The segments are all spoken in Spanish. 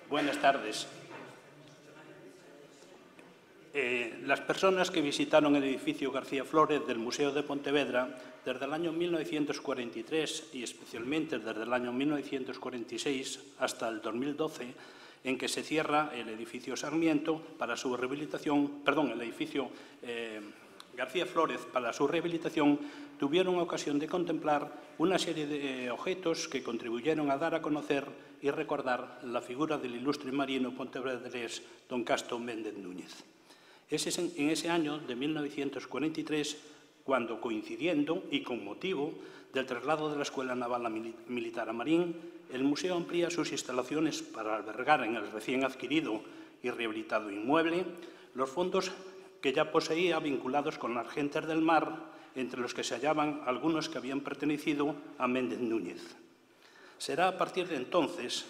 Buenas tardes. Las personas que visitaron el edificio García Flórez del Museo de Pontevedra desde el año 1943 y especialmente desde el año 1946 hasta el 2012, en que se cierra el edificio Sarmiento para su rehabilitación, el edificio García Flórez para su rehabilitación, tuvieron ocasión de contemplar una serie de objetos que contribuyeron a dar a conocer y recordar la figura del ilustre marino pontevedrés don Casto Méndez Núñez. Es en ese año de 1943 cuando, coincidiendo y con motivo del traslado de la Escuela Naval Militar a Marín, el museo amplía sus instalaciones para albergar en el recién adquirido y rehabilitado inmueble los fondos que ya poseía vinculados con las gentes del mar, entre los que se hallaban algunos que habían pertenecido a Méndez Núñez. Será a partir de entonces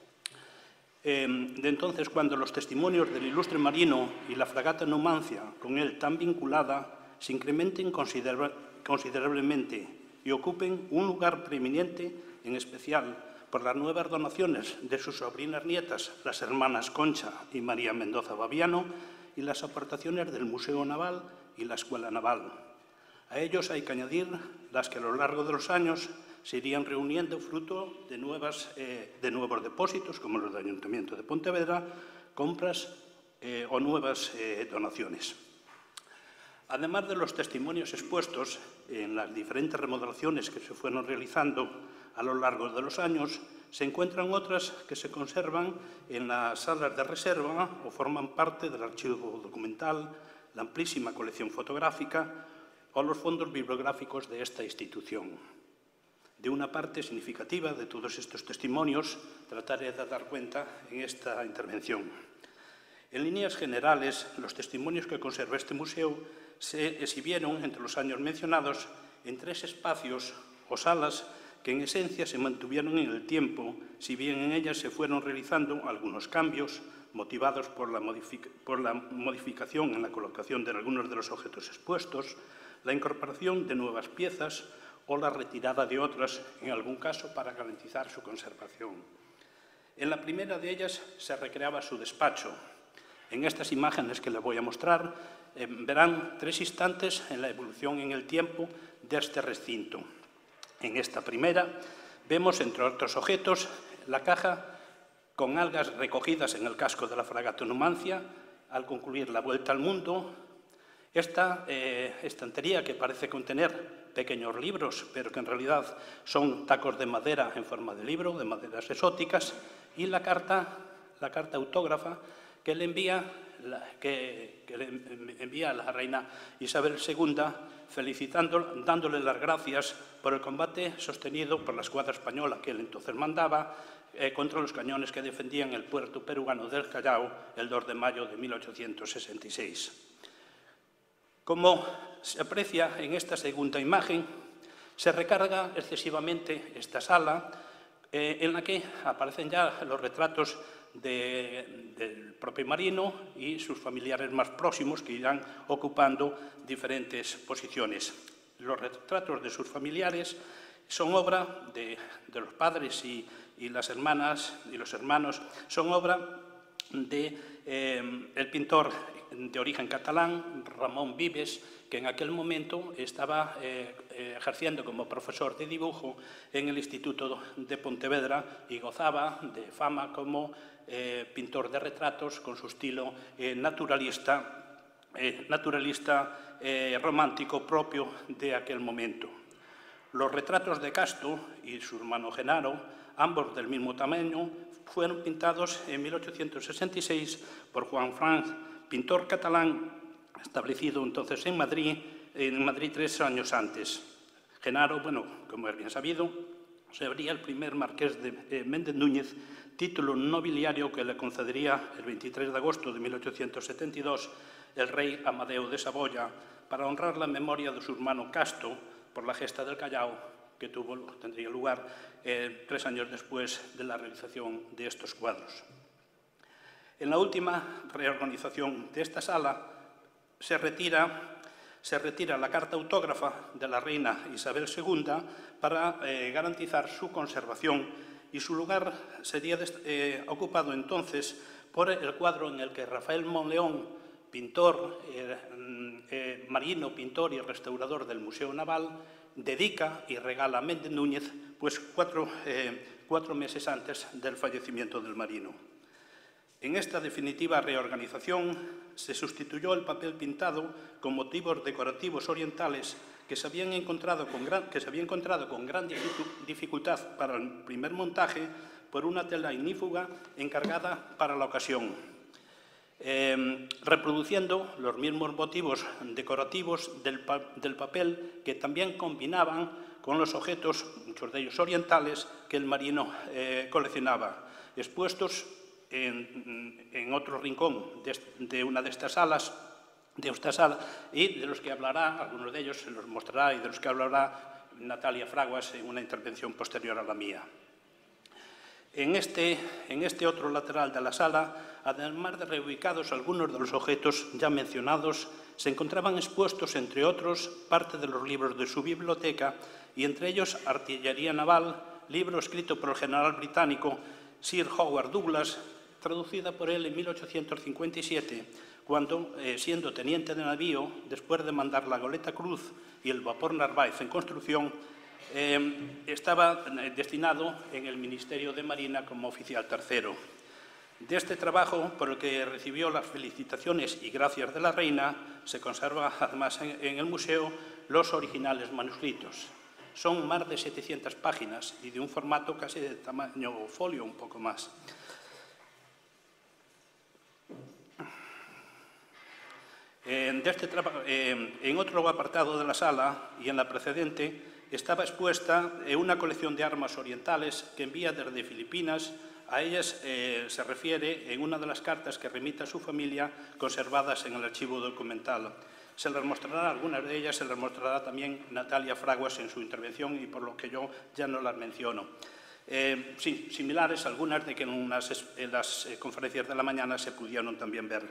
cuando los testimonios del ilustre marino y la fragata Numancia, con él tan vinculada, se incrementen considerablemente y ocupen un lugar preeminente, en especial por las nuevas donaciones de sus sobrinas nietas, las hermanas Concha y María Mendoza Baviano, y las aportaciones del Museo Naval y la Escuela Naval. A ellos hay que añadir las que a lo largo de los años se irían reuniendo fruto de nuevos depósitos, como los del Ayuntamiento de Pontevedra, compras o nuevas donaciones. Además de los testimonios expuestos en las diferentes remodelaciones que se fueron realizando a lo largo de los años, se encuentran otras que se conservan en las salas de reserva o forman parte del archivo documental, la amplísima colección fotográfica o los fondos bibliográficos de esta institución. De una parte significativa de todos estos testimonios trataré de dar cuenta en esta intervención. En líneas generales, los testimonios que conserva este museo se exhibieron entre los años mencionados en 3 espacios o salas que en esencia se mantuvieron en el tiempo, si bien en ellas se fueron realizando algunos cambios motivados por la modificación en la colocación de algunos de los objetos expuestos, la incorporación de nuevas piezas o la retirada de otras, en algún caso para garantizar su conservación. En la primera de ellas se recreaba su despacho. En estas imágenes que les voy a mostrar verán 3 instantes en la evolución en el tiempo de este recinto. En esta primera vemos, entre otros objetos, la caja con algas recogidas en el casco de la fragata Numancia al concluir la vuelta al mundo. Esta estantería que parece contener pequeños libros, pero que en realidad son tacos de madera en forma de libro, de maderas exóticas, y la carta autógrafa que le envía a la reina Isabel II, dándole las gracias por el combate sostenido por la escuadra española que él entonces mandaba contra los cañones que defendían el puerto peruano del Callao el 2 de mayo de 1866. Como se aprecia en esta segunda imagen, se recarga excesivamente esta sala en la que aparecen ya los retratos del propio marino y sus familiares más próximos que irán ocupando diferentes posiciones. Los retratos de sus familiares son obra de los padres y las hermanas y los hermanos, son obra del pintor de origen catalán, Ramón Vives, que en aquel momento estaba ejerciendo como profesor de dibujo en el Instituto de Pontevedra y gozaba de fama como pintor de retratos con su estilo naturalista romántico propio de aquel momento. Los retratos de Casto y su hermano Genaro, ambos del mismo tamaño, fueron pintados en 1866 por Juan Franz, pintor catalán establecido entonces en Madrid 3 años antes. Genaro, como es bien sabido, sería el primer marqués de Méndez Núñez, título nobiliario que le concedería el 23 de agosto de 1872 el rey Amadeo de Saboya para honrar la memoria de su hermano Casto por la gesta del Callao que tendría lugar 3 años después de la realización de estos cuadros. En la última reorganización de esta sala se retira la carta autógrafa de la reina Isabel II para garantizar su conservación y su lugar sería ocupado entonces por el cuadro en el que Rafael Monleón, pintor, marino, pintor y restaurador del Museo Naval, dedica y regala a Méndez Núñez pues, cuatro meses antes del fallecimiento del marino. En esta definitiva reorganización se sustituyó el papel pintado con motivos decorativos orientales que se habían encontrado con gran dificultad para el primer montaje por una tela ignífuga encargada para la ocasión, reproduciendo los mismos motivos decorativos del papel que también combinaban con los objetos, muchos de ellos orientales, que el marino coleccionaba, expuestos en otro rincón de una de estas salas, y de los que hablará, algunos de ellos se los mostrará, y de los que hablará Natalia Fraguas en una intervención posterior a la mía. En este otro lateral de la sala, además de reubicados algunos de los objetos ya mencionados, se encontraban expuestos, entre otros, parte de los libros de su biblioteca, y entre ellos Artillería Naval, libro escrito por el general británico Sir Howard Douglas, traducida por él en 1857, cuando, siendo teniente de navío, después de mandar la goleta Cruz y el vapor Narváez en construcción, estaba destinado en el Ministerio de Marina como oficial tercero. De este trabajo, por el que recibió las felicitaciones y gracias de la reina, se conserva además en el museo los originales manuscritos. Son más de 700 páginas y de un formato casi de tamaño folio, un poco más. En otro apartado de la sala y en la precedente estaba expuesta una colección de armas orientales que envía desde Filipinas. A ellas se refiere en una de las cartas que remite a su familia conservadas en el archivo documental. Se les mostrará, algunas de ellas se les mostrará también Natalia Fraguas en su intervención, y por lo que yo ya no las menciono. Sí, similares algunas de que en las conferencias de la mañana se pudieron también ver.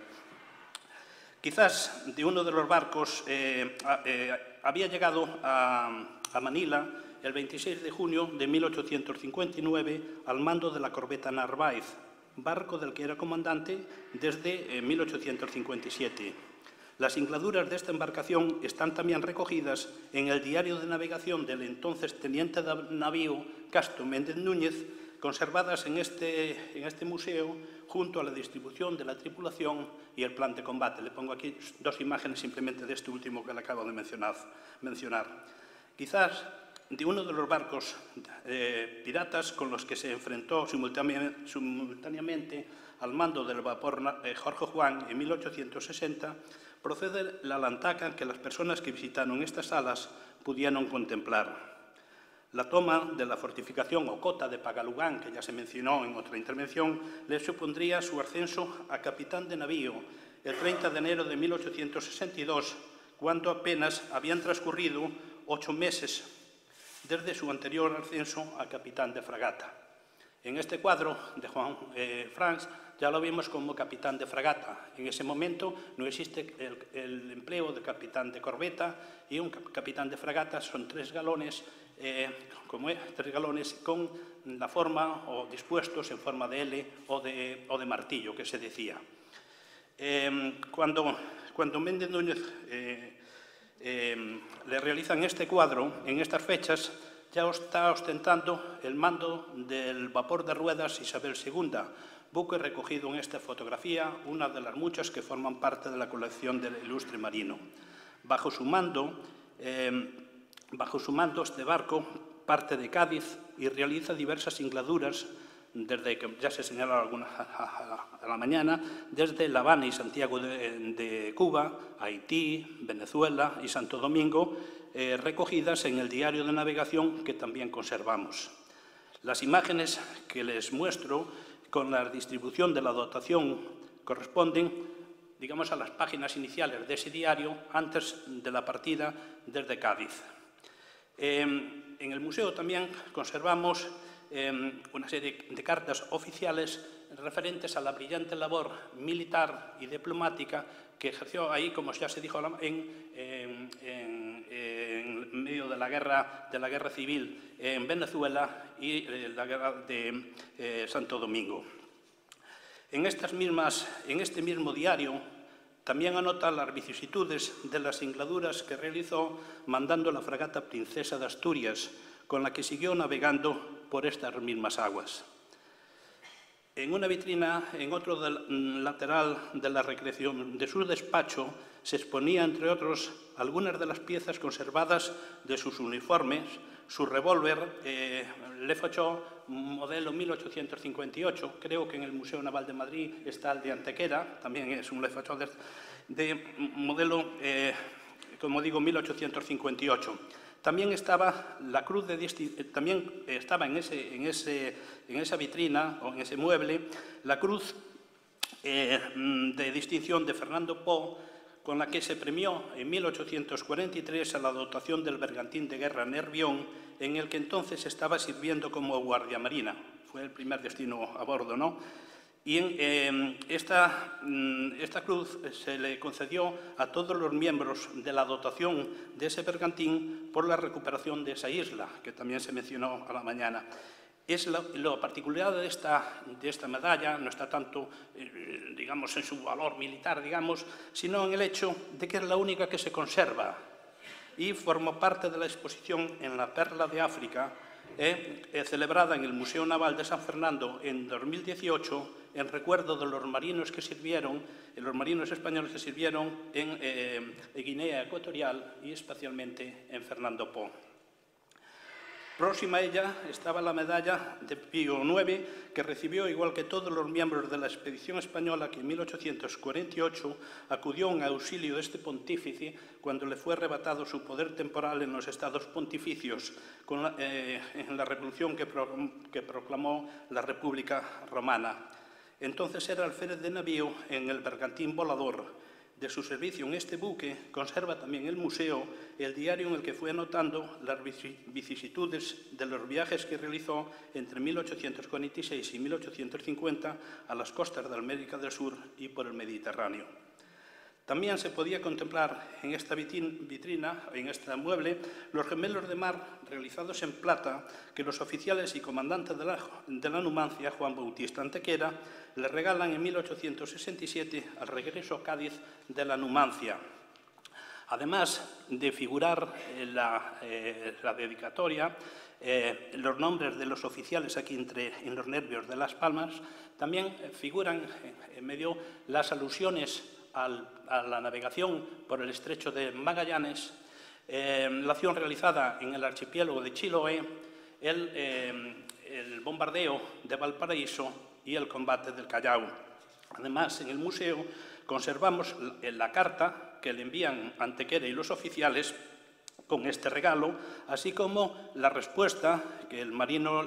Quizás de uno de los barcos había llegado a Manila el 26 de junio de 1859 al mando de la corbeta Narváez, barco del que era comandante desde 1857. Las incladuras de esta embarcación están también recogidas en el diario de navegación del entonces teniente de navío Casto Méndez Núñez, conservadas en este museo junto a la distribución de la tripulación y el plan de combate. Le pongo aquí dos imágenes simplemente de este último que le acabo de mencionar. Quizás de uno de los barcos piratas con los que se enfrentó simultáneamente al mando del vapor Jorge Juan en 1860, procede la lantaca que las personas que visitaron estas salas pudieron contemplar. La toma de la fortificación o cota de Pagalugán, que ya se mencionó en otra intervención, le supondría su ascenso a capitán de navío el 30 de enero de 1862, cuando apenas habían transcurrido 8 meses desde su anterior ascenso a capitán de fragata. En este cuadro de Juan Franz ya lo vimos como capitán de fragata. En ese momento no existe el empleo de capitán de corbeta, y un capitán de fragata son 3 galones, 3 galones con la forma o dispuestos en forma de L o de martillo, que se decía. Cuando Méndez Núñez le realizan este cuadro, en estas fechas ya está ostentando el mando del vapor de ruedas Isabel II, buque recogido en esta fotografía, una de las muchas que forman parte de la colección del ilustre marino. Bajo su mando, este barco parte de Cádiz y realiza diversas incladuras, desde que ya se señalaron algunas a la mañana, desde La Habana y Santiago de Cuba, Haití, Venezuela y Santo Domingo, recogidas en el diario de navegación que también conservamos. Las imágenes que les muestro con la distribución de la dotación corresponden, digamos, a las páginas iniciales de ese diario antes de la partida desde Cádiz. En el museo también conservamos una serie de cartas oficiales referentes a la brillante labor militar y diplomática que ejerció ahí, como ya se dijo, en medio de la guerra civil en Venezuela y la guerra de Santo Domingo. En este mismo diario también anota las vicisitudes de las singladuras que realizó mandando la fragata Princesa de Asturias, con la que siguió navegando por estas mismas aguas. En una vitrina, en otro lateral de la recreación de su despacho, se exponía, entre otros, algunas de las piezas conservadas de sus uniformes, su revólver Le Fachot, modelo 1858. Creo que en el Museo Naval de Madrid está el de Antequera, también es un Le Fachot de modelo, como digo, 1858. También estaba la cruz también estaba en esa vitrina o en ese mueble la cruz de distinción de Fernando Po, con la que se premió en 1843 a la dotación del bergantín de guerra Nervión, en el que entonces estaba sirviendo como guardia marina. Fue el primer destino a bordo, ¿no? Y esta cruz se le concedió a todos los miembros de la dotación de ese bergantín por la recuperación de esa isla, que también se mencionó a la mañana. Lo particular de esta medalla no está tanto, digamos, en su valor militar, digamos, sino en el hecho de que es la única que se conserva y formó parte de la exposición en la Perla de África, celebrada en el Museo Naval de San Fernando en 2018, en recuerdo de los marinos que sirvieron, los marinos españoles que sirvieron en Guinea Ecuatorial y especialmente en Fernando Po. Próxima a ella estaba la medalla de Pío IX, que recibió, igual que todos los miembros de la expedición española que en 1848 acudió en auxilio de este pontífice cuando le fue arrebatado su poder temporal en los estados pontificios en la revolución que proclamó la República Romana. Entonces era alférez de navío en el bergantín Volador. De su servicio en este buque conserva también el museo el diario en el que fue anotando las vicisitudes de los viajes que realizó entre 1846 y 1850 a las costas de América del Sur y por el Mediterráneo. También se podía contemplar en esta vitrina, en este mueble, los gemelos de mar realizados en plata que los oficiales y comandantes de la Numancia, Juan Bautista Antequera, le regalan en 1867 al regreso a Cádiz de la Numancia. Además de figurar en la dedicatoria los nombres de los oficiales aquí en los nervios de Las Palmas, también figuran en medio las alusiones a la navegación por el estrecho de Magallanes, la acción realizada en el archipiélago de Chiloé, el bombardeo de Valparaíso y el combate del Callao. Además, en el museo conservamos la carta que le envían Antequera y los oficiales con este regalo, así como la respuesta que el marino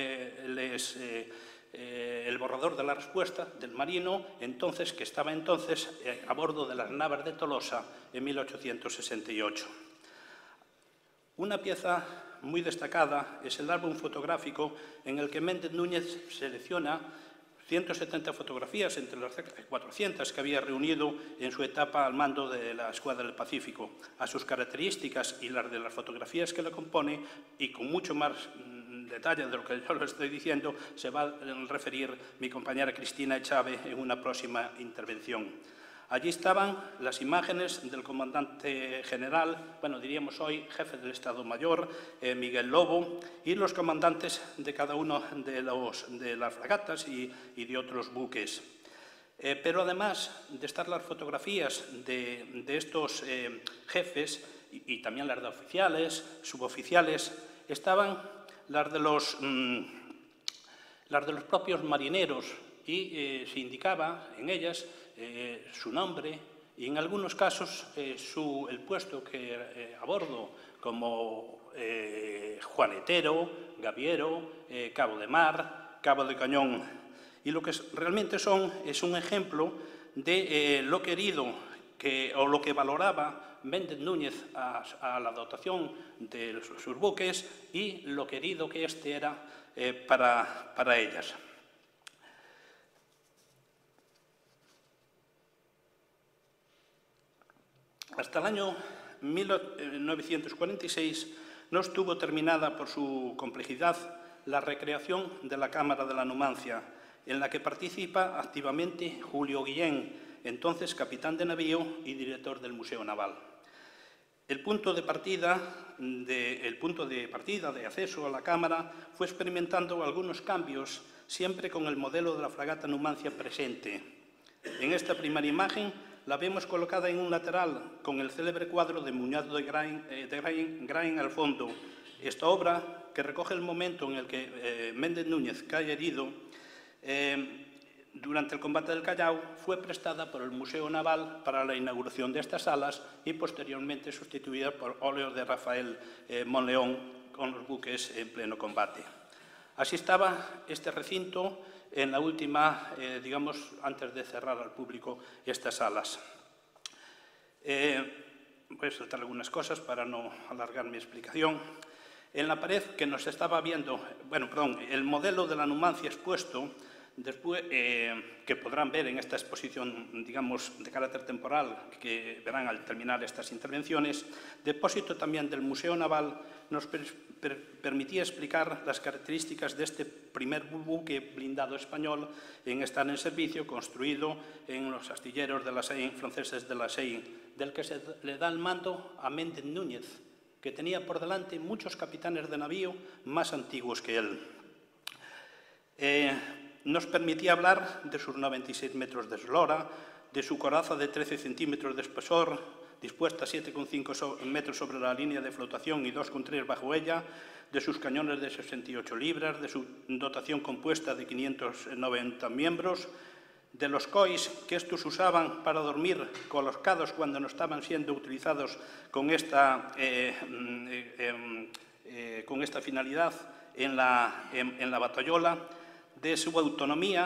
el borrador de la respuesta del marino que estaba entonces a bordo de las naves de Tolosa en 1868. Una pieza muy destacada es el álbum fotográfico en el que Méndez Núñez selecciona 170 fotografías entre las 400 que había reunido en su etapa al mando de la Escuadra del Pacífico. A sus características y las de las fotografías que la compone, y con mucho más detalle de lo que yo lo estoy diciendo, se va a referir mi compañera Cristina Echave en una próxima intervención. Allí estaban las imágenes del comandante general, bueno, diríamos hoy jefe del Estado Mayor, Miguel Lobo, y los comandantes de cada uno de las fragatas y de otros buques. Pero además de estar las fotografías de estos jefes y también las de oficiales, suboficiales, estaban las de los propios marineros y se indicaba en ellas su nombre y en algunos casos el puesto que a bordo, como juanetero, gaviero, cabo de mar, cabo de cañón. Y lo que realmente es un ejemplo de lo querido o lo que valoraba Méndez Núñez a la dotación de sus buques y lo querido que este era para ellas. Hasta el año 1946 no estuvo terminada por su complejidad la recreación de la Cámara de la Numancia, en la que participa activamente Julio Guillén, entonces capitán de navío y director del Museo Naval. El punto de partida de acceso a la Cámara fue experimentando algunos cambios, siempre con el modelo de la fragata Numancia presente. En esta primera imagen la vemos colocada en un lateral, con el célebre cuadro de Muñoz de Grain al fondo. Esta obra, que recoge el momento en el que Méndez Núñez cae herido durante el combate del Callao, fue prestada por el Museo Naval para la inauguración de estas salas y posteriormente sustituida por óleos de Rafael Monleón con los buques en pleno combate. Así estaba este recinto en la última, digamos, antes de cerrar al público estas salas. Voy a saltar algunas cosas para no alargar mi explicación. En la pared que nos estaba viendo, el modelo de la Numancia expuesto, después, que podrán ver en esta exposición, digamos, de carácter temporal, que verán al terminar estas intervenciones, depósito también del Museo Naval, nos permitía explicar las características de este primer buque blindado español en estar en servicio, construido en los astilleros de la Seine, franceses de la Seine, del que se le da el mando a Méndez Núñez, que tenía por delante muchos capitanes de navío más antiguos que él. Nos permitía hablar de sus 96 metros de eslora, de su coraza de 13 centímetros de espesor, dispuesta a 7,5 metros sobre la línea de flotación y 2,3 bajo ella, de sus cañones de 68 libras, de su dotación compuesta de 590 miembros, de los cois que estos usaban para dormir colocados cuando no estaban siendo utilizados con esta finalidad en la batayola, de su autonomía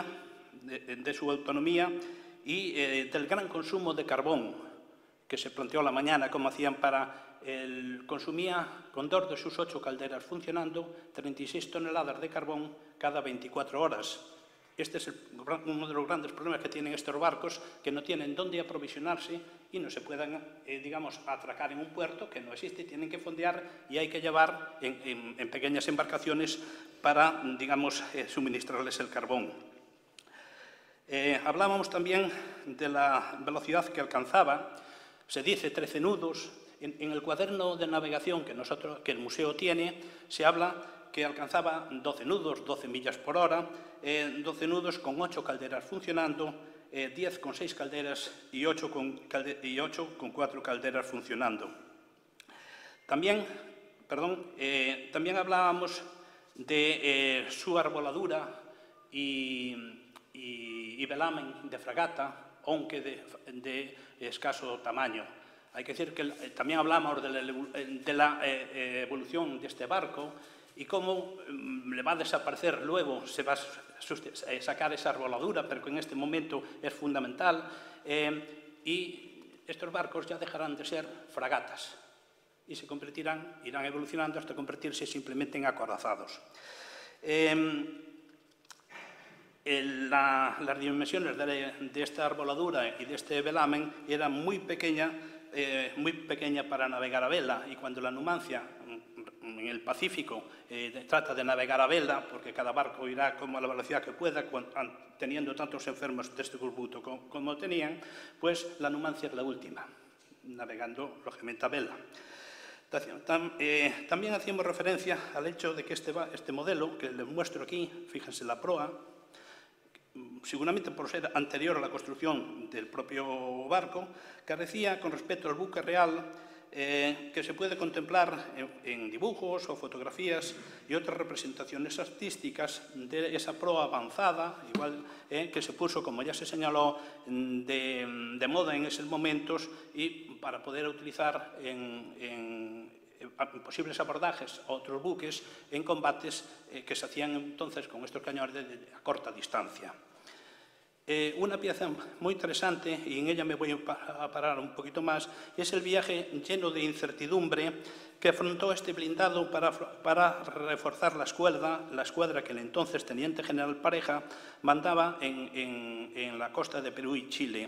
y del gran consumo de carbón que se planteó a la mañana, cómo hacían para... consumía, con 2 de sus 8 calderas funcionando, 36 toneladas de carbón cada 24 horas. Este es uno de los grandes problemas que tienen estos barcos, que no tienen dónde aprovisionarse y no se puedan, digamos, atracar en un puerto que no existe, tienen que fondear y hay que llevar en pequeñas embarcaciones para, digamos, suministrarles el carbón. Hablábamos también de la velocidad que alcanzaba, se dice 13 nudos. En el cuaderno de navegación que el museo tiene, se habla que alcanzaba 12 nudos, 12 millas por hora, 12 nudos con 8 calderas funcionando, 10 con 6 calderas y 8 con 4 calderas funcionando. También hablábamos de su arboladura y velamen de fragata, aunque de escaso tamaño. Hay que decir que también hablamos de la evolución de este barco y cómo le va a desaparecer luego, se va a sacar esa arboladura, pero que en este momento es fundamental, y estos barcos ya dejarán de ser fragatas y se convertirán, irán evolucionando hasta convertirse simplemente en acorazados. Las dimensiones de esta arboladura y de este velamen eran muy pequeña para navegar a vela, y cuando la Numancia en el Pacífico trata de navegar a vela, porque cada barco irá como a la velocidad que pueda, teniendo tantos enfermos de este culbuto como tenían, pues la Numancia es la última, navegando lógicamente a vela. También hacíamos referencia al hecho de que este modelo, que les muestro aquí, fíjense la proa, seguramente por ser anterior a la construcción del propio barco, carecía con respecto al buque real, que se puede contemplar en dibujos o fotografías y otras representaciones artísticas de esa proa avanzada, igual que se puso, como ya se señaló, de moda en esos momentos, y para poder utilizar en posibles abordajes a otros buques en combates que se hacían entonces con estos cañones a corta distancia. Una pieza muy interesante, y en ella me voy a parar un poquito más, es el viaje lleno de incertidumbre que afrontó este blindado para reforzar la escuadra que el entonces teniente general Pareja mandaba en la costa de Perú y Chile,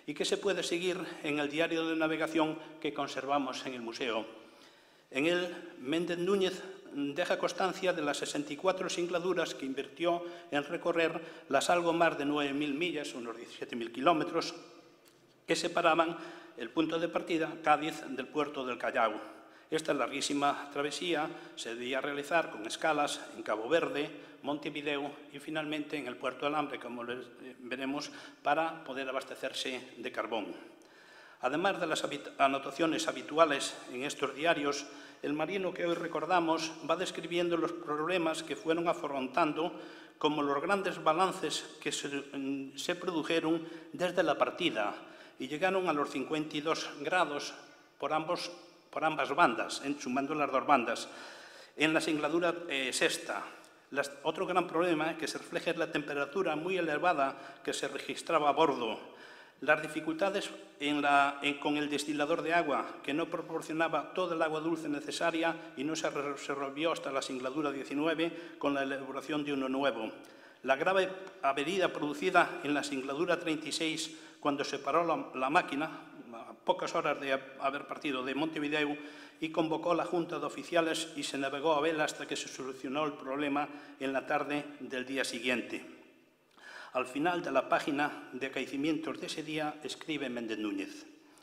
y que se puede seguir en el diario de navegación que conservamos en el museo. En él, Méndez Núñez deja constancia de las 64 singladuras que invirtió en recorrer las algo más de 9.000 millas, unos 17.000 kilómetros, que separaban el punto de partida, Cádiz, del puerto del Callao. Esta larguísima travesía se debía realizar con escalas en Cabo Verde, Montevideo y finalmente en el puerto del Hambre, como veremos, para poder abastecerse de carbón. Además de las anotaciones habituales en estos diarios, el marino que hoy recordamos va describiendo los problemas que fueron afrontando, como los grandes balances que se produjeron desde la partida y llegaron a los 52 grados por ambas bandas, sumando las dos bandas. En la singladura sexta, otro gran problema que se refleja es la temperatura muy elevada que se registraba a bordo. Las dificultades con el destilador de agua, que no proporcionaba toda el agua dulce necesaria y no se resolvió hasta la singladura 19 con la elaboración de uno nuevo. La grave avería producida en la singladura 36 cuando se paró la máquina, a pocas horas de haber partido de Montevideo, y convocó la Junta de Oficiales y se navegó a vela hasta que se solucionó el problema en la tarde del día siguiente. Al final de la página de acaecimientos de ese día escribe Méndez Núñez: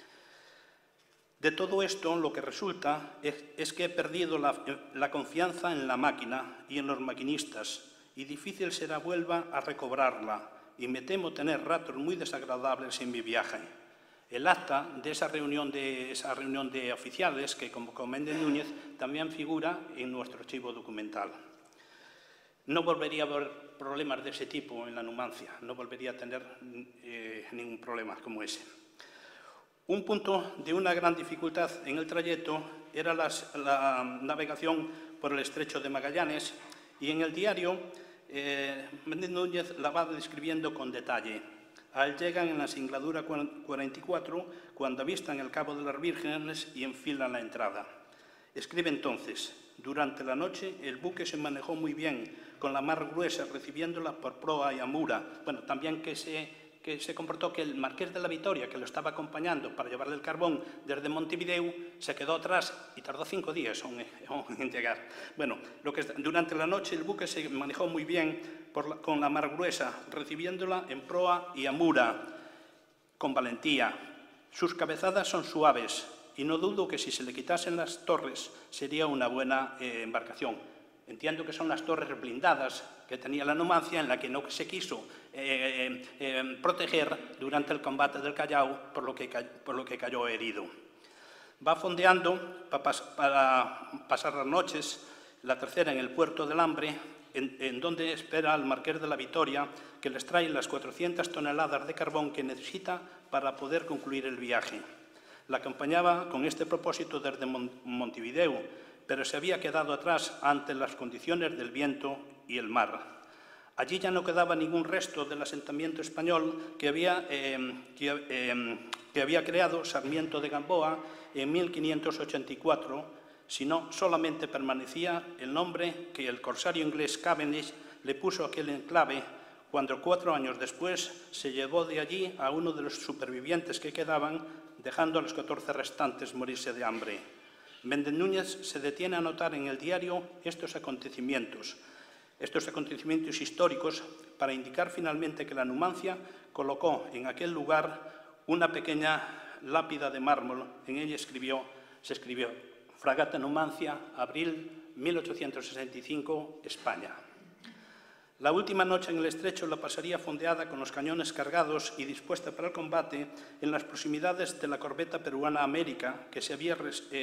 de todo esto lo que resulta es que he perdido la confianza en la máquina y en los maquinistas y difícil será vuelva a recobrarla y me temo tener ratos muy desagradables en mi viaje. El acta de esa reunión de oficiales que convocó Méndez Núñez también figura en nuestro archivo documental. No volvería a haber problemas de ese tipo en la Numancia, no volvería a tener ningún problema como ese. Un punto de una gran dificultad en el trayecto era la navegación por el estrecho de Magallanes y en el diario Méndez Núñez la va describiendo con detalle. A él llegan en la singladura 44 cuando avistan el Cabo de las Vírgenes y enfilan la entrada. Escribe entonces: durante la noche el buque se manejó muy bien, con la mar gruesa, recibiéndola por proa y amura. Bueno, también que se comportó que el Marqués de la Vitoria, que lo estaba acompañando para llevarle el carbón desde Montevideo, se quedó atrás y tardó 5 días en llegar. Bueno, durante la noche el buque se manejó muy bien con la mar gruesa, recibiéndola en proa y amura, con valentía. Sus cabezadas son suaves y no dudo que si se le quitasen las torres sería una buena embarcación. Entiendo que son las torres blindadas que tenía la Numancia, en la que no se quiso proteger durante el combate del Callao, por lo que cayó herido. Va fondeando para pasar las noches, la tercera en el puerto del Hambre, en donde espera al Marqués de la Vitoria, que les trae las 400 toneladas de carbón que necesita para poder concluir el viaje. La acompañaba con este propósito desde Montevideo, pero se había quedado atrás ante las condiciones del viento y el mar. Allí ya no quedaba ningún resto del asentamiento español que había creado Sarmiento de Gamboa en 1584, sino solamente permanecía el nombre que el corsario inglés Cavendish le puso a aquel enclave cuando 4 años después se llevó de allí a uno de los supervivientes que quedaban, dejando a los 14 restantes morirse de hambre. Méndez Núñez se detiene a anotar en el diario estos acontecimientos históricos para indicar finalmente que la Numancia colocó en aquel lugar una pequeña lápida de mármol. En ella se escribió Fragata Numancia, abril 1865, España. La última noche en el estrecho la pasaría fondeada con los cañones cargados y dispuesta para el combate en las proximidades de la corbeta peruana América, que se había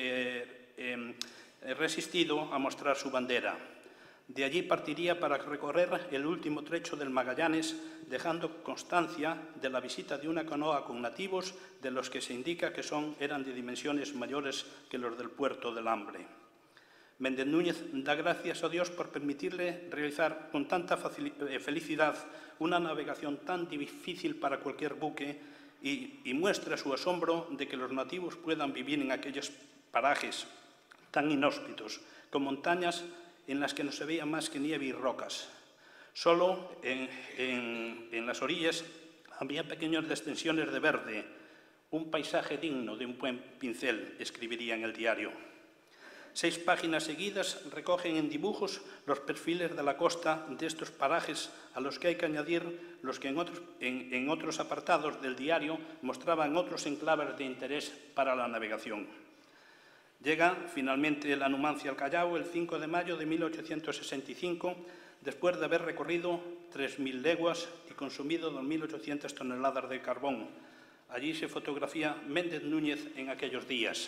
resistido a mostrar su bandera. De allí partiría para recorrer el último trecho del Magallanes, dejando constancia de la visita de una canoa con nativos, de los que se indica que eran de dimensiones mayores que los del puerto del Hambre. Méndez Núñez da gracias a Dios por permitirle realizar con tanta felicidad una navegación tan difícil para cualquier buque y muestra su asombro de que los nativos puedan vivir en aquellos parajes tan inhóspitos, con montañas en las que no se veía más que nieve y rocas. Solo en las orillas Había pequeñas extensiones de verde, un paisaje digno de un buen pincel, escribiría en el diario. 6 páginas seguidas recogen en dibujos los perfiles de la costa de estos parajes, a los que hay que añadir los que en otros apartados del diario mostraban otros enclaves de interés para la navegación. Llega finalmente la Numancia al Callao el 5 de mayo de 1865, después de haber recorrido 3.000 leguas y consumido 2.800 toneladas de carbón. Allí se fotografía Méndez Núñez en aquellos días.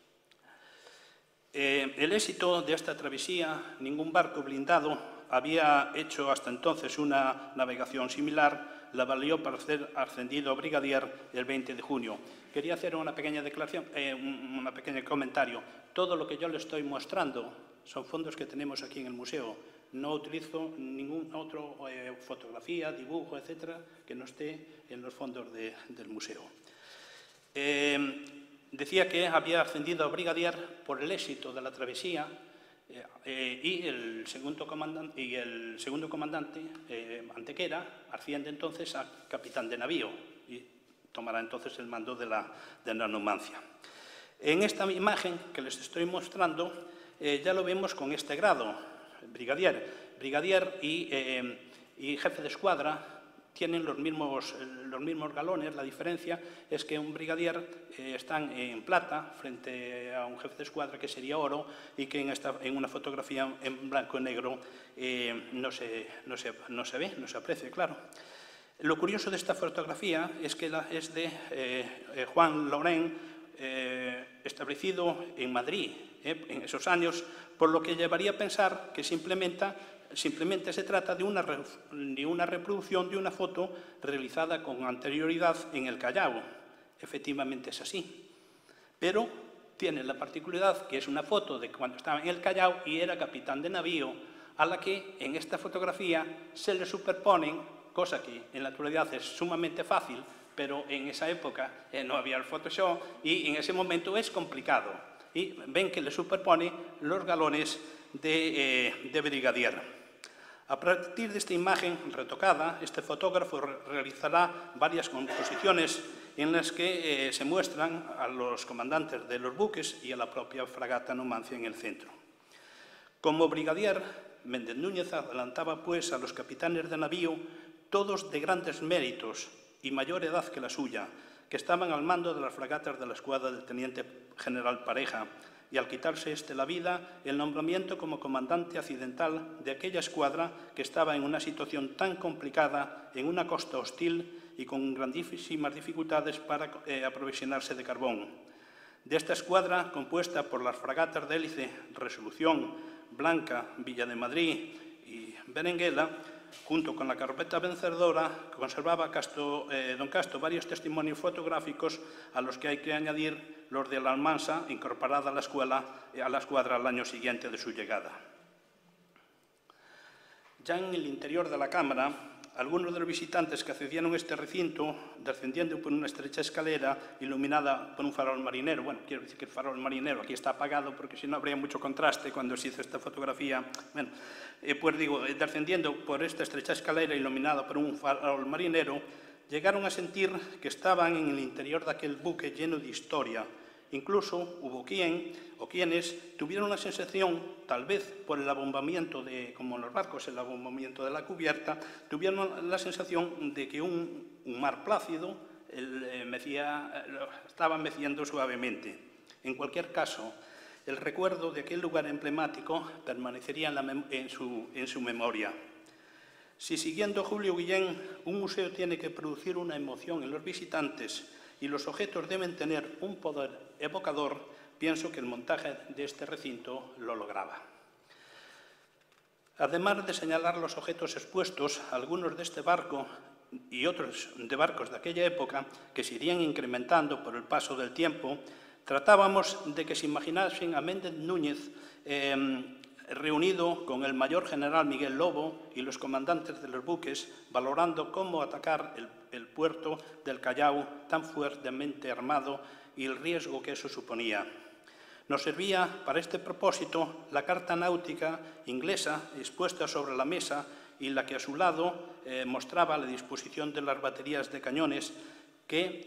El éxito de esta travesía, ningún barco blindado había hecho hasta entonces una navegación similar, la valió para ser ascendido a brigadier el 20 de junio. Quería hacer una pequeña declaración, un pequeño comentario. Todo lo que yo le estoy mostrando son fondos que tenemos aquí en el museo. No utilizo ningún otro fotografía, dibujo, etcétera, que no esté en los fondos del museo. Decía que había ascendido a brigadier por el éxito de la travesía y el segundo comandante, Antequera, asciende entonces a capitán de navío y tomará entonces el mando de la Numancia. En esta imagen que les estoy mostrando ya lo vemos con este grado, brigadier. Brigadier y jefe de escuadra tienen los mismos galones. La diferencia es que un brigadier está en plata frente a un jefe de escuadra que sería oro y que en una fotografía en blanco y negro no se ve, no se aprecia, claro. Lo curioso de esta fotografía es que es de Juan Laurent, establecido en Madrid en esos años, por lo que llevaría a pensar que simplemente se trata de una reproducción de una foto realizada con anterioridad en el Callao. Efectivamente es así. Pero tiene la particularidad que es una foto de cuando estaba en el Callao y era capitán de navío, a la que en esta fotografía se le superponen, cosa que en la actualidad es sumamente fácil, pero en esa época no había el Photoshop y en ese momento es complicado. Y ven que le superpone los galones de brigadier. A partir de esta imagen retocada, este fotógrafo realizará varias composiciones en las que se muestran a los comandantes de los buques y a la propia fragata Numancia en el centro. Como brigadier, Méndez Núñez adelantaba pues a los capitanes de navío, todos de grandes méritos y mayor edad que la suya, que estaban al mando de las fragatas de la escuadra del teniente general Pareja, y al quitarse la vida, el nombramiento como comandante accidental de aquella escuadra que estaba en una situación tan complicada, en una costa hostil y con grandísimas dificultades para aprovisionarse de carbón. De esta escuadra, compuesta por las fragatas de hélice Resolución, Blanca, Villa de Madrid y Berenguela, junto con la corbeta vencedora, conservaba don Castro varios testimonios fotográficos a los que hay que añadir los de la Almansa, incorporada a la escuadra al año siguiente de su llegada. Ya en el interior de la cámara, algunos de los visitantes que accedieron a este recinto, descendiendo por una estrecha escalera iluminada por un farol marinero, bueno, quiero decir que el farol marinero aquí está apagado porque si no habría mucho contraste cuando se hizo esta fotografía, bueno, pues digo, descendiendo por esta estrecha escalera iluminada por un farol marinero, llegaron a sentir que estaban en el interior de aquel buque lleno de historia. Incluso hubo quienes tuvieron la sensación, tal vez por el abombamiento como en los barcos, el abombamiento de la cubierta, tuvieron la sensación de que un mar plácido estaba meciendo suavemente. En cualquier caso, el recuerdo de aquel lugar emblemático permanecería en su memoria. Si siguiendo Julio Guillén, un museo tiene que producir una emoción en los visitantes y los objetos deben tener un poder evocador, pienso que el montaje de este recinto lo lograba. Además de señalar los objetos expuestos, algunos de este barco y otros de barcos de aquella época, que se irían incrementando por el paso del tiempo, tratábamos de que se imaginasen a Méndez Núñez reunido con el mayor general Miguel Lobo y los comandantes de los buques, valorando cómo atacar el puerto del Callao tan fuertemente armado y el riesgo que eso suponía. Nos servía para este propósito la carta náutica inglesa expuesta sobre la mesa y la que a su lado mostraba la disposición de las baterías de cañones que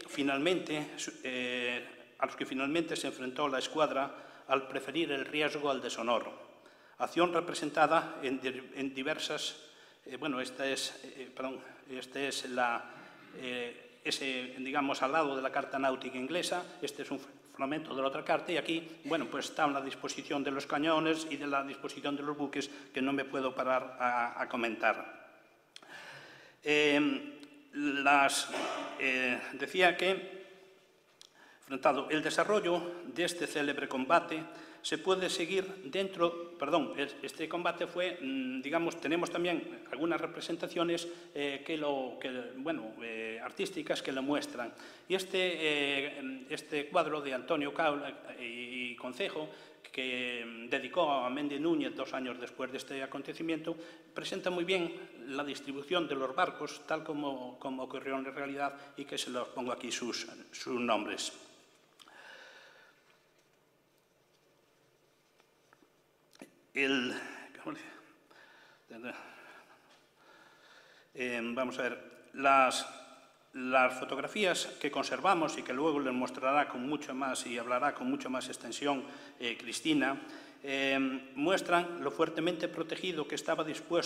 a los que finalmente se enfrentó la escuadra al preferir el riesgo al deshonor. Acción representada en diversas... digamos, al lado de la carta náutica inglesa. Este es un fragmento de la otra carta y aquí, bueno, pues está la disposición de los cañones y de la disposición de los buques que no me puedo parar a comentar. Decía que, enfrentado el desarrollo de este célebre combate, se puede seguir dentro, este combate fue, digamos, tenemos también algunas representaciones artísticas que lo muestran. Y este cuadro de Antonio Caul y Concejo, que dedicó a Méndez Núñez 2 años después de este acontecimiento, presenta muy bien la distribución de los barcos, tal como ocurrió en realidad, y que se los pongo aquí sus nombres. Vamos a ver, las fotografías que conservamos y que luego les mostrará con mucho más y hablará con mucha más extensión Cristina, muestran lo fuertemente protegido que estaba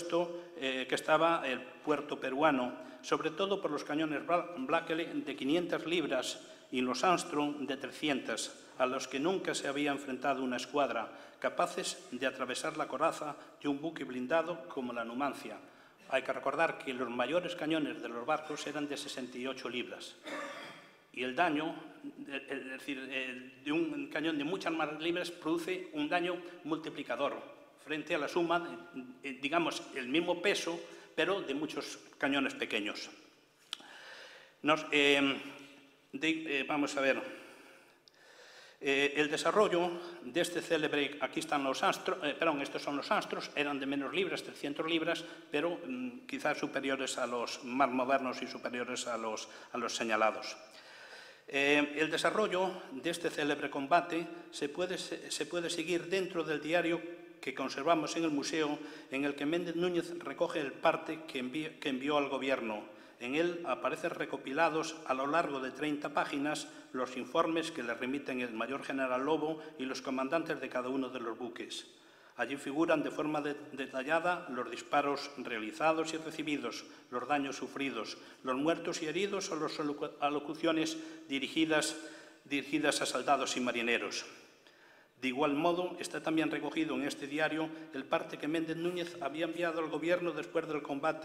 el puerto peruano, sobre todo por los cañones Blackley de 500 libras y los Armstrong de 300, a los que nunca se había enfrentado una escuadra, capaces de atravesar la coraza de un buque blindado como la Numancia. Hay que recordar que los mayores cañones de los barcos eran de 68 libras. Y el daño, es decir, de un cañón de muchas más libras produce un daño multiplicador frente a la suma, digamos, el mismo peso, pero de muchos cañones pequeños. Vamos a ver. El desarrollo de este célebre, aquí están los Armstrong, estos son los Armstrong, eran de menos libras, 300 libras, pero quizás superiores a los más modernos y superiores a los señalados. El desarrollo de este célebre combate se puede seguir dentro del diario que conservamos en el museo, en el que Méndez Núñez recoge el parte que envió al gobierno. En él aparecen recopilados a lo largo de 30 páginas los informes que le remiten el mayor general Lobo y los comandantes de cada uno de los buques. Allí figuran de forma detallada los disparos realizados y recibidos, los daños sufridos, los muertos y heridos o las alocuciones dirigidas a soldados y marineros. De igual modo, está también recogido en este diario el parte que Méndez Núñez había enviado al gobierno después del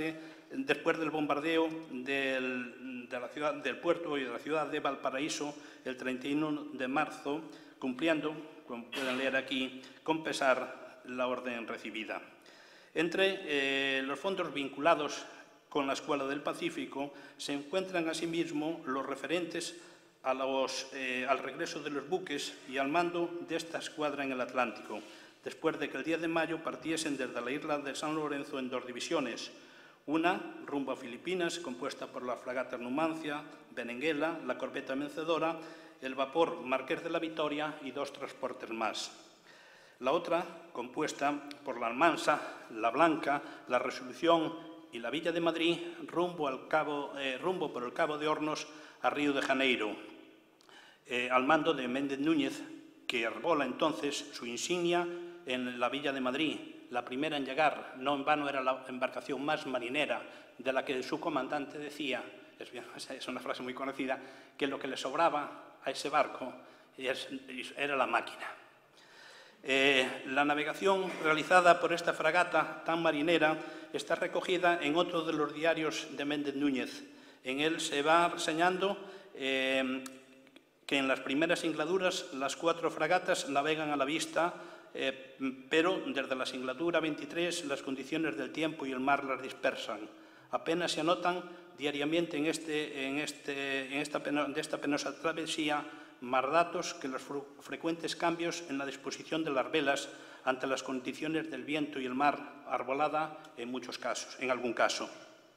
bombardeo del puerto y de la ciudad de Valparaíso el 31 de marzo, cumpliendo, como pueden leer aquí, con pesar la orden recibida. Entre los fondos vinculados con la Escuela del Pacífico se encuentran asimismo los referentes al regreso de los buques y al mando de esta escuadra en el Atlántico, después de que el 10 de mayo partiesen desde la isla de San Lorenzo en 2 divisiones, una rumbo a Filipinas, compuesta por la fragata Numancia, Benenguela, la corbeta Vencedora, el vapor Marqués de la Victoria y 2 transportes más. La otra, compuesta por la Almansa, la Blanca, la Resolución y la Villa de Madrid, rumbo por el Cabo de Hornos a Río de Janeiro, al mando de Méndez Núñez, que arbola entonces su insignia en la Villa de Madrid, la primera en llegar. No en vano era la embarcación más marinera, de la que su comandante decía, es una frase muy conocida, que lo que le sobraba a ese barco era la máquina. La navegación realizada por esta fragata tan marinera está recogida en otro de los diarios de Méndez Núñez. En él se va reseñando que en las primeras singladuras las 4 fragatas navegan a la vista, pero desde la singladura 23 las condiciones del tiempo y el mar las dispersan. Apenas se anotan diariamente de esta penosa travesía más datos que los frecuentes cambios en la disposición de las velas ante las condiciones del viento y el mar arbolada en algún caso.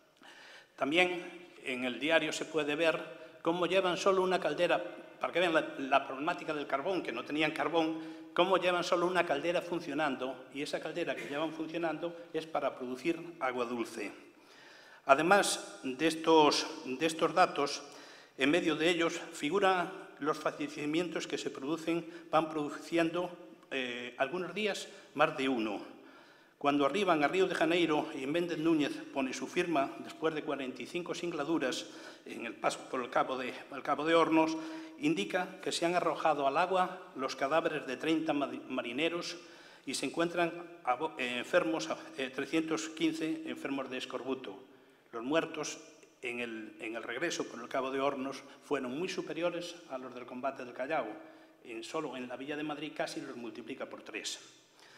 También en el diario se puede ver cómo llevan solo una caldera, para que vean la problemática del carbón, que no tenían carbón, cómo llevan solo una caldera funcionando, y esa caldera que llevan funcionando es para producir agua dulce. Además de estos datos, en medio de ellos figuran los fallecimientos que se producen, van produciendo algunos días más de uno. Cuando arriban a Río de Janeiro y Méndez Núñez pone su firma, después de 45 singladuras en el paso por el Cabo de Hornos, indica que se han arrojado al agua los cadáveres de 30 marineros y se encuentran enfermos, 315 enfermos de escorbuto. Los muertos en el regreso por el Cabo de Hornos fueron muy superiores a los del combate del Callao. Solo en la Villa de Madrid casi los multiplica por 3.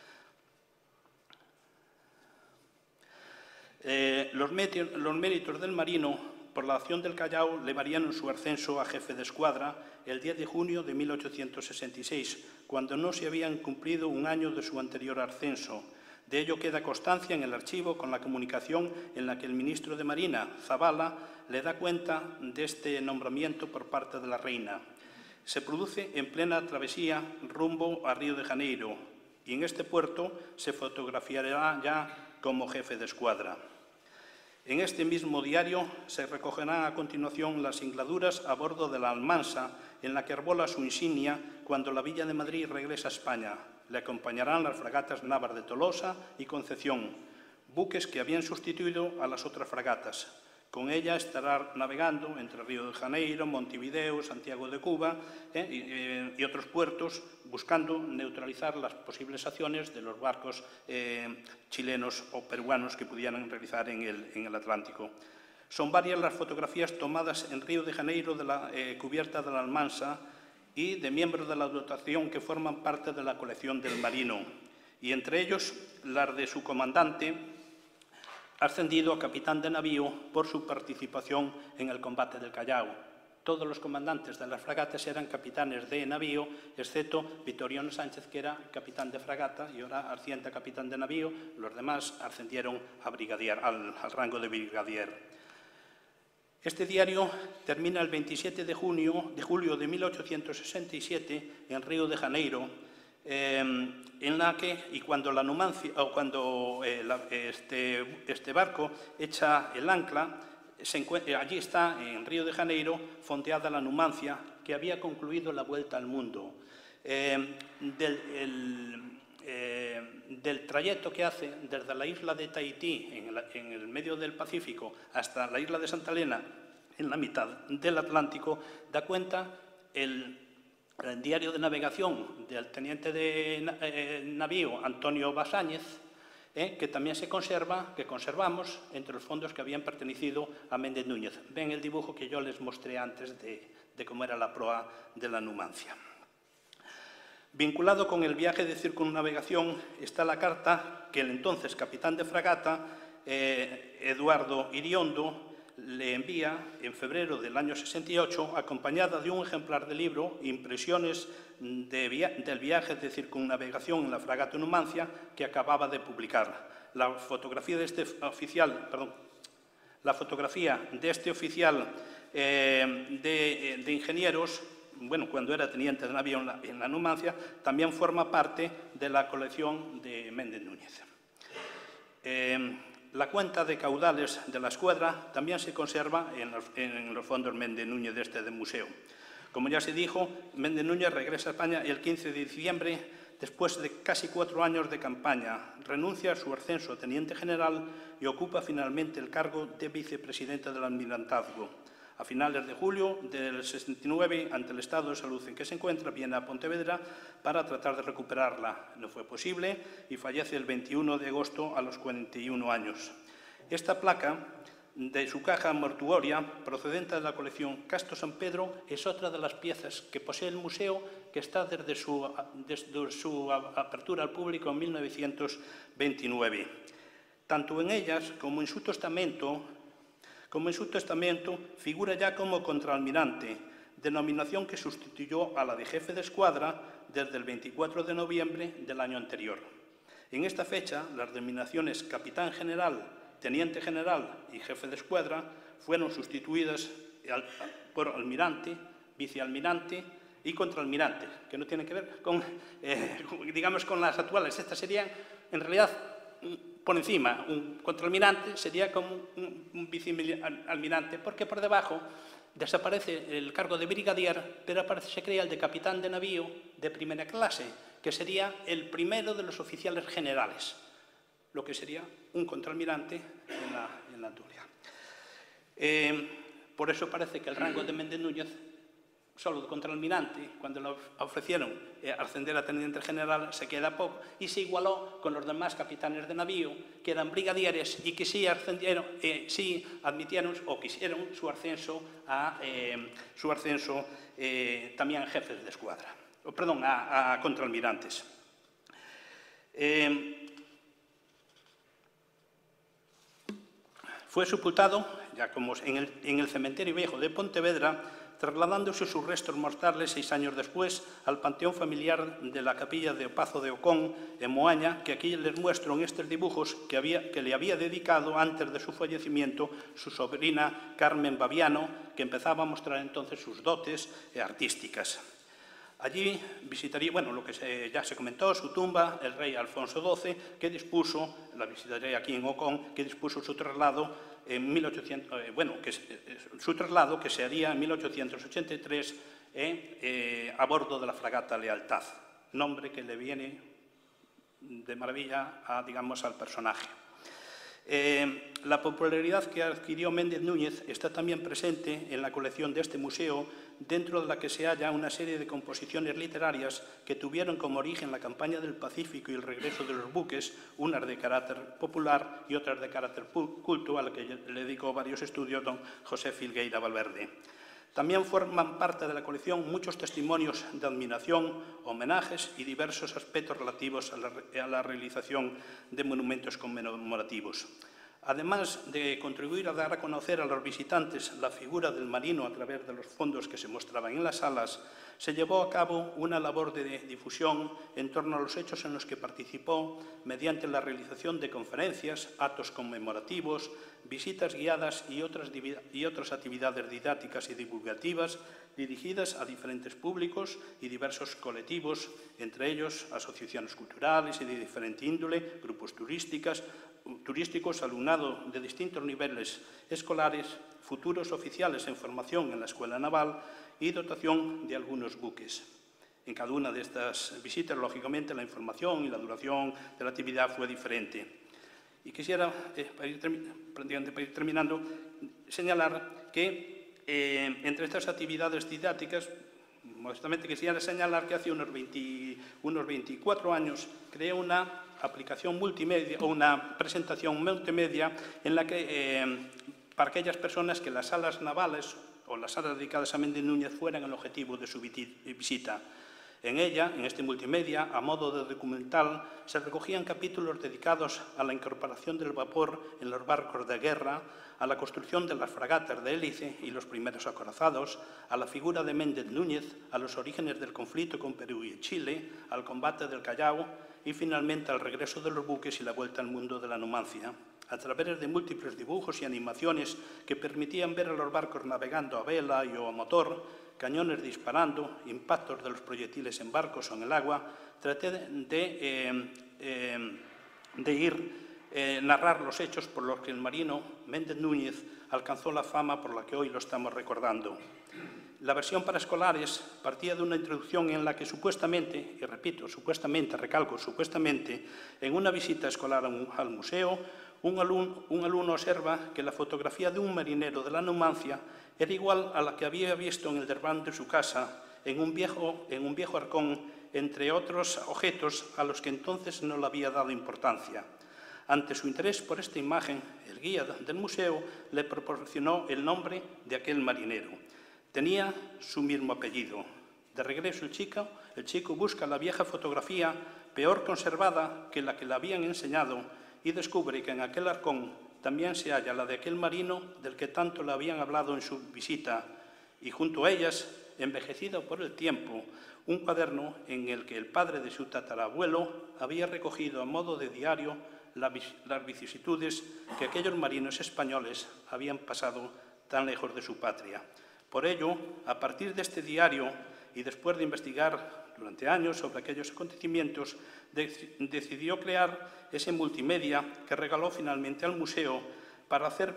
Los méritos del marino por la acción del Callao le valieron su ascenso a jefe de escuadra el 10 de junio de 1866, cuando no se habían cumplido un año de su anterior ascenso. De ello queda constancia en el archivo con la comunicación en la que el ministro de Marina, Zabala, le da cuenta de este nombramiento por parte de la reina. Se produce en plena travesía rumbo a Río de Janeiro y en este puerto se fotografiará ya como jefe de escuadra. En este mismo diario se recogerán a continuación las singladuras a bordo de la Almansa, en la que arbola su insignia cuando la Villa de Madrid regresa a España. Le acompañarán las fragatas Navas de Tolosa y Concepción, buques que habían sustituido a las otras fragatas. Con ella estará navegando entre Río de Janeiro, Montevideo, Santiago de Cuba y otros puertos, buscando neutralizar las posibles acciones de los barcos chilenos o peruanos que pudieran realizar en el Atlántico. Son varias las fotografías tomadas en Río de Janeiro de la cubierta de la Almansa y de miembros de la dotación que forman parte de la colección del marino, y entre ellos las de su comandante, ascendido a capitán de navío por su participación en el combate del Callao. Todos los comandantes de las fragatas eran capitanes de navío, excepto Victoriano Sánchez, que era capitán de fragata y ahora asciende a capitán de navío. Los demás ascendieron a brigadier, al rango de brigadier. Este diario termina el 27 de julio de 1867 en Río de Janeiro, en la que, y cuando la Numancia, o cuando este barco echa el ancla, allí está, en Río de Janeiro, fondeada la Numancia, que había concluido la vuelta al mundo. Del trayecto que hace desde la isla de Tahití, en el medio del Pacífico, hasta la isla de Santa Elena, en la mitad del Atlántico, da cuenta el diario de navegación del teniente de navío Antonio Basáñez, que también conservamos entre los fondos que habían pertenecido a Méndez Núñez. Ven el dibujo que yo les mostré antes de cómo era la proa de la Numancia. Vinculado con el viaje de circunnavegación está la carta que el entonces capitán de fragata, Eduardo Iriondo, le envía en febrero del año 68, acompañada de un ejemplar de libro, Impresiones del viaje de circunnavegación en la fragata Numancia, que acababa de publicar. La fotografía de este oficial de ingenieros, bueno, cuando era teniente de navío en la Numancia, también forma parte de la colección de Méndez Núñez. La cuenta de caudales de la escuadra también se conserva en los fondos Méndez Núñez del museo. Como ya se dijo, Méndez Núñez regresa a España el 15 de diciembre, después de casi 4 años de campaña. Renuncia a su ascenso a teniente general y ocupa finalmente el cargo de vicepresidente del almirantazgo. A finales de julio del 69, ante el estado de salud en que se encuentra, viene a Pontevedra para tratar de recuperarla. No fue posible y fallece el 21 de agosto a los 41 años. Esta placa de su caja mortuoria, procedente de la colección Casto San Pedro, es otra de las piezas que posee el museo, que está desde su apertura al público en 1929. Tanto en ellas como en su testamento, figura ya como contraalmirante, denominación que sustituyó a la de jefe de escuadra desde el 24 de noviembre del año anterior. En esta fecha, las denominaciones capitán general, teniente general y jefe de escuadra fueron sustituidas por almirante, vicealmirante, y contraalmirante, que no tienen que ver con, digamos, con las actuales. Estas serían, en realidad, por encima. Un contraalmirante sería como un vicealmirante, porque por debajo desaparece el cargo de brigadier, pero se crea el de capitán de navío de primera clase, que sería el primero de los oficiales generales, lo que sería un contraalmirante en la actualidad. Por eso parece que el rango de Méndez Núñez, solo de contraalmirante, cuando le ofrecieron ascender a teniente general, se queda poco y se igualó con los demás capitanes de navío, que eran brigadieres y que sí admitieron o quisieron su ascenso también a jefes de escuadra, perdón, a contraalmirantes. Fue sepultado, ya como en el cementerio viejo de Pontevedra, trasladándose sus restos mortales 6 años después al panteón familiar de la capilla de Pazo de Ocón, en Moaña, que aquí les muestro en estos dibujos que le había dedicado antes de su fallecimiento su sobrina Carmen Baviano, que empezaba a mostrar entonces sus dotes artísticas. Allí visitaría, bueno, lo que ya se comentó, su tumba, el rey Alfonso XII, que dispuso, la visitaré aquí en Ocón, que dispuso su traslado en 1800, su traslado que se haría en 1883 a bordo de la fragata Lealtad, nombre que le viene de maravilla digamos, al personaje. La popularidad que adquirió Méndez Núñez está también presente en la colección de este museo, dentro de la que se halla una serie de composiciones literarias que tuvieron como origen la campaña del Pacífico y el regreso de los buques, unas de carácter popular y otras de carácter culto, a la que le dedicó varios estudios don José Filgueira Valverde. También forman parte de la colección muchos testimonios de admiración, homenajes y diversos aspectos relativos a la realización de monumentos conmemorativos. Además de contribuir a dar a conocer a los visitantes la figura del marino a través de los fondos que se mostraban en las salas, se llevó a cabo una labor de difusión en torno a los hechos en los que participó mediante la realización de conferencias, actos conmemorativos, visitas guiadas y otras actividades didácticas y divulgativas dirigidas a diferentes públicos y diversos colectivos, entre ellos asociaciones culturales y de diferente índole, grupos turísticos, alumnado de distintos niveles escolares, futuros oficiales en formación en la Escuela Naval y dotación de algunos buques. En cada una de estas visitas, lógicamente, la información y la duración de la actividad fue diferente. Y quisiera, para ir terminando, señalar que entre estas actividades didácticas, modestamente quisiera señalar que hace unos 24 años creé una aplicación multimedia o una presentación multimedia en la que, para aquellas personas que las salas navales o las salas dedicadas a Méndez Núñez fueran el objetivo de su visita. En ella, en este multimedia, a modo de documental, se recogían capítulos dedicados a la incorporación del vapor en los barcos de guerra, a la construcción de las fragatas de hélice y los primeros acorazados, a la figura de Méndez Núñez, a los orígenes del conflicto con Perú y Chile, al combate del Callao y, finalmente, al regreso de los buques y la vuelta al mundo de la Numancia. A través de múltiples dibujos y animaciones que permitían ver a los barcos navegando a vela y o a motor, cañones disparando, impactos de los proyectiles en barcos o en el agua, traté de narrar los hechos por los que el marino Méndez Núñez alcanzó la fama por la que hoy lo estamos recordando. La versión para escolares partía de una introducción en la que supuestamente, y repito, supuestamente, recalco, supuestamente, en una visita escolar al museo, un alumno observa que la fotografía de un marinero de la Numancia era igual a la que había visto en el desván de su casa, en un viejo arcón, entre otros objetos a los que entonces no le había dado importancia. Ante su interés por esta imagen, el guía del museo le proporcionó el nombre de aquel marinero. Tenía su mismo apellido. De regreso el chico busca la vieja fotografía, peor conservada que la que le habían enseñado, y descubre que en aquel arcón también se halla la de aquel marino del que tanto le habían hablado en su visita, y junto a ellas, envejecido por el tiempo, un cuaderno en el que el padre de su tatarabuelo había recogido a modo de diario las vicisitudes que aquellos marinos españoles habían pasado tan lejos de su patria. Por ello, a partir de este diario, y después de investigar durante años sobre aquellos acontecimientos, decidió crear ese multimedia que regaló finalmente al museo para hacer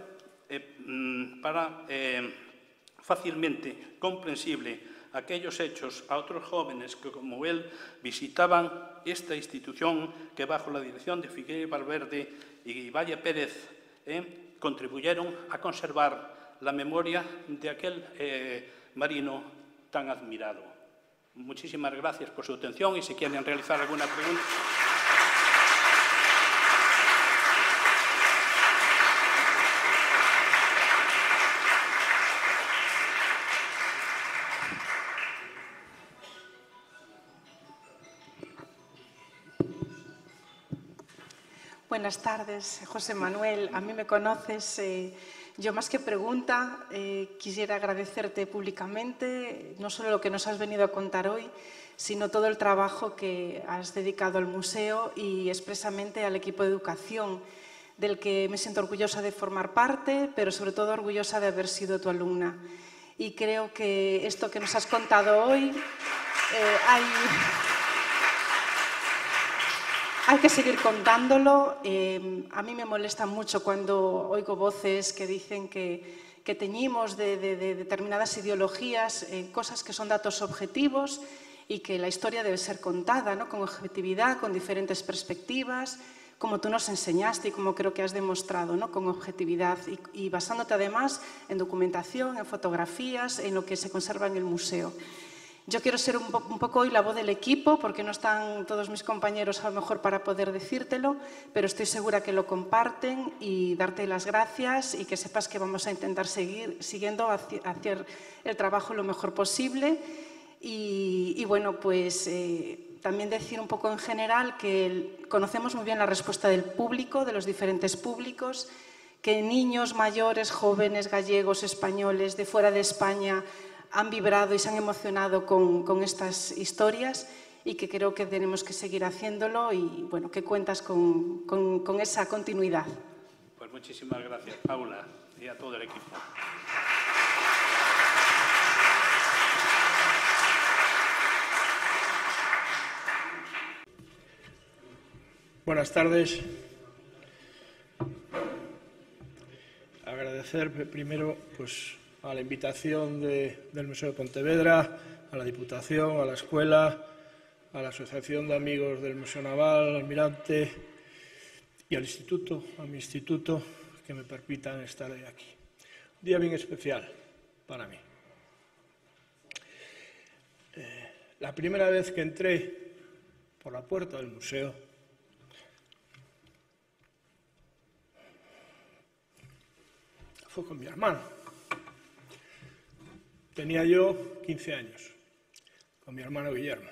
fácilmente comprensible aquellos hechos a otros jóvenes que, como él, visitaban esta institución que, bajo la dirección de Figueira Valverde y Valle Pérez, contribuyeron a conservar la memoria de aquel marino tan admirado. Muchísimas gracias por su atención y si quieren realizar alguna pregunta. Buenas tardes, José Manuel. A mí me conoces. Yo, más que pregunta, quisiera agradecerte públicamente no solo lo que nos has venido a contar hoy, sino todo el trabajo que has dedicado al museo y expresamente al equipo de educación, del que me siento orgullosa de formar parte, pero sobre todo orgullosa de haber sido tu alumna. Y creo que esto que nos has contado hoy hay que seguir contándolo. A mí me molesta mucho cuando oigo voces que dicen que teñimos de determinadas ideologías cosas que son datos objetivos y que la historia debe ser contada, ¿no?, con objetividad, con diferentes perspectivas, como tú nos enseñaste y como creo que has demostrado, ¿no?, con objetividad y basándote además en documentación, en fotografías, en lo que se conserva en el museo. Yo quiero ser un poco hoy la voz del equipo, porque no están todos mis compañeros a lo mejor para poder decírtelo, pero estoy segura que lo comparten y darte las gracias y que sepas que vamos a intentar siguiendo hacer el trabajo lo mejor posible. Y bueno, pues también decir un poco en general que conocemos muy bien la respuesta del público, de los diferentes públicos, que niños, mayores, jóvenes, gallegos, españoles, de fuera de España, han vibrado y se han emocionado con estas historias y que creo que tenemos que seguir haciéndolo y bueno, que cuentas con esa continuidad. Pues muchísimas gracias, Paula, y a todo el equipo. Buenas tardes. Agradecer primero a la invitación del Museo de Pontevedra, a la Diputación, a la Escuela, a la Asociación de Amigos del Museo Naval, Almirante y al Instituto, a mi instituto, que me permitan estar hoy aquí. Un día bien especial para mí. La primera vez que entré por la puerta del museo, fue con mi hermano. Tenía yo 15 años, con mi hermano Guillermo.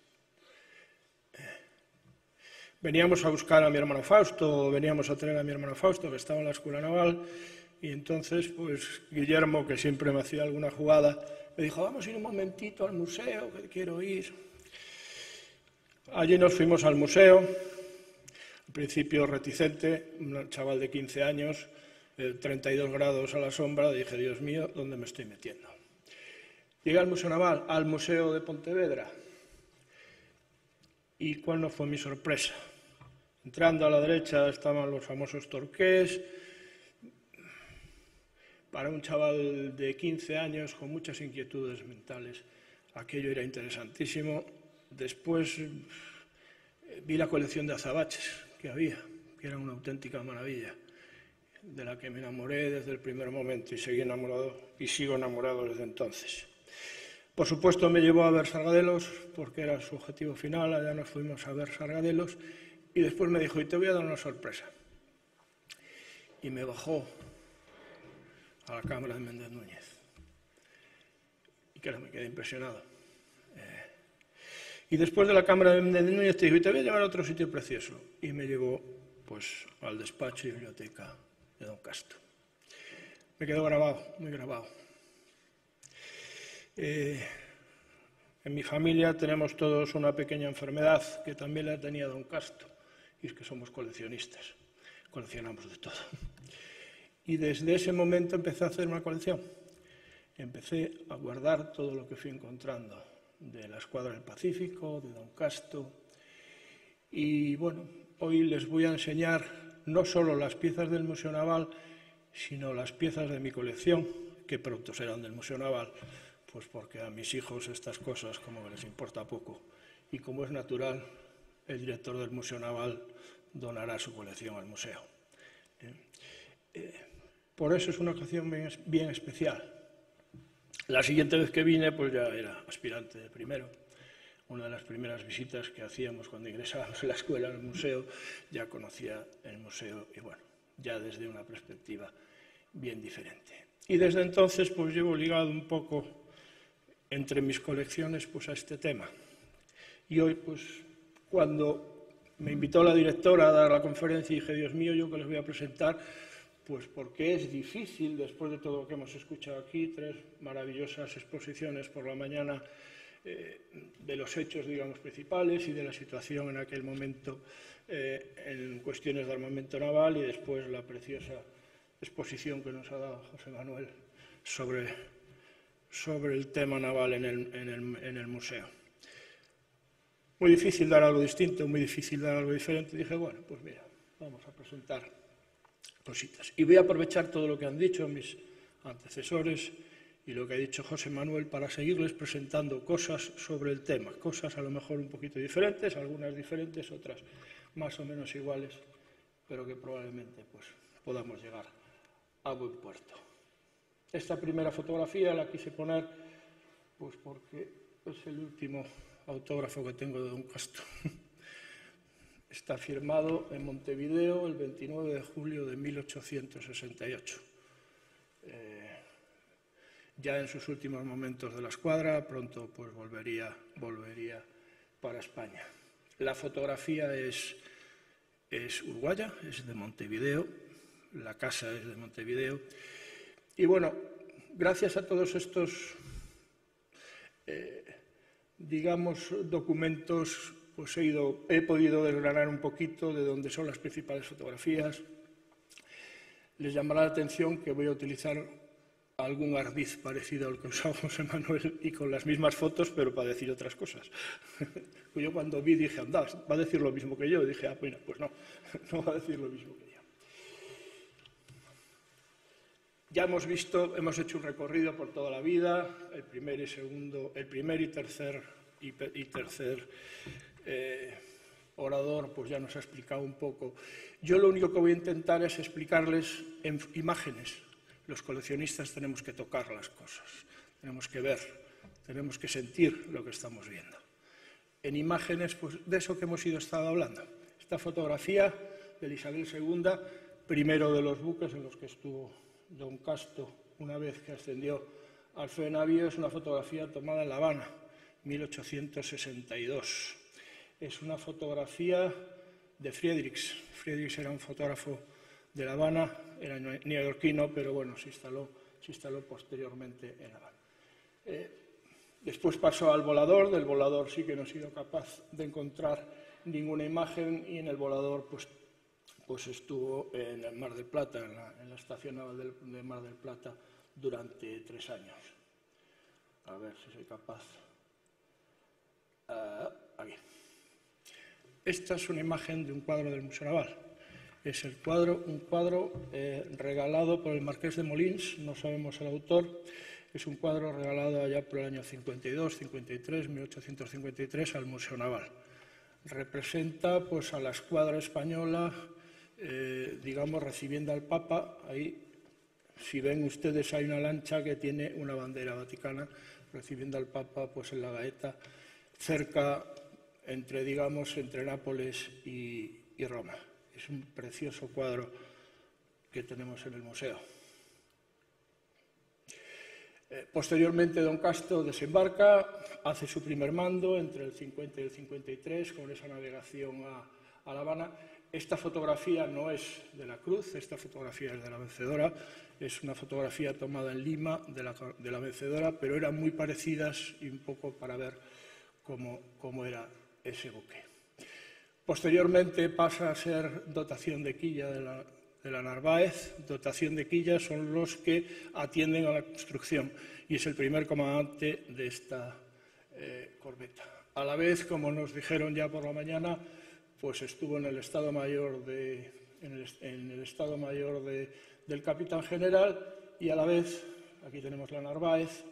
Veníamos a buscar a mi hermano Fausto, veníamos a traer a mi hermano Fausto, que estaba en la Escuela Naval, y entonces, pues, Guillermo, que siempre me hacía alguna jugada, me dijo, vamos a ir un momentito al museo, que quiero ir. Allí nos fuimos al museo, al principio reticente, un chaval de 15 años, 32 grados a la sombra, dije, Dios mío, ¿dónde me estoy metiendo? Llegué al Museo Naval, al Museo de Pontevedra, y ¿cuál no fue mi sorpresa? Entrando a la derecha estaban los famosos torqués. Para un chaval de 15 años con muchas inquietudes mentales, aquello era interesantísimo. Después vi la colección de azabaches que había, que era una auténtica maravilla, de la que me enamoré desde el primer momento y seguí enamorado y sigo enamorado desde entonces. Por supuesto me llevó a ver Sargadelos porque era su objetivo final, allá nos fuimos a ver Sargadelos y después me dijo, y te voy a dar una sorpresa. Y me bajó a la cámara de Méndez Núñez. Y claro, me quedé impresionado. Y después de la cámara de Méndez Núñez te dijo, y te voy a llevar a otro sitio precioso. Y me llevó pues, al despacho y biblioteca de Don Casto. Me quedó grabado, muy grabado. En mi familia tenemos todos una pequeña enfermedad que también la tenía Don Casto, y es que somos coleccionistas, coleccionamos de todo. Y desde ese momento empecé a hacer una colección. Empecé a guardar todo lo que fui encontrando de la Escuadra del Pacífico, de Don Casto. Y bueno, hoy les voy a enseñar no solo las piezas del Museo Naval, sino las piezas de mi colección, que pronto serán del Museo Naval, pues porque a mis hijos estas cosas como que les importa poco. Y como es natural, el director del Museo Naval donará su colección al museo. Por eso es una ocasión bien especial. La siguiente vez que vine, pues ya era aspirante de primero. Una de las primeras visitas que hacíamos cuando ingresábamos en la escuela al museo, ya conocía el museo y bueno, ya desde una perspectiva bien diferente. Y desde entonces pues llevo ligado un poco entre mis colecciones pues a este tema. Y hoy pues cuando me invitó la directora a dar la conferencia dije, Dios mío, ¿yo qué les voy a presentar? Pues porque es difícil, después de todo lo que hemos escuchado aquí, 3 maravillosas exposiciones por la mañana de los hechos, digamos, principales y de la situación en aquel momento en cuestiones de armamento naval y después la preciosa exposición que nos ha dado José Manuel sobre el tema naval en el museo. Muy difícil dar algo distinto, muy difícil dar algo diferente. Dije, bueno, pues mira, vamos a presentar cositas. Y voy a aprovechar todo lo que han dicho mis antecesores y lo que ha dicho José Manuel para seguirles presentando cosas sobre el tema, cosas a lo mejor un poquito diferentes, algunas diferentes, otras más o menos iguales, pero que probablemente pues, podamos llegar a buen puerto. Esta primera fotografía la quise poner pues porque es el último autógrafo que tengo de Don Casto. Está firmado en Montevideo el 29 de julio de 1868. Ya en sus últimos momentos de la escuadra, pronto pues volvería para España. La fotografía es uruguaya, es de Montevideo, la casa es de Montevideo. Y bueno, gracias a todos estos, digamos, documentos, pues he podido desgranar un poquito de dónde son las principales fotografías. Les llamará la atención que voy a utilizar algún ardiz parecido al que usaba José Manuel y con las mismas fotos, pero para decir otras cosas. Yo cuando vi dije, anda, va a decir lo mismo que yo. Y dije, bueno, pues no, no va a decir lo mismo que yo. Ya hemos visto, hemos hecho un recorrido por toda la vida, el primer y tercer orador pues ya nos ha explicado un poco. Yo lo único que voy a intentar es explicarles en imágenes. Los coleccionistas tenemos que tocar las cosas, tenemos que ver, tenemos que sentir lo que estamos viendo. En imágenes, pues de eso que hemos estado hablando. Esta fotografía de Isabel II, primero de los buques en los que estuvo Don Casto una vez que ascendió al fe de navío, es una fotografía tomada en La Habana, 1862. Es una fotografía de Friedrichs. Friedrichs era un fotógrafo de La Habana, era neoyorquino, pero bueno, se instaló posteriormente en La Habana. Después pasó al volador, del volador sí que no he sido capaz de encontrar ninguna imagen y en el volador pues estuvo en el Mar del Plata, en la estación naval del Mar del Plata durante 3 años. A ver si soy capaz. Aquí. Esta es una imagen de un cuadro del Museo Naval. Es un cuadro regalado por el Marqués de Molins, no sabemos el autor. Es un cuadro regalado allá por el año 52, 53, 1853 al Museo Naval. Representa pues, a la escuadra española, digamos, recibiendo al Papa. Ahí, si ven ustedes, hay una lancha que tiene una bandera vaticana recibiendo al Papa pues, en la Gaeta, cerca entre Nápoles y Roma. Es un precioso cuadro que tenemos en el museo. Posteriormente, Don Casto desembarca, hace su primer mando entre el 50 y el 53 con esa navegación a La Habana. Esta fotografía no es de la Cruz, esta fotografía es de la Vencedora. Es una fotografía tomada en Lima de la Vencedora, pero eran muy parecidas y un poco para ver cómo era ese buque. Posteriormente pasa a ser dotación de quilla de la Narváez. Dotación de quilla son los que atienden a la construcción y es el primer comandante de esta corbeta. A la vez, como nos dijeron ya por la mañana, pues estuvo en el Estado Mayor, del Capitán General, y a la vez, aquí tenemos la Narváez.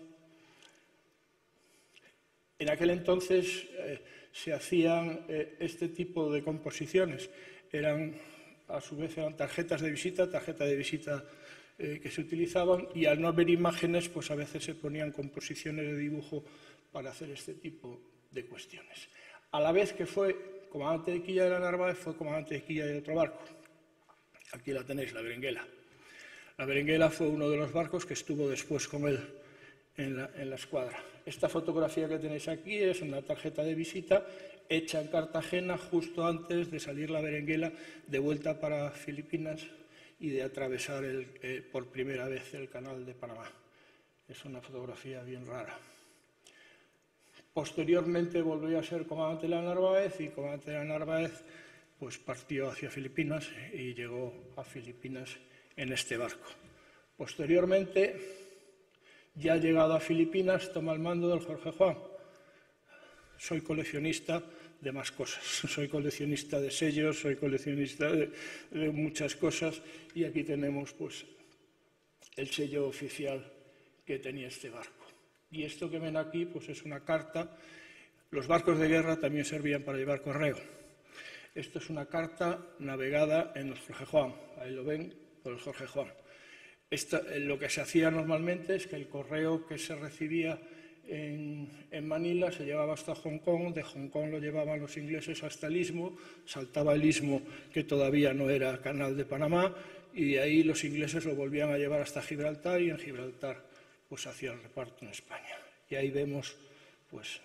En aquel entonces se hacían este tipo de composiciones. A su vez eran tarjeta de visita que se utilizaban, y al no haber imágenes, pues a veces se ponían composiciones de dibujo para hacer este tipo de cuestiones. A la vez que fue comandante de quilla de la Narváez, fue comandante de quilla de otro barco. Aquí la tenéis, la Berenguela. La Berenguela fue uno de los barcos que estuvo después con él en la escuadra. Esta fotografía que tenéis aquí es una tarjeta de visita hecha en Cartagena justo antes de salir la Berenguela de vuelta para Filipinas y de atravesar por primera vez el Canal de Panamá. Es una fotografía bien rara. Posteriormente volvió a ser comandante de la Narváez, y comandante de la Narváez pues partió hacia Filipinas y llegó a Filipinas en este barco. Posteriormente, ya llegado a Filipinas, toma el mando del Jorge Juan. Soy coleccionista de más cosas. Soy coleccionista de sellos, soy coleccionista de muchas cosas, y aquí tenemos pues el sello oficial que tenía este barco. Y esto que ven aquí pues es una carta. Los barcos de guerra también servían para llevar correo. Esto es una carta navegada en el Jorge Juan. Ahí lo ven, por el Jorge Juan. Lo que se hacía normalmente es que el correo que se recibía en Manila se llevaba hasta Hong Kong, de Hong Kong lo llevaban los ingleses hasta el Istmo, saltaba el Istmo, que todavía no era Canal de Panamá, y de ahí los ingleses lo volvían a llevar hasta Gibraltar, y en Gibraltar pues hacía el reparto en España. Y ahí vemos pues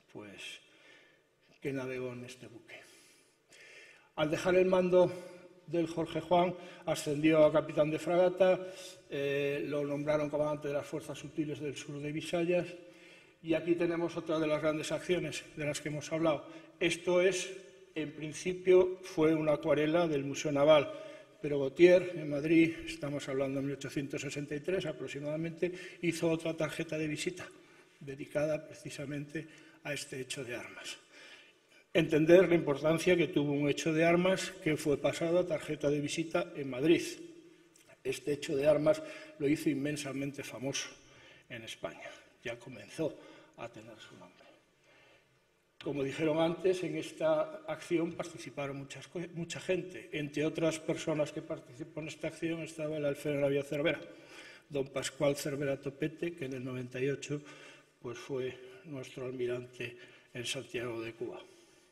que navegó en este buque. Al dejar el mando del Jorge Juan, ascendió a capitán de fragata, lo nombraron comandante de las fuerzas sutiles del sur de Visayas, y aquí tenemos otra de las grandes acciones de las que hemos hablado. Esto en principio, fue una acuarela del Museo Naval, pero Gautier, en Madrid, estamos hablando de 1863 aproximadamente, hizo otra tarjeta de visita dedicada precisamente a este hecho de armas. Entender la importancia que tuvo un hecho de armas que fue pasado a tarjeta de visita en Madrid. Este hecho de armas lo hizo inmensamente famoso en España. Ya comenzó a tener su nombre. Como dijeron antes, en esta acción participaron mucha gente. Entre otras personas que participó en esta acción estaba el alférez Navia Cervera, don Pascual Cervera Topete, que en el 98 pues, fue nuestro almirante en Santiago de Cuba.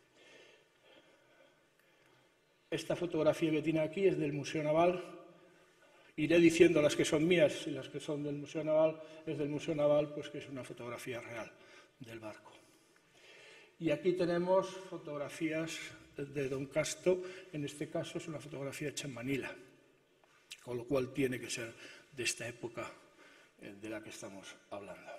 Esta fotografía que tiene aquí es del Museo Naval. Iré diciendo las que son mías y las que son del Museo Naval. Es del Museo Naval, pues que es una fotografía real del barco. Y aquí tenemos fotografías de don Casto. En este caso es una fotografía hecha en Manila, con lo cual tiene que ser de esta época de la que estamos hablando.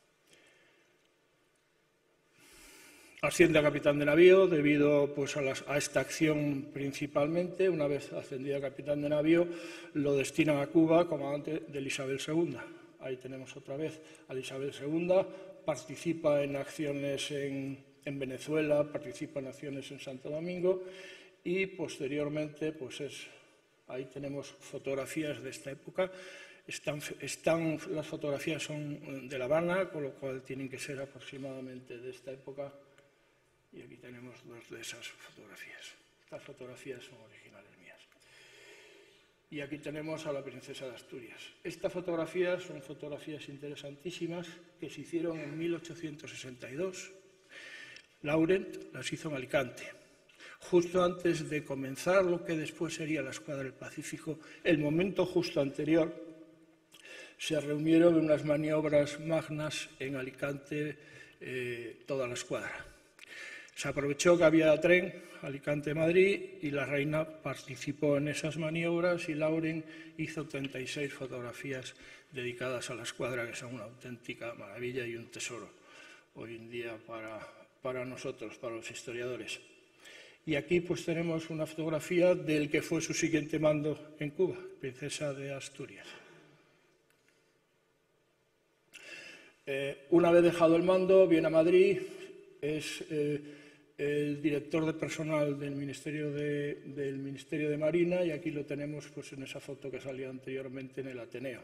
Asciende a capitán de navío debido pues, a esta acción principalmente. Una vez ascendido a capitán de navío, lo destinan a Cuba comandante de Isabel II. Ahí tenemos otra vez a Isabel II. Participa en acciones en Venezuela, participa en acciones en Santo Domingo, y posteriormente, pues ahí tenemos fotografías de esta época. Las fotografías son de La Habana, con lo cual tienen que ser aproximadamente de esta época. Y aquí tenemos dos de esas fotografías. Estas fotografías son originales mías. Y aquí tenemos a la princesa de Asturias. Estas fotografías son fotografías interesantísimas que se hicieron en 1862. Laurent las hizo en Alicante. Justo antes de comenzar lo que después sería la Escuadra del Pacífico, el momento justo anterior, se reunieron en unas maniobras magnas en Alicante toda la escuadra. Se aprovechó que había tren Alicante-Madrid y la reina participó en esas maniobras, y Laurent hizo 36 fotografías dedicadas a la escuadra, que son una auténtica maravilla y un tesoro hoy en día para nosotros, para los historiadores. Y aquí pues tenemos una fotografía del que fue su siguiente mando en Cuba, princesa de Asturias. Una vez dejado el mando, viene a Madrid, es el director de personal del Ministerio de Marina, y aquí lo tenemos pues, en esa foto que salía anteriormente en el Ateneo.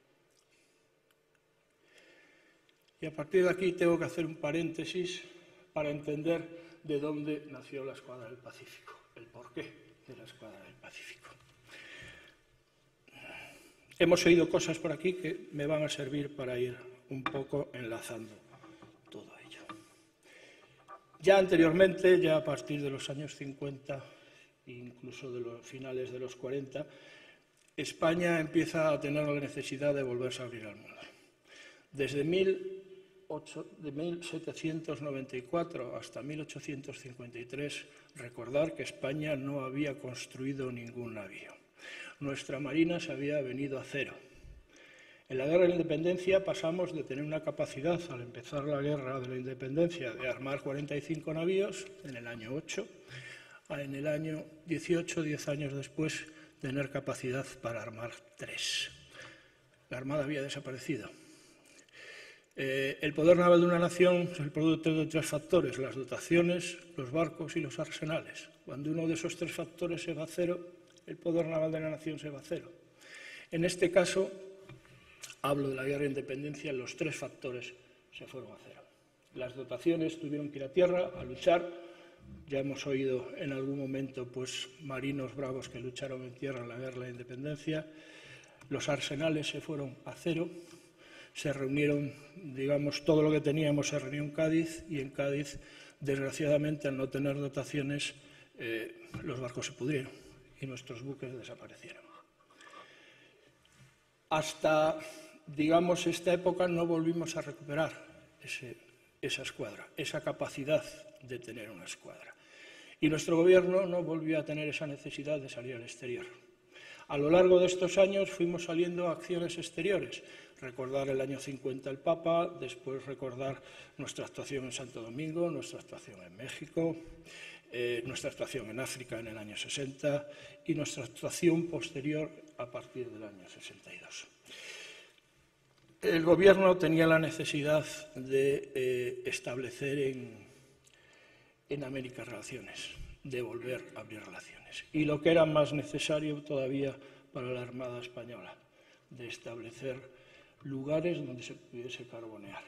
Y a partir de aquí tengo que hacer un paréntesis para entender de dónde nació la Escuadra del Pacífico, el porqué de la Escuadra del Pacífico. Hemos oído cosas por aquí que me van a servir para ir un poco enlazando todo ello. Ya anteriormente, ya a partir de los años 50, incluso de los finales de los 40, España empieza a tener la necesidad de volverse a abrir al mundo. Desde 1794 hasta 1853, recordar que España no había construido ningún navío. Nuestra marina se había venido a cero. En la Guerra de la Independencia pasamos de tener una capacidad, al empezar la Guerra de la Independencia, de armar 45 navíos en el año 8, a en el año 18, 10 años después, tener capacidad para armar 3. La Armada había desaparecido. El poder naval de una nación es el producto de 3 factores: las dotaciones, los barcos y los arsenales. Cuando uno de esos 3 factores se va a cero, el poder naval de la nación se va a cero. En este caso, hablo de la Guerra de Independencia, los 3 factores se fueron a cero. Las dotaciones tuvieron que ir a tierra a luchar. Ya hemos oído en algún momento pues, marinos bravos que lucharon en tierra en la Guerra de la Independencia. Los arsenales se fueron a cero. Se reunieron, digamos, todo lo que teníamos se reunió en Cádiz, y en Cádiz, desgraciadamente, al no tener dotaciones, los barcos se pudrieron y nuestros buques desaparecieron. Hasta, digamos, esta época no volvimos a recuperar esa escuadra, esa capacidad de tener una escuadra. Y nuestro gobierno no volvió a tener esa necesidad de salir al exterior. A lo largo de estos años fuimos saliendo a acciones exteriores. Recordar el año 50 el Papa, después recordar nuestra actuación en Santo Domingo, nuestra actuación en México, nuestra actuación en África en el año 60 y nuestra actuación posterior a partir del año 62. El Gobierno tenía la necesidad de establecer en América relaciones, de volver a abrir relaciones. Y lo que era más necesario todavía para la Armada Española, de establecer lugares donde se pudiese carbonear,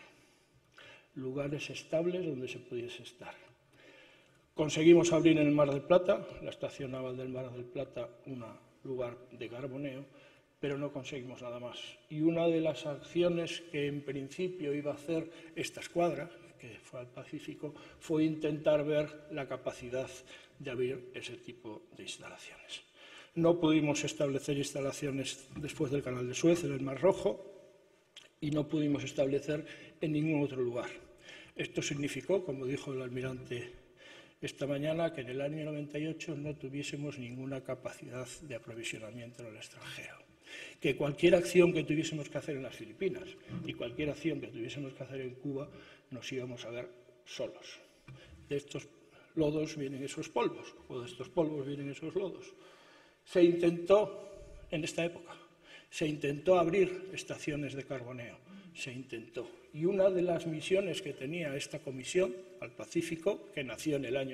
lugares estables donde se pudiese estar. Conseguimos abrir en el Mar del Plata, la Estación Naval del Mar del Plata, un lugar de carboneo, pero no conseguimos nada más. Y una de las acciones que en principio iba a hacer esta escuadra, que fue al Pacífico, fue intentar ver la capacidad de abrir ese tipo de instalaciones. No pudimos establecer instalaciones después del Canal de Suez, en el Mar Rojo, y no pudimos establecer en ningún otro lugar. Esto significó, como dijo el almirante esta mañana, que en el año 98 no tuviésemos ninguna capacidad de aprovisionamiento en el extranjero. Que cualquier acción que tuviésemos que hacer en las Filipinas y cualquier acción que tuviésemos que hacer en Cuba, nos íbamos a ver solos. De estos lodos vienen esos polvos, o de estos polvos vienen esos lodos. Se intentó, en esta época, se intentó abrir estaciones de carboneo, se intentó. Y una de las misiones que tenía esta comisión al Pacífico, que nació en el año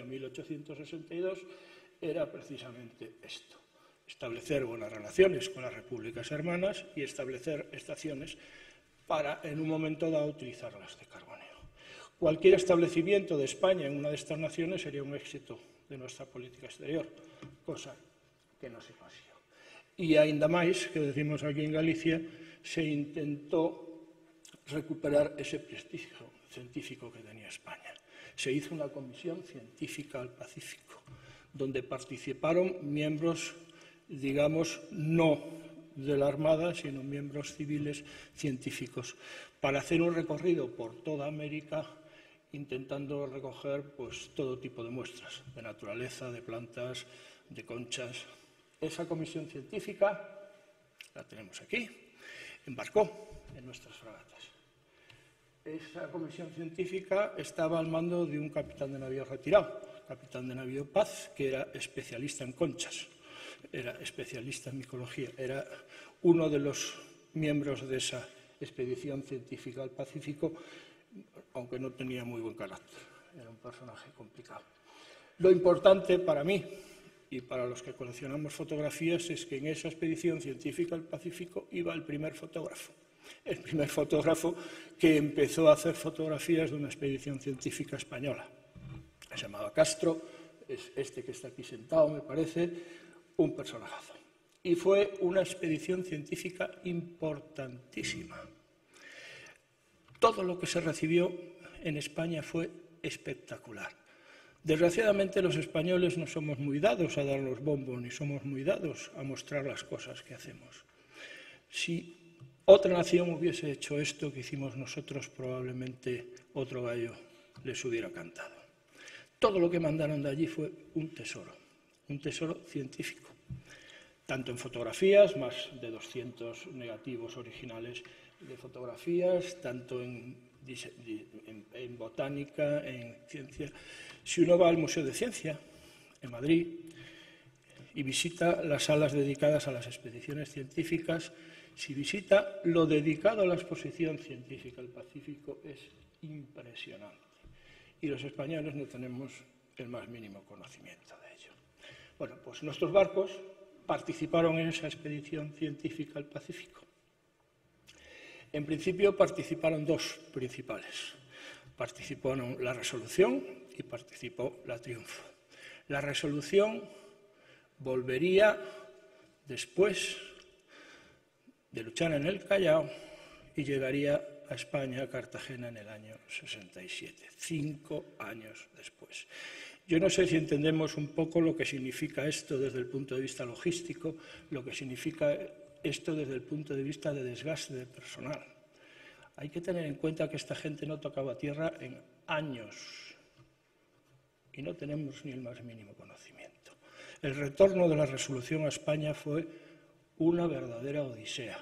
1862, era precisamente esto: establecer buenas relaciones con las repúblicas hermanas y establecer estaciones para, en un momento dado, utilizarlas de carboneo. Cualquier establecimiento de España en una de estas naciones sería un éxito de nuestra política exterior, cosa que no se consiguió. Y ainda máis, que decimos aquí en Galicia, se intentó recuperar ese prestigio científico que tenía España. Se hizo una comisión científica al Pacífico, donde participaron miembros, digamos, no de la Armada, sino miembros civiles científicos, para hacer un recorrido por toda América, intentando recoger pues, todo tipo de muestras, de naturaleza, de plantas, de conchas. Esa comisión científica, la tenemos aquí, embarcó en nuestras fragatas. Esa comisión científica estaba al mando de un capitán de navío retirado, capitán de navío Paz, que era especialista en conchas, era especialista en micología, era uno de los miembros de esa expedición científica al Pacífico, aunque no tenía muy buen carácter, era un personaje complicado. Lo importante para mí y para los que coleccionamos fotografías es que en esa expedición científica al Pacífico iba el primer fotógrafo que empezó a hacer fotografías de una expedición científica española. Se llamaba Castro, es este que está aquí sentado, me parece, un personajazo. Y fue una expedición científica importantísima. Todo lo que se recibió en España fue espectacular. Desgraciadamente los españoles no somos muy dados a dar los bombos, ni somos muy dados a mostrar las cosas que hacemos. Si otra nación hubiese hecho esto que hicimos nosotros, probablemente otro gallo les hubiera cantado. Todo lo que mandaron de allí fue un tesoro científico. Tanto en fotografías, más de 200 negativos originales de fotografías, tanto en botánica, en ciencia. Si uno va al Museo de Ciencia, en Madrid, y visita las salas dedicadas a las expediciones científicas, si visita lo dedicado a la exposición científica al Pacífico, es impresionante. Y los españoles no tenemos el más mínimo conocimiento de ello. Bueno, pues nuestros barcos participaron en esa expedición científica al Pacífico. En principio participaron dos principales. Participaron la Resolución y participó la Triunfo. La Resolución volvería después de luchar en el Callao y llegaría a España, a Cartagena, en el año 67, 5 años después. Yo no sé si entendemos un poco lo que significa esto desde el punto de vista logístico, lo que significa esto desde el punto de vista de desgaste de personal. Hay que tener en cuenta que esta gente no tocaba tierra en años y no tenemos ni el más mínimo conocimiento. El retorno de la Resolución a España fue una verdadera odisea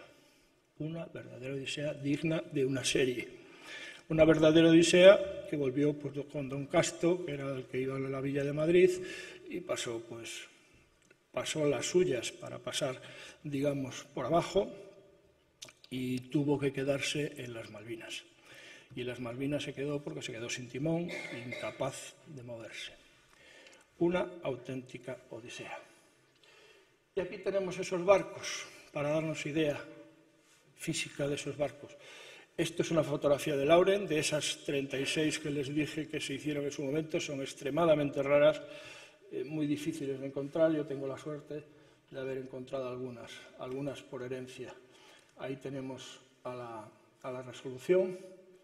digna de una serie. Una verdadera odisea que volvió con don Casto, que era el que iba a la Villa de Madrid, y pasó las suyas para pasar, digamos, por abajo, y tuvo que quedarse en las Malvinas. Y en las Malvinas se quedó porque se quedó sin timón, incapaz de moverse. Una auténtica odisea. Y aquí tenemos esos barcos, para darnos idea física de esos barcos. Esto es una fotografía de Lauren, de esas 36 que les dije que se hicieron en su momento, son extremadamente raras, muy difíciles de encontrar. Yo tengo la suerte de haber encontrado algunas por herencia. Ahí tenemos a la Resolución.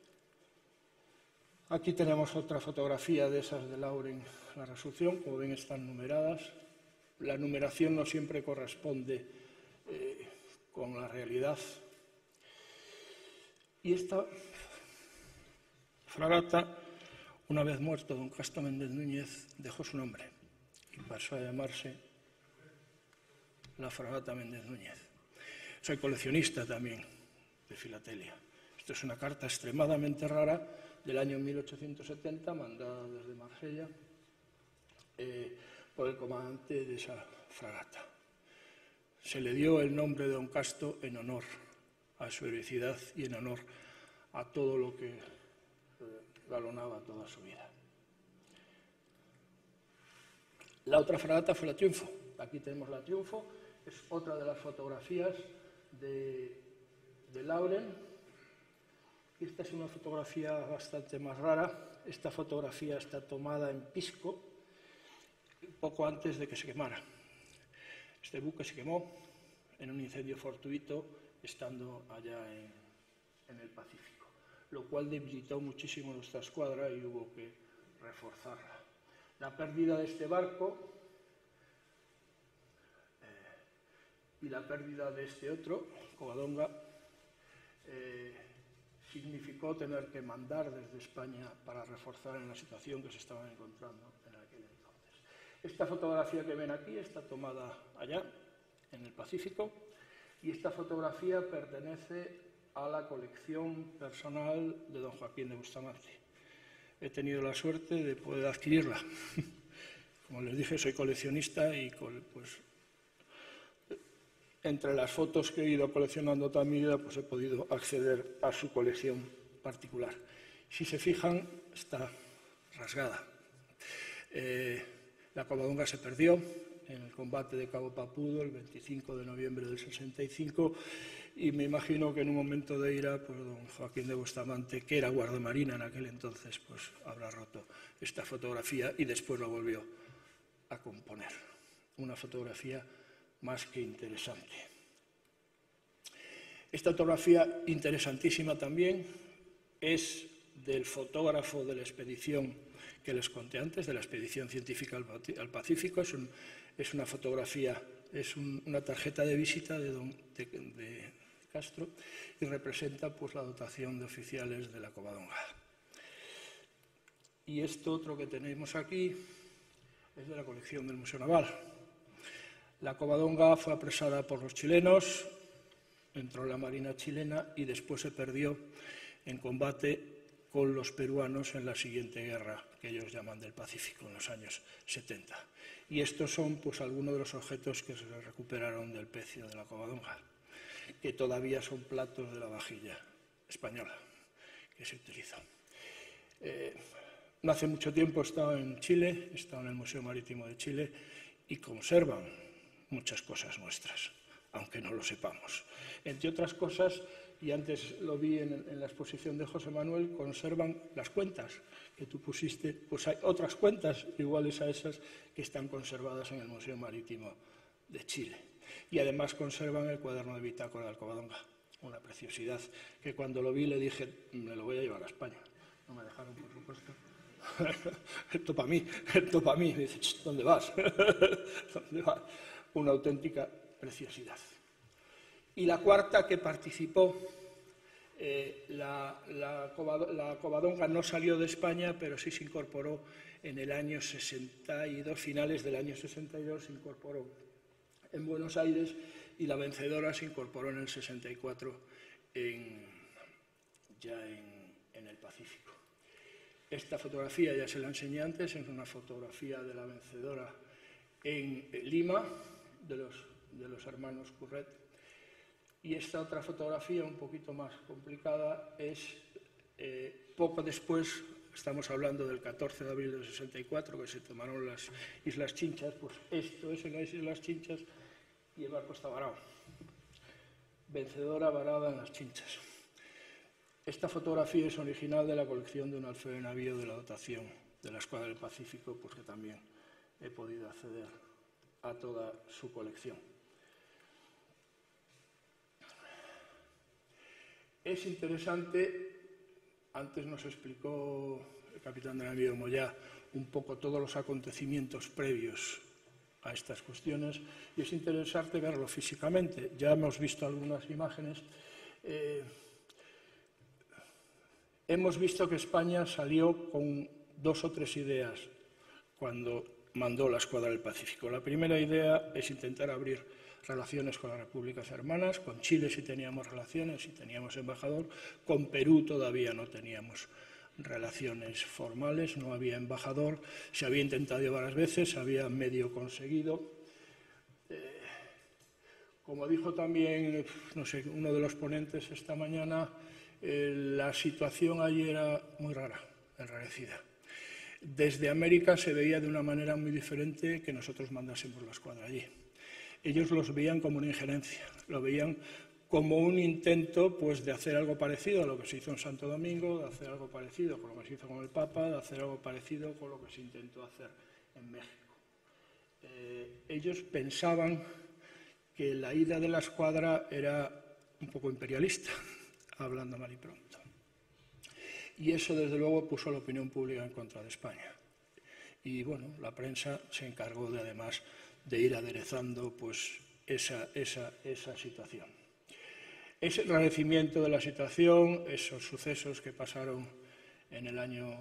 Aquí tenemos otra fotografía de esas de Lauren, la Resolución. Como ven, están numeradas. La numeración no siempre corresponde con la realidad. Y esta fragata, una vez muerto don Casto Méndez Núñez, dejó su nombre y pasó a llamarse la fragata Méndez Núñez. Soy coleccionista también de filatelia. Esto es una carta extremadamente rara del año 1870, mandada desde Marsella por el comandante de esa fragata. Se le dio el nombre de don Casto en honor a su heroicidad y en honor a todo lo que galonaba toda su vida. La otra fragata fue la Triunfo. Aquí tenemos la Triunfo, es otra de las fotografías de Lauren. Esta es una fotografía bastante más rara. Esta fotografía está tomada en Pisco, poco antes de que se quemara. Este buque se quemó en un incendio fortuito estando allá en el Pacífico, lo cual debilitó muchísimo nuestra escuadra y hubo que reforzarla. La pérdida de este barco y la pérdida de este otro, Covadonga, significó tener que mandar desde España para reforzar en la situación que se estaban encontrando en aquel entonces. Esta fotografía que ven aquí está tomada allá, en el Pacífico, y esta fotografía pertenece a la colección personal de don Joaquín de Bustamante. He tenido la suerte de poder adquirirla. Como les dije, soy coleccionista y pues entre las fotos que he ido coleccionando toda mi vida, pues he podido acceder a su colección particular. Si se fijan, está rasgada. La Covadonga se perdió en el combate de Cabo Papudo el 25 de noviembre del 65 y me imagino que en un momento de ira, pues don Joaquín de Bustamante, que era guardamarina en aquel entonces, pues habrá roto esta fotografía y después la volvió a componer. Una fotografía más que interesante. Esta fotografía, interesantísima también, es del fotógrafo de la expedición que les conté antes, de la expedición científica al Pacífico. Es una fotografía, es una tarjeta de visita de Castro y representa pues, la dotación de oficiales de la Covadonga. Y esto otro que tenemos aquí es de la colección del Museo Naval. La Covadonga fue apresada por los chilenos, entró en la Marina chilena y después se perdió en combate con los peruanos en la siguiente guerra, que ellos llaman del Pacífico, en los años 70. Y estos son pues, algunos de los objetos que se recuperaron del pecio de la Covadonga, que todavía son platos de la vajilla española que se utilizó. No hace mucho tiempo he estado en Chile, he estado en el Museo Marítimo de Chile y conservan muchas cosas nuestras, aunque no lo sepamos. Entre otras cosas, y antes lo vi en la exposición de José Manuel, conservan las cuentas que tú pusiste, pues hay otras cuentas iguales a esas que están conservadas en el Museo Marítimo de Chile. Y además conservan el cuaderno de bitácora de Covadonga, una preciosidad que cuando lo vi le dije, me lo voy a llevar a España. No me dejaron, por supuesto. Esto para mí, esto para mí. Me dice, ¿dónde vas? ¿Dónde vas? Una auténtica preciosidad. Y la cuarta que participó, la Covadonga no salió de España, pero sí se incorporó en el año 62, finales del año 62, se incorporó en Buenos Aires y la vencedora se incorporó en el 64 ya en el Pacífico. Esta fotografía ya se la enseñé antes, es una fotografía de la vencedora en Lima, de los hermanos Curret. Y esta otra fotografía, un poquito más complicada, es poco después, estamos hablando del 14 de abril del 64, que se tomaron las Islas Chinchas, pues esto es en las Islas Chinchas y el barco está varado. Vencedora varada en las Chinchas. Esta fotografía es original de la colección de un alférez de navío de la dotación de la Escuadra del Pacífico, pues que también he podido acceder a toda su colección. Es interesante, antes nos explicó el capitán de navío Moyá un poco todos los acontecimientos previos a estas cuestiones y es interesante verlo físicamente. Ya hemos visto algunas imágenes. Hemos visto que España salió con 2 o 3 ideas cuando mandó la Escuadra del Pacífico. La primera idea es intentar abrir relaciones con las repúblicas hermanas, con Chile sí teníamos relaciones, sí teníamos embajador, con Perú todavía no teníamos relaciones formales, no había embajador, se había intentado varias veces, se había medio conseguido. Como dijo también, no sé, uno de los ponentes esta mañana, la situación allí era muy rara, enrarecida. Desde América se veía de una manera muy diferente que nosotros mandásemos la escuadra allí. Ellos los veían como una injerencia, lo veían como un intento pues, de hacer algo parecido a lo que se hizo en Santo Domingo, de hacer algo parecido con lo que se hizo con el Papa, de hacer algo parecido con lo que se intentó hacer en México. Ellos pensaban que la ida de la escuadra era un poco imperialista, hablando mal y pronto. Y eso, desde luego, puso la opinión pública en contra de España. Y, bueno, la prensa se encargó, además, de ir aderezando pues, esa situación. Ese enrarecimiento de la situación, esos sucesos que pasaron en el año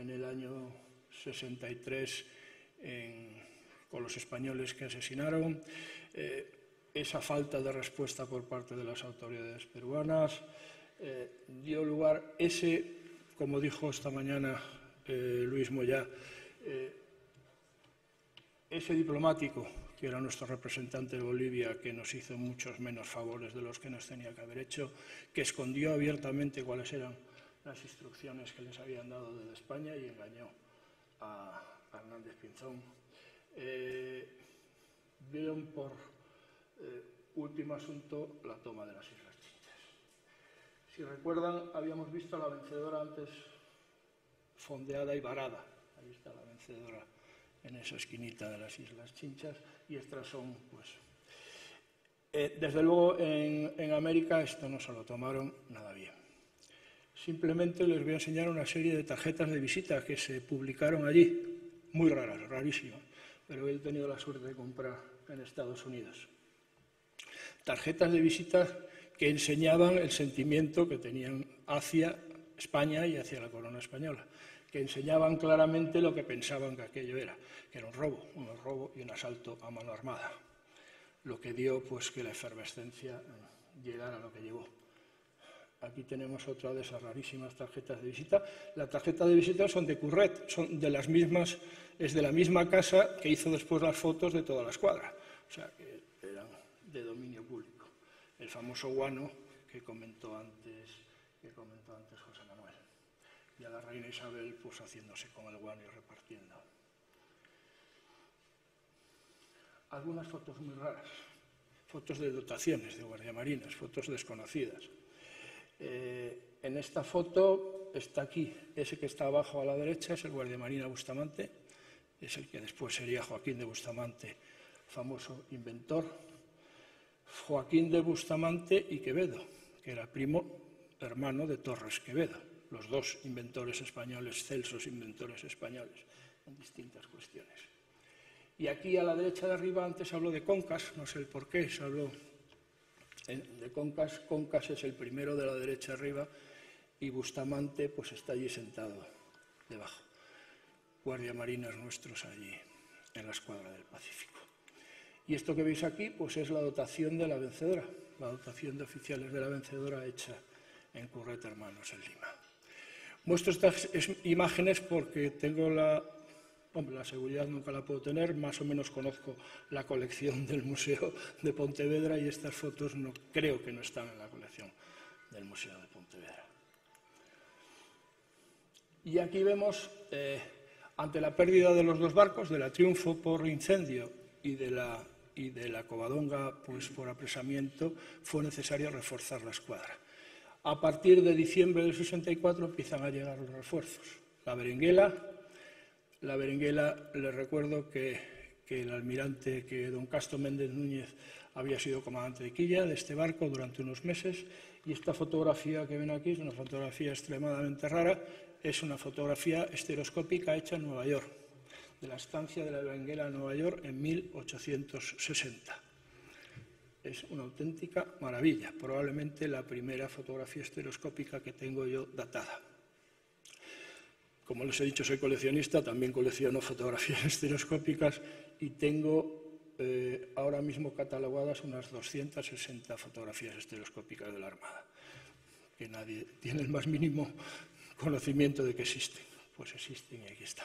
63 con los españoles que asesinaron, esa falta de respuesta por parte de las autoridades peruanas, dio lugar como dijo esta mañana Luis Moyá, ese diplomático que era nuestro representante de Bolivia, que nos hizo muchos menos favores de los que nos tenía que haber hecho, que escondió abiertamente cuáles eran las instrucciones que les habían dado desde España y engañó a Hernández Pinzón. Vieron por último asunto la toma de las Islas Chinchas. Si recuerdan, habíamos visto a la vencedora antes fondeada y varada. Ahí está la vencedora en esa esquinita de las Islas Chinchas, y estas son, pues... desde luego, en América esto no se lo tomaron nada bien. Simplemente les voy a enseñar una serie de tarjetas de visita que se publicaron allí, muy raras, rarísimas, pero he tenido la suerte de comprar en Estados Unidos. Tarjetas de visita que enseñaban el sentimiento que tenían hacia España y hacia la corona española, que enseñaban claramente lo que pensaban que aquello era, que era un robo y un asalto a mano armada, lo que dio pues que la efervescencia llegara a lo que llegó. Aquí tenemos otra de esas rarísimas tarjetas de visita. Las tarjetas de visita son de Curret, son de las mismas, es de la misma casa que hizo después las fotos de toda la escuadra, o sea que eran de dominio público. El famoso guano que comentó antes José Manuel. Y a la reina Isabel pues haciéndose con el guano y repartiendo. Algunas fotos muy raras, fotos de dotaciones de guardiamarinas, fotos desconocidas. En esta foto está aquí, ese que está abajo a la derecha es el guardiamarina Bustamante, es el que después sería Joaquín de Bustamante, famoso inventor. Joaquín de Bustamante y Quevedo, que era primo hermano de Torres Quevedo, los dos inventores españoles, celsos inventores españoles, en distintas cuestiones. Y aquí a la derecha de arriba, antes habló de Concas, no sé el por qué, se habló de Concas. Concas es el primero de la derecha arriba y Bustamante pues está allí sentado debajo. Guardiamarinas nuestros allí en la escuadra del Pacífico. Y esto que veis aquí pues es la dotación de la vencedora, la dotación de oficiales de la vencedora hecha en Curret Hermanos en Lima. Muestro estas imágenes porque tengo la seguridad nunca la puedo tener, más o menos conozco la colección del Museo de Pontevedra y estas fotos no, creo que no están en la colección del Museo de Pontevedra. Y aquí vemos, ante la pérdida de los dos barcos, de la Triunfo por incendio y de la Covadonga pues, por apresamiento, fue necesario reforzar la escuadra. A partir de diciembre del 64 empiezan a llegar los refuerzos. La Berenguela, les recuerdo que el almirante, que don Casto Méndez Núñez había sido comandante de quilla de este barco durante unos meses, y esta fotografía que ven aquí es una fotografía extremadamente rara, es una fotografía estereoscópica hecha en Nueva York, de la estancia de la Berenguela en Nueva York en 1860. Es una auténtica maravilla, probablemente la primera fotografía estereoscópica que tengo yo datada. Como les he dicho, soy coleccionista, también colecciono fotografías estereoscópicas y tengo ahora mismo catalogadas unas 260 fotografías estereoscópicas de la Armada, que nadie tiene el más mínimo conocimiento de que existen. Pues existen y aquí están.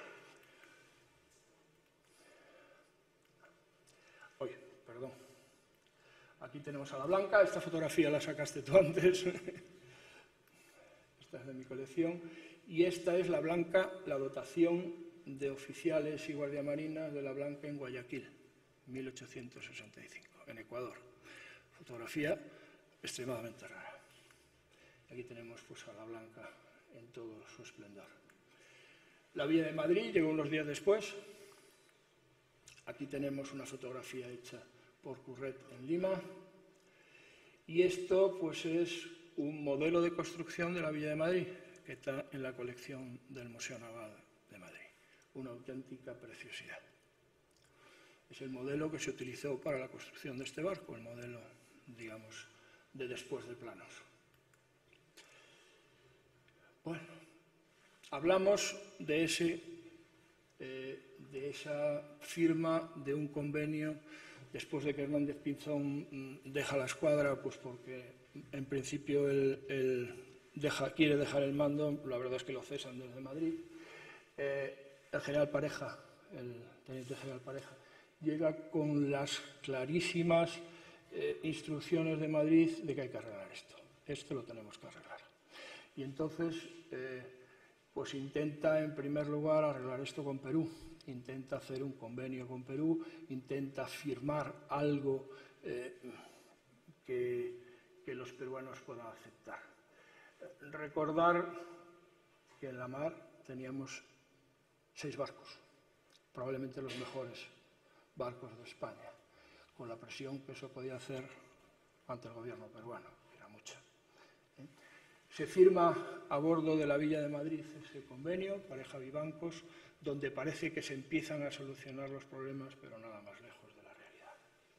Oye, perdón. Aquí tenemos a la Blanca, esta fotografía la sacaste tú antes. Esta es de mi colección. Y esta es la Blanca, la dotación de oficiales y guardiamarinas de la Blanca en Guayaquil, 1865, en Ecuador. Fotografía extremadamente rara. Aquí tenemos pues, a la Blanca en todo su esplendor. La Villa de Madrid llegó unos días después. Aquí tenemos una fotografía hecha por Curret en Lima. Y esto pues, es un modelo de construcción de la Villa de Madrid, que está en la colección del Museo Naval de Madrid. Una auténtica preciosidad. Es el modelo que se utilizó para la construcción de este barco, el modelo, digamos, de después de planos. Bueno, hablamos de esa firma de un convenio después de que Hernández Pinzón deja la escuadra, pues porque en principio él quiere dejar el mando, la verdad es que lo cesan desde Madrid. El general Pareja, el teniente general Pareja, llega con las clarísimas instrucciones de Madrid de que hay que arreglar esto. Esto lo tenemos que arreglar. Y entonces, pues intenta, en primer lugar, arreglar esto con Perú. Intenta hacer un convenio con Perú, intenta firmar algo que los peruanos puedan aceptar. Recordar que en la mar teníamos 6 barcos, probablemente los mejores barcos de España, con la presión que eso podía hacer ante el gobierno peruano, que era mucha. Se firma a bordo de la Villa de Madrid ese convenio, Pareja Vivancos, donde parece que se empiezan a solucionar los problemas, pero nada más lejos de la realidad.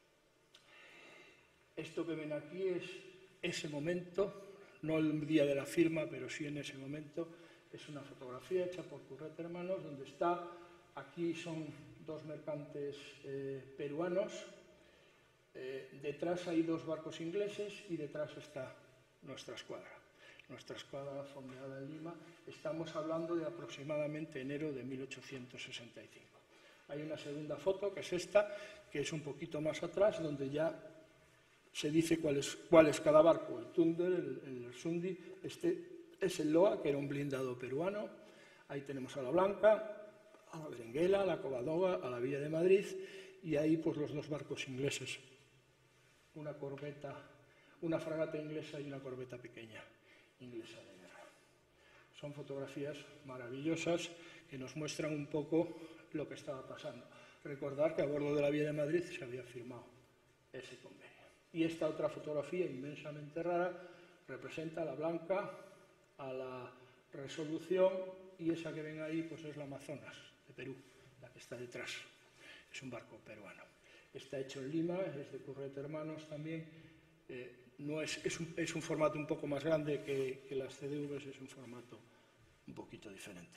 Esto que ven aquí es ese momento, no el día de la firma, pero sí en ese momento. Es una fotografía hecha por Curret Hermanos, donde está, aquí son 2 mercantes peruanos, detrás hay 2 barcos ingleses y detrás está nuestra escuadra. Nuestra escuadra fondeada en Lima, estamos hablando de aproximadamente enero de 1865. Hay una segunda foto, que es esta, que es un poquito más atrás, donde ya se dice cuál es cada barco. El Thunder, el Sundi, este es el Loa, que era un blindado peruano. Ahí tenemos a la Blanca, a la Berenguela, a la Covadonga, a la Villa de Madrid, y ahí pues los 2 barcos ingleses, una corbeta, una fragata inglesa y una corbeta pequeña inglesa de guerra. Son fotografías maravillosas que nos muestran un poco lo que estaba pasando. Recordar que a bordo de la Villa de Madrid se había firmado ese convenio. Y esta otra fotografía inmensamente rara representa a la Blanca, a la Resolución, y esa que ven ahí pues es la Amazonas de Perú, la que está detrás. Es un barco peruano. Está hecho en Lima, es de Curret Hermanos también. Es un formato un poco más grande que las CDVs, es un formato un poquito diferente.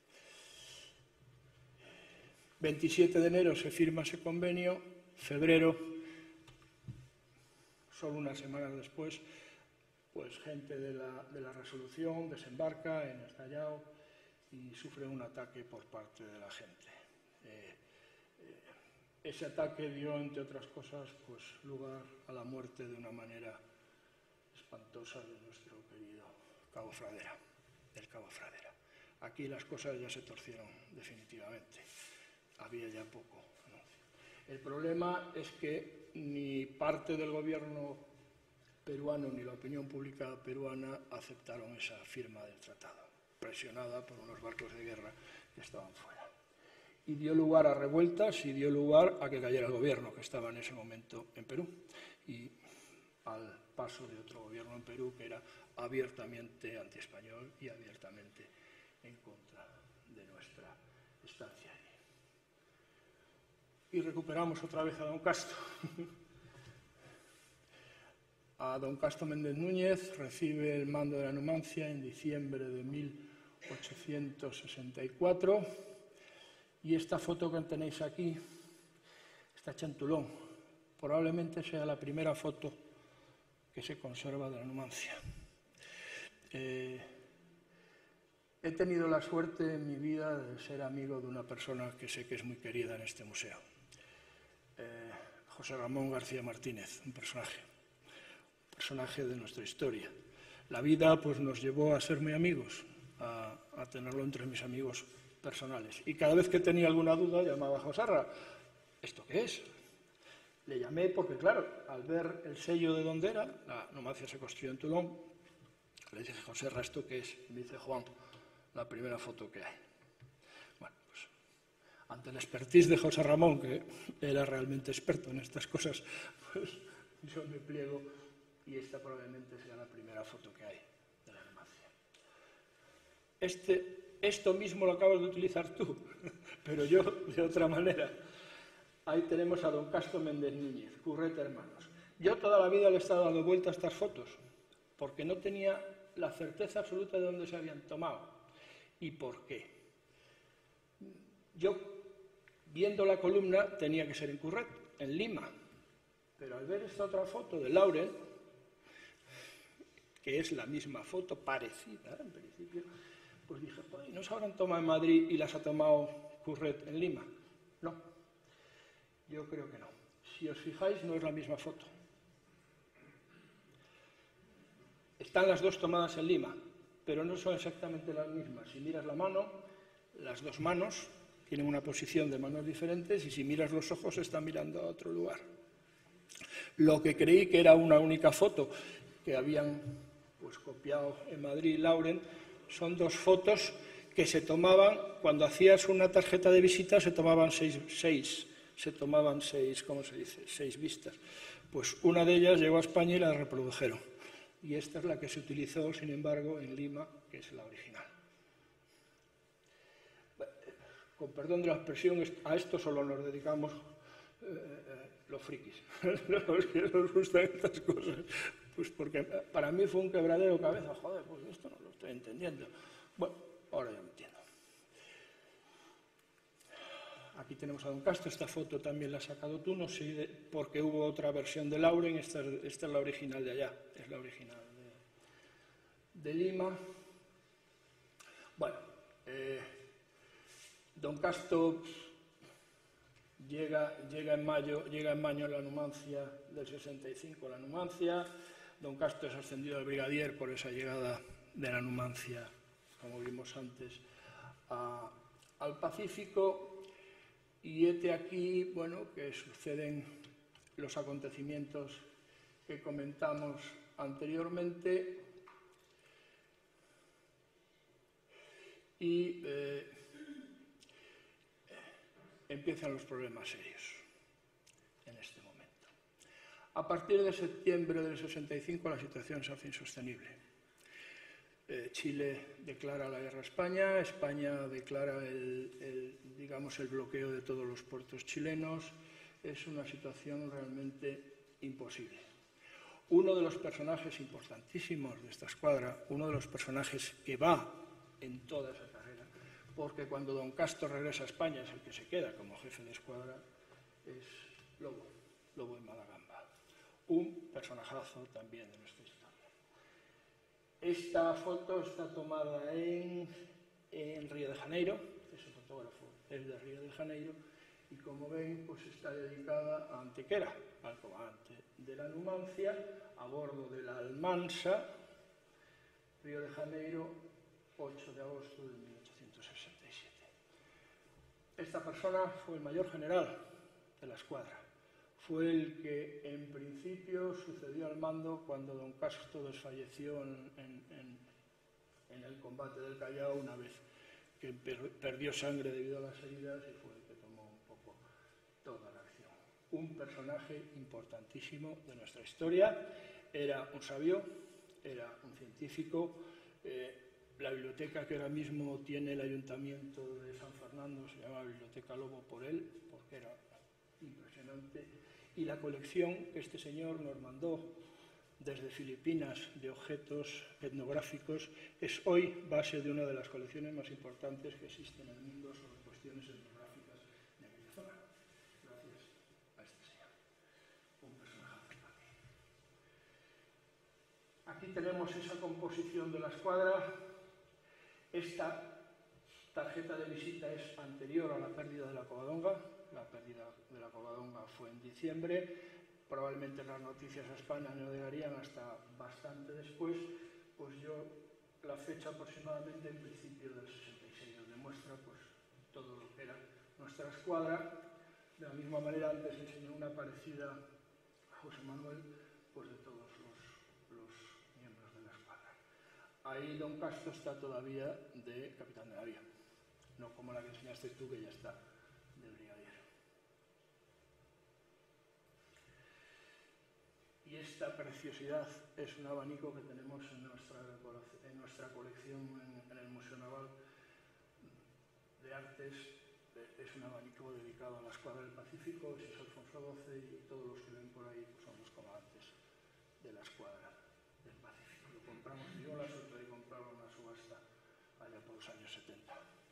27 de enero se firma ese convenio, febrero, solo unas semanas después, pues gente de la Resolución desembarca en el Callao y sufre un ataque por parte de la gente. Ese ataque dio, entre otras cosas, pues, lugar a la muerte de una manera espantosa de nuestro querido Cabo Fradera, del Cabo Fradera. Aquí las cosas ya se torcieron definitivamente. Había ya poco anuncio. El problema es que ni parte del gobierno peruano ni la opinión pública peruana aceptaron esa firma del tratado, presionada por unos barcos de guerra que estaban fuera. Y dio lugar a revueltas y dio lugar a que cayera el gobierno que estaba en ese momento en Perú y al paso de otro gobierno en Perú que era abiertamente antiespañol y abiertamente en contra de nuestra estancia allí. Y recuperamos otra vez a don Casto. A don Casto Méndez Núñez recibe el mando de la Numancia en diciembre de 1864 y esta foto que tenéis aquí está hecha en Toulon. Probablemente sea la primera foto que se conserva de la Numancia. He tenido la suerte en mi vida de ser amigo de una persona que sé que es muy querida en este museo. José Ramón García Martínez, un personaje de nuestra historia. La vida pues, nos llevó a ser muy amigos, a tenerlo entre mis amigos personales. Y cada vez que tenía alguna duda llamaba a Josarra. ¿Esto qué es? Le llamé porque, claro, al ver el sello de dónde era, la Numancia se construyó en Toulon, le dije, Josarra, ¿esto qué es? Y me dice, Juan, la primera foto que hay. Bueno, pues ante el expertise de José Ramón, que era realmente experto en estas cosas, pues yo me pliego y esta probablemente sea la primera foto que hay de la Numancia. Esto mismo lo acabas de utilizar tú, pero yo de otra manera. Ahí tenemos a don Casto Méndez Núñez, Curret Hermanos. Yo toda la vida le he estado dando vuelta a estas fotos, porque no tenía la certeza absoluta de dónde se habían tomado y por qué. Yo, viendo la columna, tenía que ser en Curret, en Lima, pero al ver esta otra foto de Laurel, que es la misma foto, parecida en principio, pues dije, ¿no se habrán tomado en Madrid y las ha tomado Curret en Lima? No. Yo creo que no. Si os fijáis, no es la misma foto. Están las dos tomadas en Lima, pero no son exactamente las mismas. Si miras la mano, las dos manos tienen una posición de manos diferentes y si miras los ojos están mirando a otro lugar. Lo que creí que era una única foto que habían pues, copiado en Madrid Lauren, son dos fotos que se tomaban, cuando hacías una tarjeta de visita se tomaban seis, ¿cómo se dice? 6 vistas. Pues una de ellas llegó a España y la reprodujeron. Y esta es la que se utilizó, sin embargo, en Lima, que es la original. Con perdón de la expresión, a esto solo nos dedicamos los frikis, los que nos gustan estas cosas. Pues porque para mí fue un quebradero de cabeza. Joder, pues esto no lo estoy entendiendo. Bueno, ahora ya me entiendo. Aquí tenemos a Don Castro, esta foto también la has sacado tú, no sé porque hubo otra versión de Lauren, esta es la original de allá, es la original de Lima. Bueno, Don Castro llega en mayo en la Numancia del 65 a la Numancia. Don Castro es ascendido al brigadier por esa llegada de la Numancia, como vimos antes, al Pacífico. Y hete aquí, bueno, que suceden los acontecimientos que comentamos anteriormente y empiezan los problemas serios en este momento. A partir de septiembre del 65 la situación se hace insostenible. Chile declara la guerra a España, España declara el bloqueo de todos los puertos chilenos. Es una situación realmente imposible. Uno de los personajes importantísimos de esta escuadra, uno de los personajes que va en toda esa carrera, porque cuando Don Castro regresa a España es el que se queda como jefe de escuadra, es Lobo en Malagamba. Un personajazo también de nuestra historia. Esta foto está tomada en Río de Janeiro, ese fotógrafo es de Río de Janeiro, y como ven, pues está dedicada a Antequera, al comandante de la Numancia, a bordo de la Almansa, Río de Janeiro, 8 de agosto de 1867. Esta persona fue el mayor general de la escuadra. Fue el que, en principio, sucedió al mando cuando Don Castro desfalleció en el combate del Callao, una vez que perdió sangre debido a las heridas y fue el que tomó un poco toda la acción. Un personaje importantísimo de nuestra historia. Era un sabio, era un científico. La biblioteca que ahora mismo tiene el Ayuntamiento de San Fernando se llama Biblioteca Lobo por él, porque era impresionante. Y la colección que este señor nos mandó desde Filipinas de objetos etnográficos es hoy base de una de las colecciones más importantes que existen en el mundo sobre cuestiones etnográficas de aquella zona. Gracias a este señor. Un personaje para mí. Aquí tenemos esa composición de la escuadra. Esta tarjeta de visita es anterior a la pérdida de la Covadonga. La pérdida de la Covadonga fue en diciembre. Probablemente las noticias a España no llegarían hasta bastante después. Pues yo, la fecha aproximadamente en principio del 66, nos demuestra pues, todo lo que era nuestra escuadra. De la misma manera, antes enseñó una parecida a José Manuel, pues de todos los miembros de la escuadra. Ahí Don Castro está todavía de capitán de navío, no como la que enseñaste tú, que ya está de brigadier. Y esta preciosidad es un abanico que tenemos en nuestra colección en el Museo Naval de Artes. Es un abanico dedicado a la escuadra del Pacífico, es Alfonso XII, y todos los que ven por ahí pues, son los comandantes de la escuadra del Pacífico. Lo compramos yo, la suerte de comprarlo en una subasta allá por los años 70.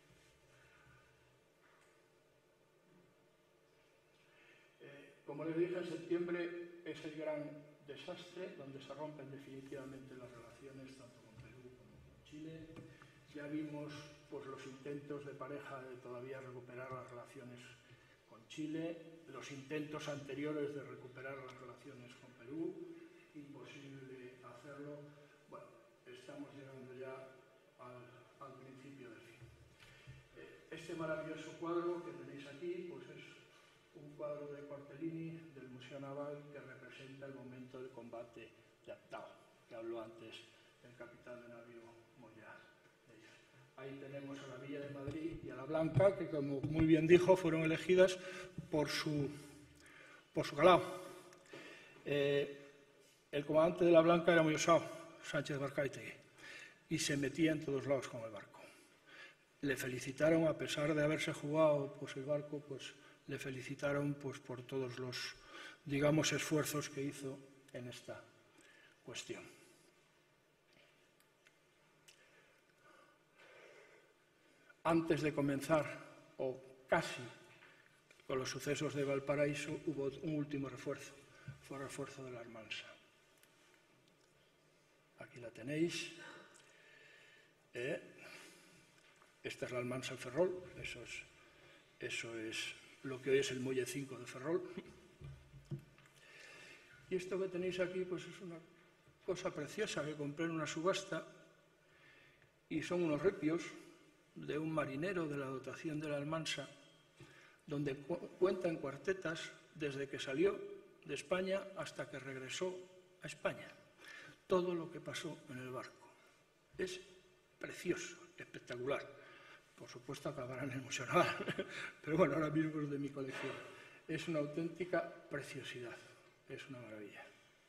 Como les dije, en septiembre es el gran desastre, donde se rompen definitivamente las relaciones tanto con Perú como con Chile. Ya vimos pues, los intentos de pareja de todavía recuperar las relaciones con Chile. Chile, los intentos anteriores de recuperar las relaciones con Perú, imposible hacerlo. Bueno, estamos llegando ya al principio del fin. Este maravilloso cuadro que tenéis aquí, pues es un cuadro de Cortellini del Museo Naval que representa el momento del combate de Aptao, que habló antes el capitán de navío Moya. Ahí tenemos a la Villa de Madrid y a la Blanca, que como muy bien dijo, fueron elegidas por su calao. El comandante de la Blanca era muy osado, Sánchez Barcaitegui, y se metía en todos lados con el barco. Le felicitaron, a pesar de haberse jugado pues, el barco, pues le felicitaron pues, por todos los, digamos, esfuerzos que hizo en esta cuestión. Antes de comenzar, o casi, con los sucesos de Valparaíso, hubo un último refuerzo, fue el refuerzo de la Almansa. Aquí la tenéis. Esta es la Almansa en Ferrol, eso es lo que hoy es el Muelle 5 de Ferrol. Y esto que tenéis aquí pues es una cosa preciosa que compré en una subasta y son unos ripios de un marinero de la dotación de la Almansa, donde cuenta en cuartetas desde que salió de España hasta que regresó a España. Todo lo que pasó en el barco. Es precioso, espectacular. Por supuesto acabará en el Museo Naval, pero bueno, ahora mismo es de mi colección. Es una auténtica preciosidad, es una maravilla.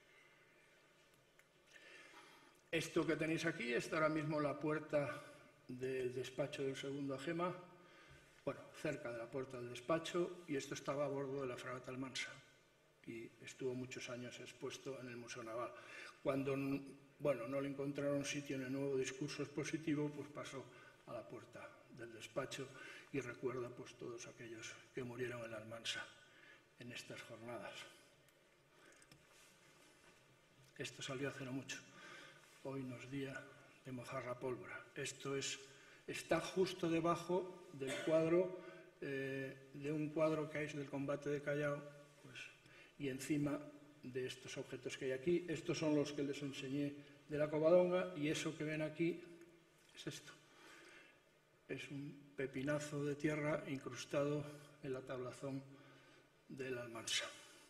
Esto que tenéis aquí está ahora mismo la puerta del despacho del segundo Agema, bueno, cerca de la puerta del despacho, y esto estaba a bordo de la fragata Almansa y estuvo muchos años expuesto en el Museo Naval. Cuando, bueno, no le encontraron sitio en el nuevo discurso expositivo, pues pasó a la puerta del despacho y recuerda pues todos aquellos que murieron en la Almansa en estas jornadas. Esto salió hace no mucho. Hoy no es día de mojar la pólvora. Esto está justo debajo del cuadro, de un cuadro que hay del combate de Callao, pues, y encima de estos objetos que hay aquí. Estos son los que les enseñé de la Covadonga y eso que ven aquí es esto. Es un pepinazo de tierra incrustado en la tablazón de la Almansa.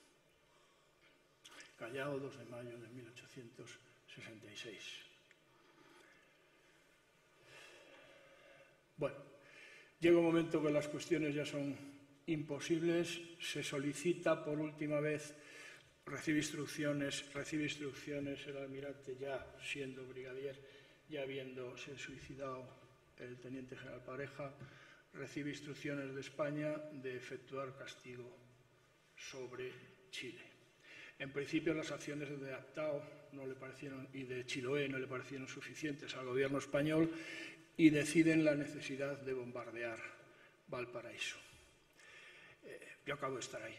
Callao, 2 de mayo de 1866. Bueno, llega un momento que las cuestiones ya son imposibles. Se solicita por última vez, recibe instrucciones el almirante ya siendo brigadier, ya habiéndose suicidado el teniente general Pareja, recibe instrucciones de España de efectuar castigo sobre Chile. En principio las acciones de Aptao no le parecieron, y de Chiloé no le parecieron suficientes al gobierno español y deciden la necesidad de bombardear Valparaíso. Yo acabo de estar ahí.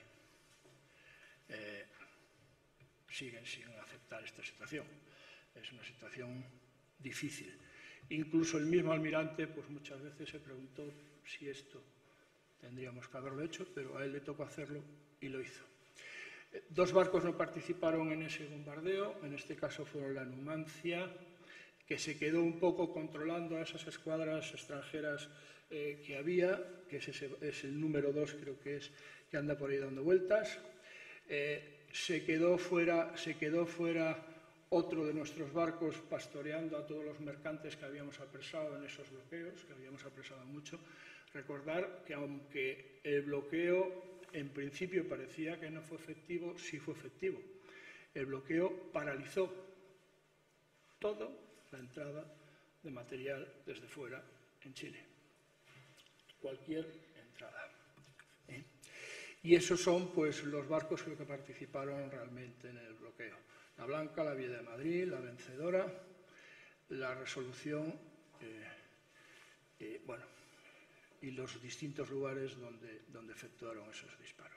Siguen sin aceptar esta situación. Es una situación difícil. Incluso el mismo almirante pues muchas veces se preguntó si esto tendríamos que haberlo hecho, pero a él le tocó hacerlo y lo hizo. 2 barcos no participaron en ese bombardeo, en este caso fueron la Numancia, que se quedó un poco controlando a esas escuadras extranjeras que había, que es el número 2 creo que es, que anda por ahí dando vueltas. Se quedó fuera otro de nuestros barcos pastoreando a todos los mercantes que habíamos apresado en esos bloqueos, que habíamos apresado mucho. Recordar que aunque el bloqueo en principio parecía que no fue efectivo, sí fue efectivo. El bloqueo paralizó toda la entrada de material desde fuera en Chile. Cualquier entrada. Y esos son pues los barcos que participaron realmente en el bloqueo. La Blanca, la Villa de Madrid, la Vencedora, la Resolución, bueno, y los distintos lugares donde efectuaron esos disparos.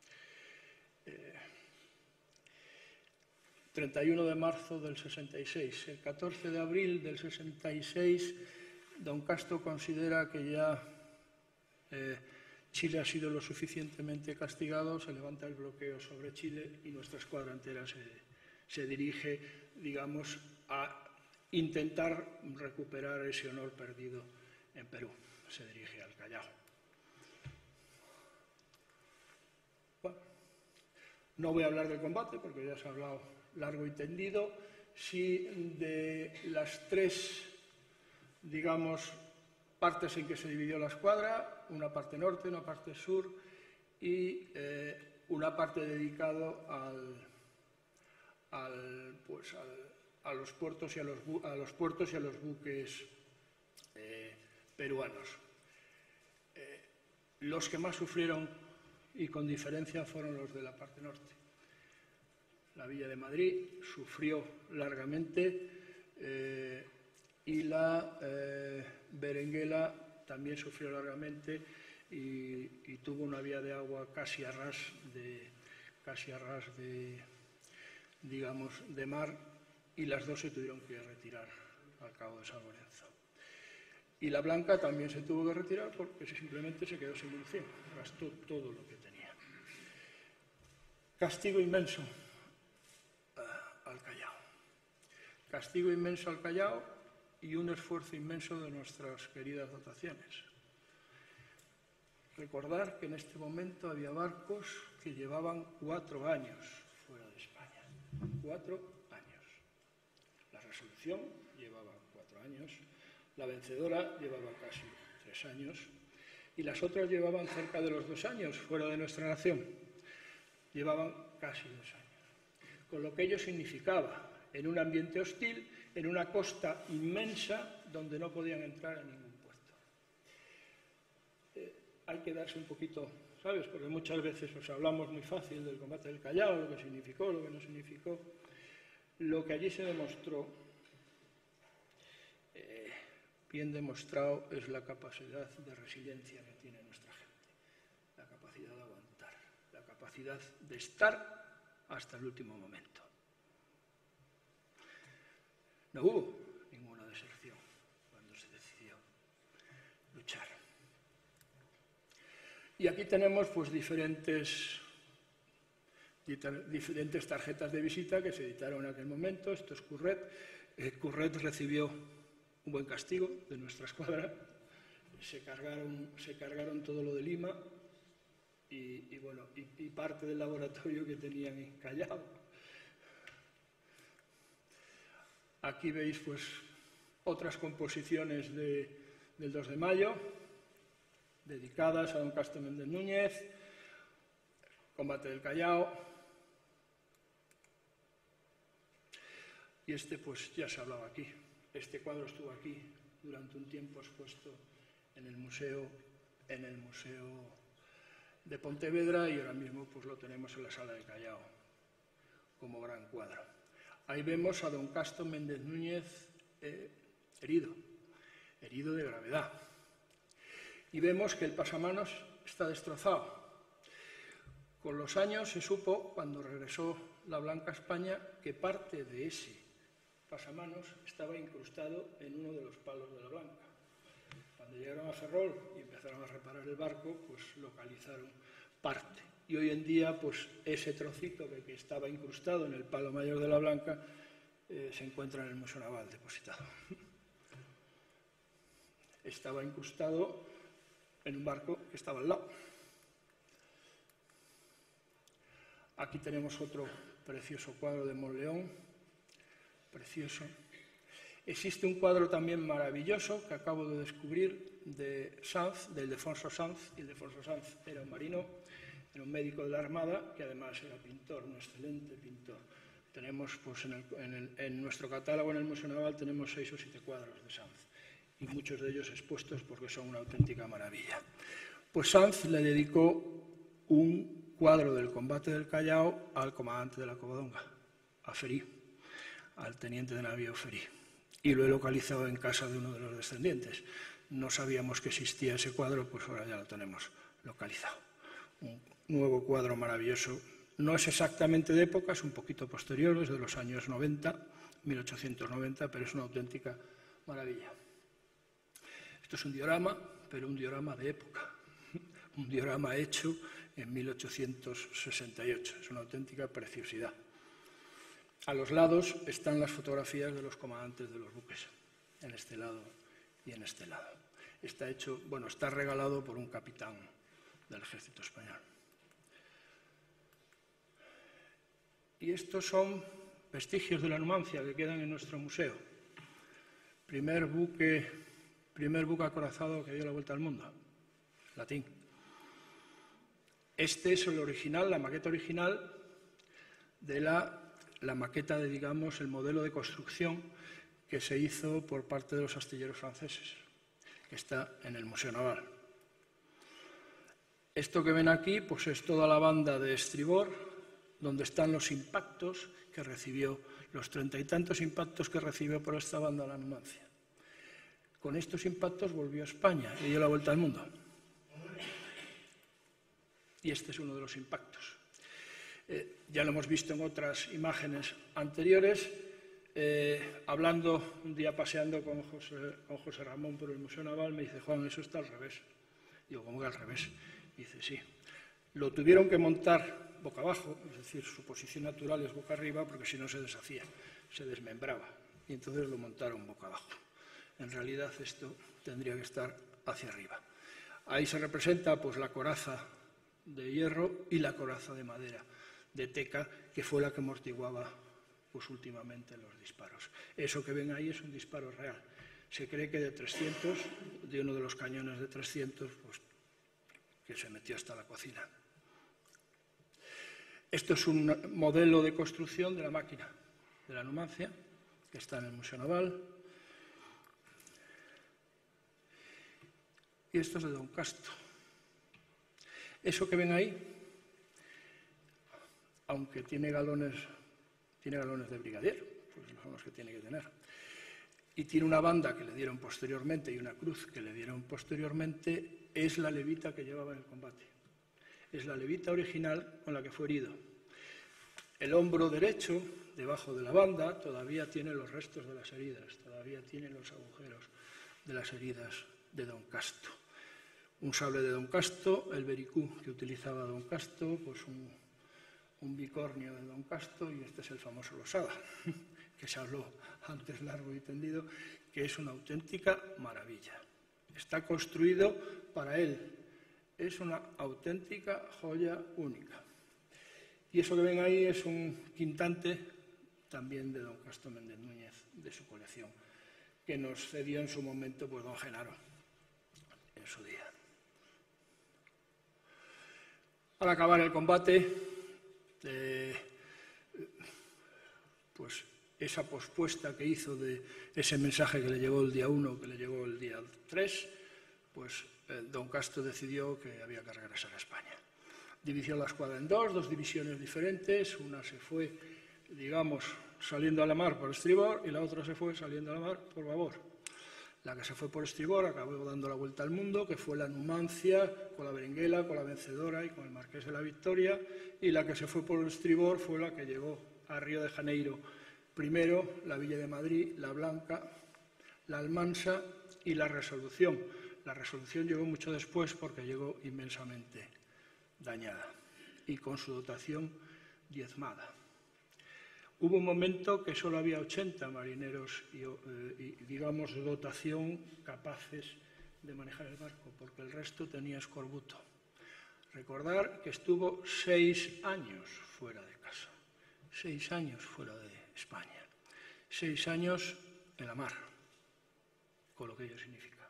31 de marzo del 66. El 14 de abril del 66, don Castro considera que ya Chile ha sido lo suficientemente castigado, se levanta el bloqueo sobre Chile y nuestra escuadra entera se dirige, digamos, a intentar recuperar ese honor perdido en Perú. Se dirige al Callao. Bueno, no voy a hablar del combate porque ya se ha hablado largo y tendido. Sí, de las tres, digamos, partes en que se dividió la escuadra, una parte norte, una parte sur y una parte dedicado a los puertos y a los buques peruanos. Los que más sufrieron y con diferencia fueron los de la parte norte. La Villa de Madrid sufrió largamente y la Berenguela también sufrió largamente y tuvo una vía de agua casi a ras de digamos, de mar, y las dos se tuvieron que retirar al Cabo de San Lorenzo. Y la Blanca también se tuvo que retirar porque simplemente se quedó sin munición, gastó todo lo que tenía. Castigo inmenso al Callao. Castigo inmenso al Callao y un esfuerzo inmenso de nuestras queridas dotaciones. Recordar que en este momento había barcos que llevaban 4 años fuera de España. 4 años. La Resolución llevaba 4 años, la Vencedora llevaba casi 3 años y las otras llevaban cerca de los 2 años fuera de nuestra nación. Llevaban casi 2 años. Con lo que ello significaba en un ambiente hostil, en una costa inmensa donde no podían entrar en ningún puerto. Hay que darse un poquito, ¿sabes? Porque muchas veces os hablamos muy fácil del combate del Callao, lo que significó, lo que no significó. Lo que allí se demostró, bien demostrado, es la capacidad de resiliencia que tiene nuestra gente, la capacidad de aguantar, la capacidad de estar hasta el último momento. No hubo ninguna deserción cuando se decidió luchar. Y aquí tenemos pues diferentes tarjetas de visita que se editaron en aquel momento. Esto es Curret. Curret recibió un buen castigo de nuestra escuadra. Se cargaron todo lo de Lima y parte del laboratorio que tenían en Callao. Aquí veis pues otras composiciones del 2 de mayo, dedicadas a don Castro Méndez Núñez, combate del Callao. Y este pues ya se ha hablado aquí. Este cuadro estuvo aquí durante un tiempo expuesto en el museo de Pontevedra y ahora mismo pues lo tenemos en la sala de Callao como gran cuadro. Ahí vemos a don Castro Méndez Núñez herido de gravedad. Y vemos que el pasamanos está destrozado. Con los años se supo, cuando regresó la Blanca a España, que parte de ese pasamanos estaba incrustado en uno de los palos de la Blanca. Cuando llegaron a Ferrol y empezaron a reparar el barco, pues localizaron parte. Y hoy en día, pues ese trocito que estaba incrustado en el palo mayor de la Blanca se encuentra en el Museo Naval depositado. Estaba incrustado en un barco que estaba al lado. Aquí tenemos otro precioso cuadro de Monleón, precioso. Existe un cuadro también maravilloso que acabo de descubrir de Sanz, del Ildefonso Sanz. Ildefonso Sanz era un marino, era un médico de la Armada que además era pintor, un excelente pintor. Tenemos pues, en nuestro catálogo en el Museo Naval tenemos 6 o 7 cuadros de Sanz y muchos de ellos expuestos porque son una auténtica maravilla. Pues Sanz le dedicó un cuadro del combate del Callao al comandante de la Covadonga, a Ferí, al teniente de navío Ferí. Y lo he localizado en casa de uno de los descendientes. No sabíamos que existía ese cuadro, pues ahora ya lo tenemos localizado. Un nuevo cuadro maravilloso. No es exactamente de época, es un poquito posterior, es de los años 90, 1890, pero es una auténtica maravilla. Esto es un diorama, pero un diorama de época, un diorama hecho en 1868. Es una auténtica preciosidad. A los lados están las fotografías de los comandantes de los buques, en este lado y en este lado. Está hecho, bueno, está regalado por un capitán del ejército español. Y estos son vestigios de la Numancia que quedan en nuestro museo. Primer buque acorazado que dio la vuelta al mundo, latín. Este es el original, la maqueta original de la maqueta de, digamos, el modelo de construcción que se hizo por parte de los astilleros franceses, que está en el Museo Naval. Esto que ven aquí, pues es toda la banda de estribor, donde están los impactos que recibió, los 30 y tantos impactos que recibió por esta banda la Numancia. Con estos impactos volvió a España y dio la vuelta al mundo. Y este es uno de los impactos. Ya lo hemos visto en otras imágenes anteriores. Hablando un día, paseando con José Ramón por el Museo Naval, me dice: Juan, eso está al revés. Digo, ¿cómo que al revés? Dice, sí. Lo tuvieron que montar boca abajo, es decir, su posición natural es boca arriba, porque si no se deshacía, se desmembraba. Y entonces lo montaron boca abajo. En realidad esto tendría que estar hacia arriba. Ahí se representa pues la coraza de hierro y la coraza de madera, de teca, que fue la que amortiguaba pues últimamente los disparos. Eso que ven ahí es un disparo real. Se cree que de 300, de uno de los cañones de 300, pues que se metió hasta la cocina. Esto es un modelo de construcción de la máquina de la Numancia, que está en el Museo Naval. Y esto es de Don Casto. Eso que ven ahí, aunque tiene galones de brigadier, pues son los que tiene que tener, y tiene una banda que le dieron posteriormente y una cruz que le dieron posteriormente, es la levita que llevaba en el combate. Es la levita original con la que fue herido. El hombro derecho, debajo de la banda, todavía tiene los restos de las heridas, todavía tiene los agujeros de las heridas de Don Casto. Un sable de Don Casto, el vericú que utilizaba Don Casto, pues un bicornio de Don Casto, y este es el famoso Losada, que se habló antes largo y tendido, que es una auténtica maravilla. Está construido para él. Es una auténtica joya única. Y eso que ven ahí es un quintante también de Don Casto Méndez Núñez, de su colección, que nos cedió en su momento pues Don Genaro, en su día. Al acabar el combate, pues esa pospuesta que hizo de ese mensaje que le llegó el día 1, que le llegó el día 3, pues Don Casto decidió que había que regresar a España. Dividió la escuadra en dos divisiones diferentes. Una se fue, digamos, saliendo a la mar por estribor y la otra se fue saliendo a la mar por babor. La que se fue por estribor acabó dando la vuelta al mundo, que fue la Numancia, con la Berenguela, con la Vencedora y con el Marqués de la Victoria, y la que se fue por estribor fue la que llegó a Río de Janeiro. Primero la Villa de Madrid, la Blanca, la Almansa y la Resolución. La Resolución llegó mucho después porque llegó inmensamente dañada y con su dotación diezmada. Hubo un momento que solo había 80 marineros y digamos, de dotación capaces de manejar el barco, porque el resto tenía escorbuto. Recordar que estuvo 6 años fuera de casa, 6 años fuera de España, 6 años en la mar, con lo que ello significa.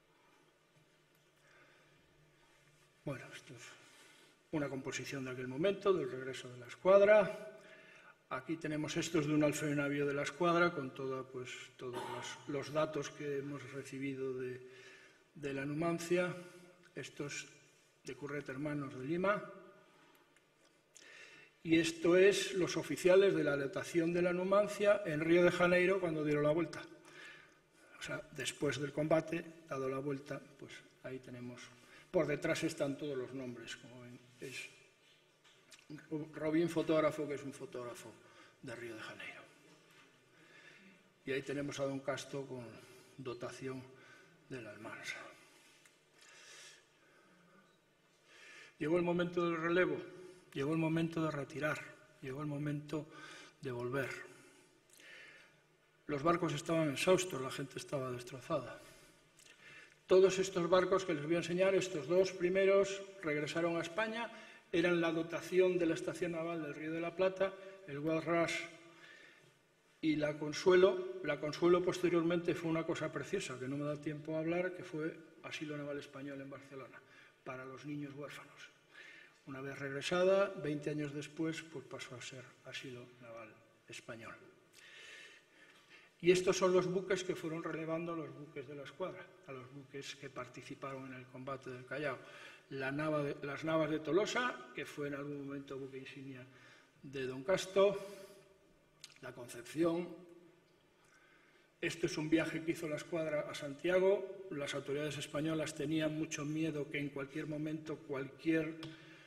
Bueno, esto es una composición de aquel momento, del regreso de la escuadra. Aquí tenemos estos de un alfenavío de la escuadra, con todos los datos que hemos recibido de la Numancia. Estos de Curret Hermanos de Lima. Y esto es los oficiales de la dotación de la Numancia en Río de Janeiro cuando dieron la vuelta. O sea, después del combate, dado la vuelta, pues ahí tenemos. Por detrás están todos los nombres, como ven. Es Robín, fotógrafo, que es un fotógrafo de Río de Janeiro. Y ahí tenemos a Don Casto con dotación de la Almansa. Llegó el momento del relevo, llegó el momento de retirar, llegó el momento de volver. Los barcos estaban exhaustos, la gente estaba destrozada. Todos estos barcos que les voy a enseñar, estos dos primeros, regresaron a España, eran la dotación de la estación naval del Río de la Plata, el Wild Rush y la Consuelo. La Consuelo posteriormente fue una cosa preciosa, que no me da tiempo a hablar, que fue Asilo Naval Español en Barcelona, para los niños huérfanos. Una vez regresada, 20 años después, pues pasó a ser Asilo Naval Español. Y estos son los buques que fueron relevando a los buques de la escuadra, a los buques que participaron en el combate del Callao. Las Navas de Tolosa, que fue en algún momento buque insignia de Don Casto, la Concepción. Esto es un viaje que hizo la escuadra a Santiago. Las autoridades españolas tenían mucho miedo que en cualquier momento cualquier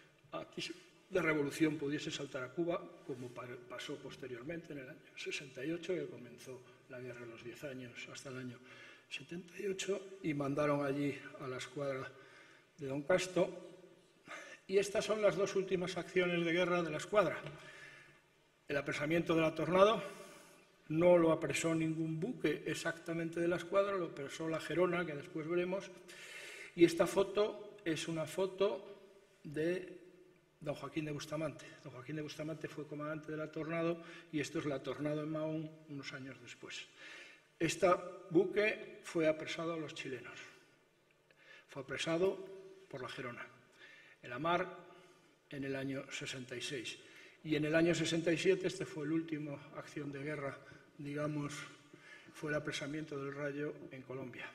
de revolución pudiese saltar a Cuba, como pasó posteriormente en el año 68, que comenzó la guerra de los 10 años hasta el año 78, y mandaron allí a la escuadra de Don Casto. Y estas son las dos últimas acciones de guerra de la escuadra. El apresamiento de la Tornado, no lo apresó ningún buque exactamente de la escuadra, lo apresó la Gerona, que después veremos. Y esta foto es una foto de don Joaquín de Bustamante. Don Joaquín de Bustamante fue comandante de la Tornado y esto es la Tornado en Mahón unos años después. Este buque fue apresado a los chilenos. Fue apresado por la Gerona, en la mar, en el año 66. Y en el año 67, este fue la última acción de guerra, digamos, fue el apresamiento del Rayo en Colombia.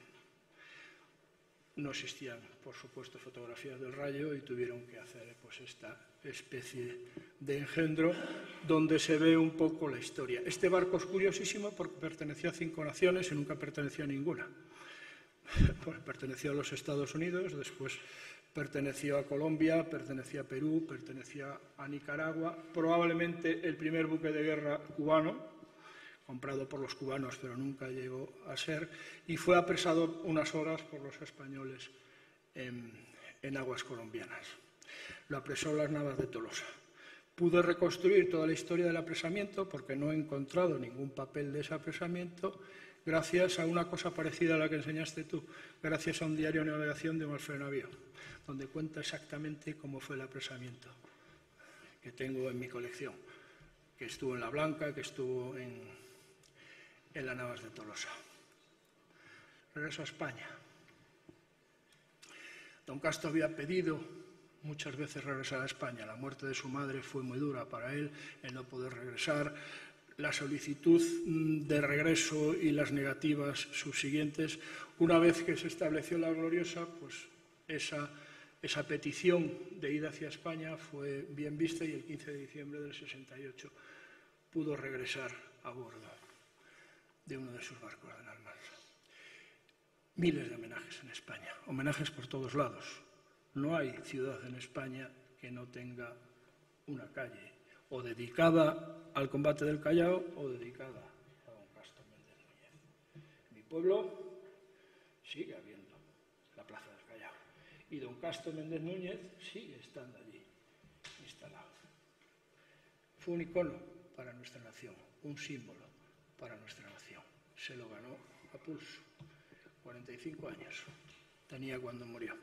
No existían, por supuesto, fotografías del Rayo y tuvieron que hacer pues, esta especie de engendro donde se ve un poco la historia. Este barco es curiosísimo porque perteneció a 5 naciones y nunca perteneció a ninguna. Pues perteneció a los Estados Unidos, después perteneció a Colombia, perteneció a Perú, perteneció a Nicaragua. Probablemente el primer buque de guerra cubano, comprado por los cubanos, pero nunca llegó a ser, y fue apresado unas horas por los españoles en aguas colombianas. Lo apresó las Navas de Tolosa. Pude reconstruir toda la historia del apresamiento, porque no he encontrado ningún papel de ese apresamiento, gracias a una cosa parecida a la que enseñaste tú, gracias a un diario de navegación de un Alfredo Navío, donde cuenta exactamente cómo fue el apresamiento, que tengo en mi colección, que estuvo en La Blanca, que estuvo en las Navas de Tolosa. Regreso a España. Don Casto había pedido muchas veces regresar a España. La muerte de su madre fue muy dura para él, el no poder regresar. La solicitud de regreso y las negativas subsiguientes. Una vez que se estableció la Gloriosa, pues esa petición de ida hacia España fue bien vista y el 15 de diciembre del 68 pudo regresar a bordo de uno de sus barcos en Almansa. Miles de homenajes en España, homenajes por todos lados. No hay ciudad en España que no tenga una calle o dedicada al combate del Callao o dedicada a don Casto Méndez Núñez. En mi pueblo sigue habiendo la Plaza del Callao y don Casto Méndez Núñez sigue estando allí instalado. Fue un icono para nuestra nación, un símbolo para nuestra nación. Se lo ganó a pulso. 45 años tenía cuando murió.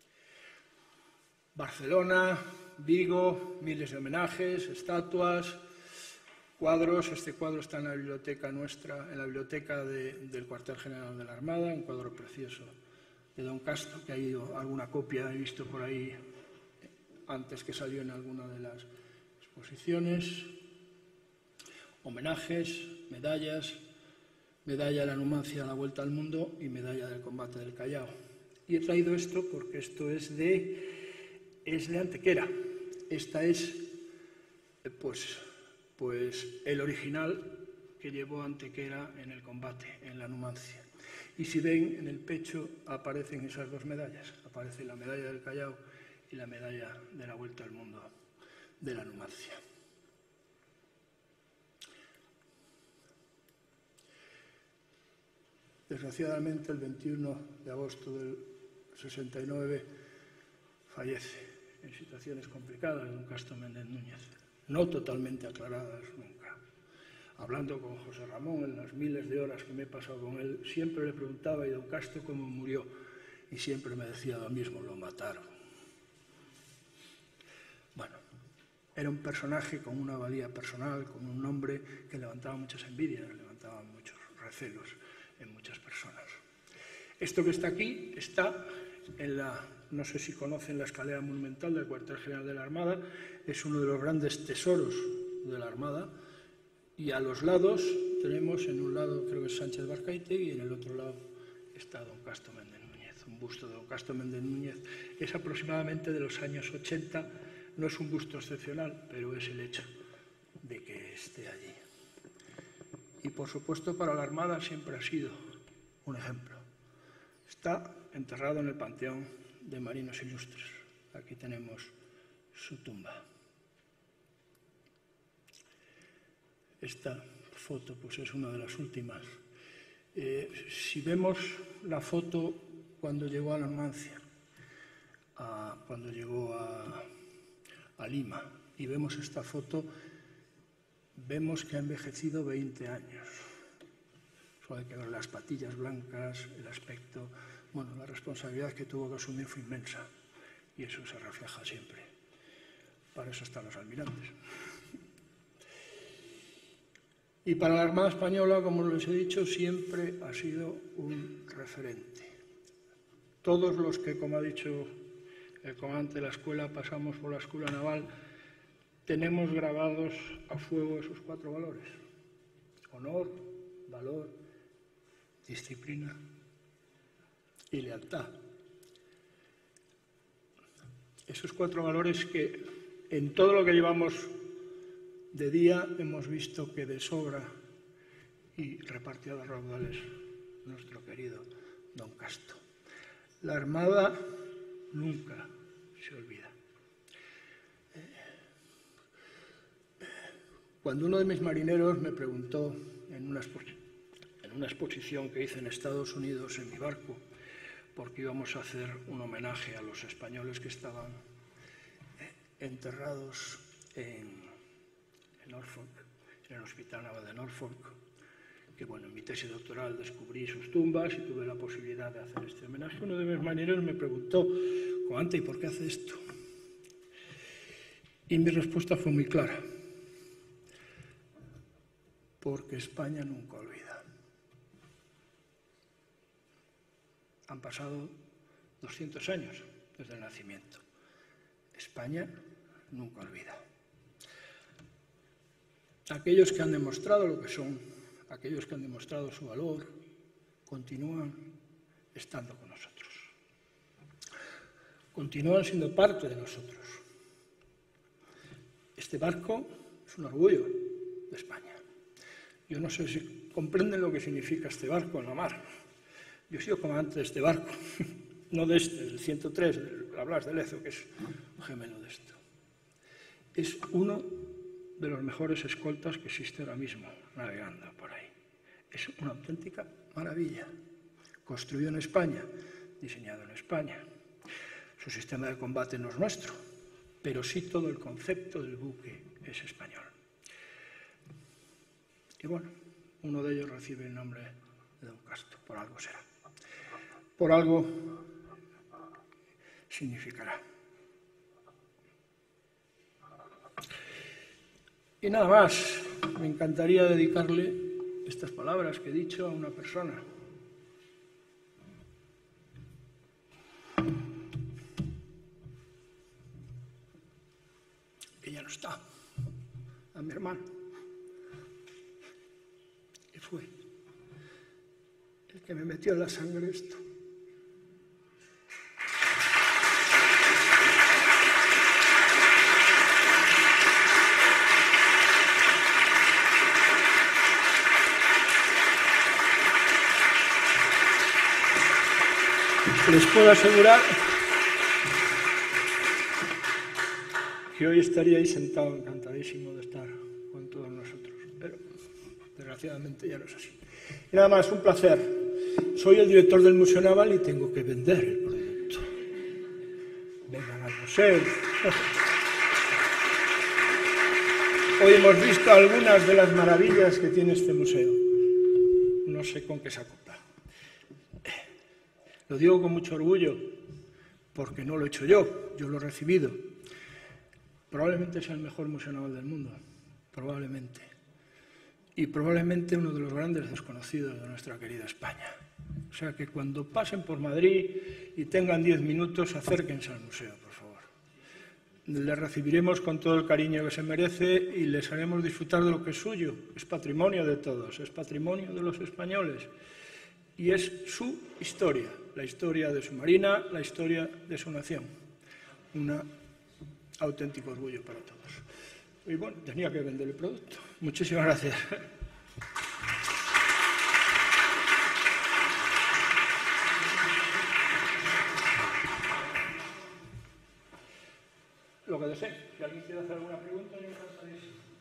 Barcelona, Vigo, miles de homenajes, estatuas, cuadros. Este cuadro está en la biblioteca nuestra, en la biblioteca del Cuartel General de la Armada, un cuadro precioso de don Casto, que hay alguna copia, he visto por ahí antes que salió en alguna de las exposiciones. Homenajes, medallas, medalla de la Numancia a la Vuelta al Mundo y medalla del combate del Callao. Y he traído esto porque esto es de Antequera. Esta es pues el original que llevó Antequera en el combate, en la Numancia. Y si ven, en el pecho aparecen esas dos medallas. Aparece la medalla del Callao y la medalla de la Vuelta al Mundo de la Numancia. Desgraciadamente, el 21 de agosto del 69 fallece en situaciones complicadas, don Casto Méndez Núñez, no totalmente aclaradas nunca. Hablando con José Ramón en las miles de horas que me he pasado con él, siempre le preguntaba, ¿y don Casto cómo murió? Y siempre me decía lo mismo, lo mataron. Bueno, era un personaje con una valía personal, con un nombre que levantaba muchas envidias, levantaba muchos recelos en muchas personas. Esto que está aquí está en la, no sé si conocen la escalera monumental del cuartel general de la Armada, es uno de los grandes tesoros de la Armada, y a los lados tenemos, en un lado creo que es Sánchez Barcaitegui y en el otro lado está don Casto Méndez Núñez. Un busto de don Casto Méndez Núñez es aproximadamente de los años 80, no es un busto excepcional, pero es el hecho de que esté allí. Y por supuesto para la Armada siempre ha sido un ejemplo. Está enterrado en el Panteón de Marinos Ilustres. Aquí tenemos su tumba. Esta foto pues, es una de las últimas. Si vemos la foto cuando llegó a la Numancia, cuando llegó a Lima, y vemos esta foto, vemos que ha envejecido 20 años. Solo hay que ver las patillas blancas, el aspecto. Bueno, la responsabilidad que tuvo que asumir fue inmensa, y eso se refleja siempre. Para eso están los almirantes. Y para la Armada Española, como les he dicho, siempre ha sido un referente. Todos los que, como ha dicho el comandante de la escuela, pasamos por la escuela naval, tenemos grabados a fuego esos 4 valores: honor, valor, disciplina y lealtad. Esos 4 valores que en todo lo que llevamos de día hemos visto que de sobra y repartió a raudales nuestro querido don Casto. La Armada nunca se olvida. Cuando uno de mis marineros me preguntó en una exposición que hice en Estados Unidos en mi barco, porque íbamos a hacer un homenaje a los españoles que estaban enterrados en Norfolk, en el Hospital Naval de Norfolk, que bueno, en mi tesis doctoral descubrí sus tumbas y tuve la posibilidad de hacer este homenaje. Uno de mis marineros me preguntó, comandante, ¿y por qué hace esto? Y mi respuesta fue muy clara: porque España nunca olvida. Han pasado 200 años desde el nacimiento. España nunca olvida. Aquellos que han demostrado lo que son, aquellos que han demostrado su valor, continúan estando con nosotros. Continúan siendo parte de nosotros. Este barco es un orgullo de España. Yo no sé si comprenden lo que significa este barco en la mar. Yo he sido comandante de este barco, no de este, del 103, del Blas de Lezo, que es un gemelo de esto. Es uno de los mejores escoltas que existe ahora mismo navegando por ahí. Es una auténtica maravilla. Construido en España, diseñado en España. Su sistema de combate no es nuestro, pero sí todo el concepto del buque es español. Y bueno, uno de ellos recibe el nombre de don Casto, por algo será. Por algo significará. Y nada más, me encantaría dedicarle estas palabras que he dicho a una persona. Que ya no está, a mi hermano. Y fue el que me metió en la sangre esto. Les puedo asegurar que hoy estaría ahí sentado encantadísimo de estar con todos nosotros, pero desgraciadamente ya no es así. Y nada más, un placer. Soy el director del Museo Naval y tengo que vender el producto. Vengan a museo. Hoy hemos visto algunas de las maravillas que tiene este museo. No sé con qué se acopla. Lo digo con mucho orgullo, porque no lo he hecho yo lo he recibido. Probablemente sea el mejor museo naval del mundo, probablemente. Y probablemente uno de los grandes desconocidos de nuestra querida España. O sea que cuando pasen por Madrid y tengan 10 minutos, acérquense al museo, por favor. Les recibiremos con todo el cariño que se merece y les haremos disfrutar de lo que es suyo. Es patrimonio de todos, es patrimonio de los españoles. Y es su historia, la historia de su marina, la historia de su nación. Un auténtico orgullo para todos. Y bueno, tenía que vender el producto. Muchísimas gracias. Lo que desee. Si alguien quiere hacer alguna pregunta, yo encantaría.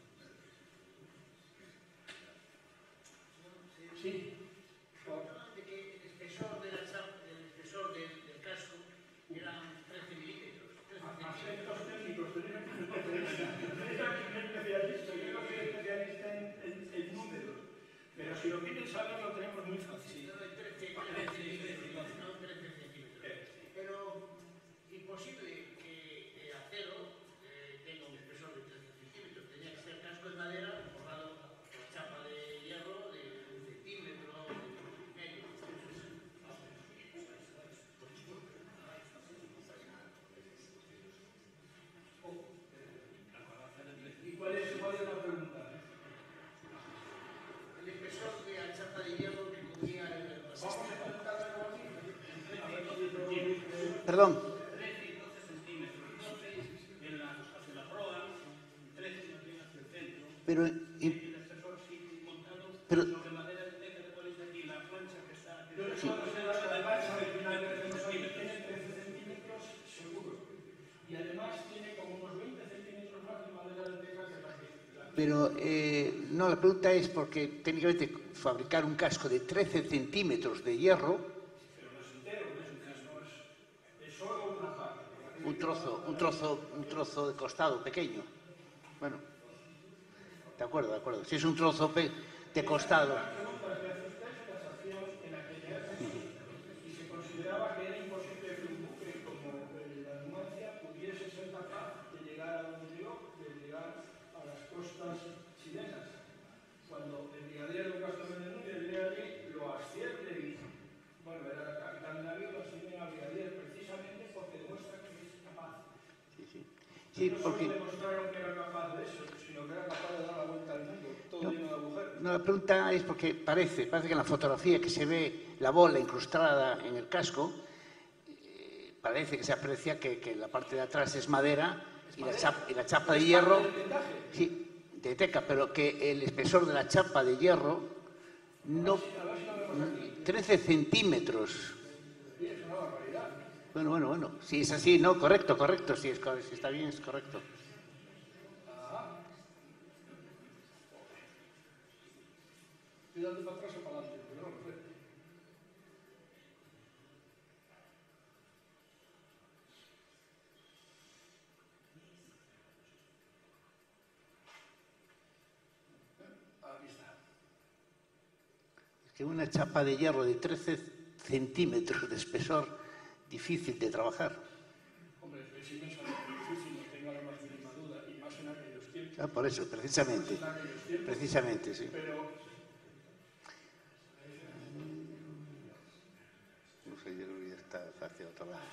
Sí. De que el espesor del casco eran 13 milímetros. Aspectos técnicos, tenéis especialista, yo no soy especialista en números, pero si lo quieren saber lo tenemos muy fácil. No, 13 centímetros. Pero imposible que el acero tenga un espesor de 13 centímetros. Tenía que ser casco de madera forrado con chapa de hierro de 1 centímetro, de medio. ¿Y cuál es la pregunta? El espesor de la chapa de hierro que cubría el Vamos a intentar algo así. Perdón. 13 y 12 centímetros. 12 en la proa, 13 hacia el centro. Pero, El espesor sí montado sobre madera de teca de cuál es aquí, la plancha que está aquí. Sí. Tiene 13 centímetros seguro. Y además tiene como unos 20 centímetros más de madera de teca que la. Pero no, la pregunta es porque técnicamente fabricar un casco de 13 centímetros de hierro, Pero no es entero, no es un casco, es solo una parte. un trozo de costado pequeño. Bueno, de acuerdo. Si es un trozo de costado. Las preguntas que hace usted se las hacían en aquella época y se consideraba que era imposible que un buque como la Numancia pudiese ser capaz de llegar a donde llegó, de llegar a las costas chilenas. Cuando el brigadier Lucas Domínguez Núñez viene allí, lo asciende y, bueno, era capitán de navío, lo ascienden a brigadier precisamente porque demuestra que es capaz. Sí, No porque solo demostraron que era capaz de eso, sino que era capaz de dar la vuelta al mundo, todo lleno de agujeros. no, la pregunta es porque parece que en la fotografía que se ve la bola incrustada en el casco, parece que se aprecia que la parte de atrás es madera y la chapa de hierro, sí, de teca, pero que el espesor de la chapa de hierro no 13 centímetros. Bueno, si es así, no, correcto, si está bien, es correcto. Cuidado para atrás o para adelante, pero no lo sé. Aquí está. Es que una chapa de hierro de 13 centímetros de espesor, difícil de trabajar. Hombre, es inmensamente difícil, no tenga la más mínima duda, y más en aquellos tiempos. Ah, por eso, precisamente, sí. Pero No sé, yo creo que ya está hacia otro lado.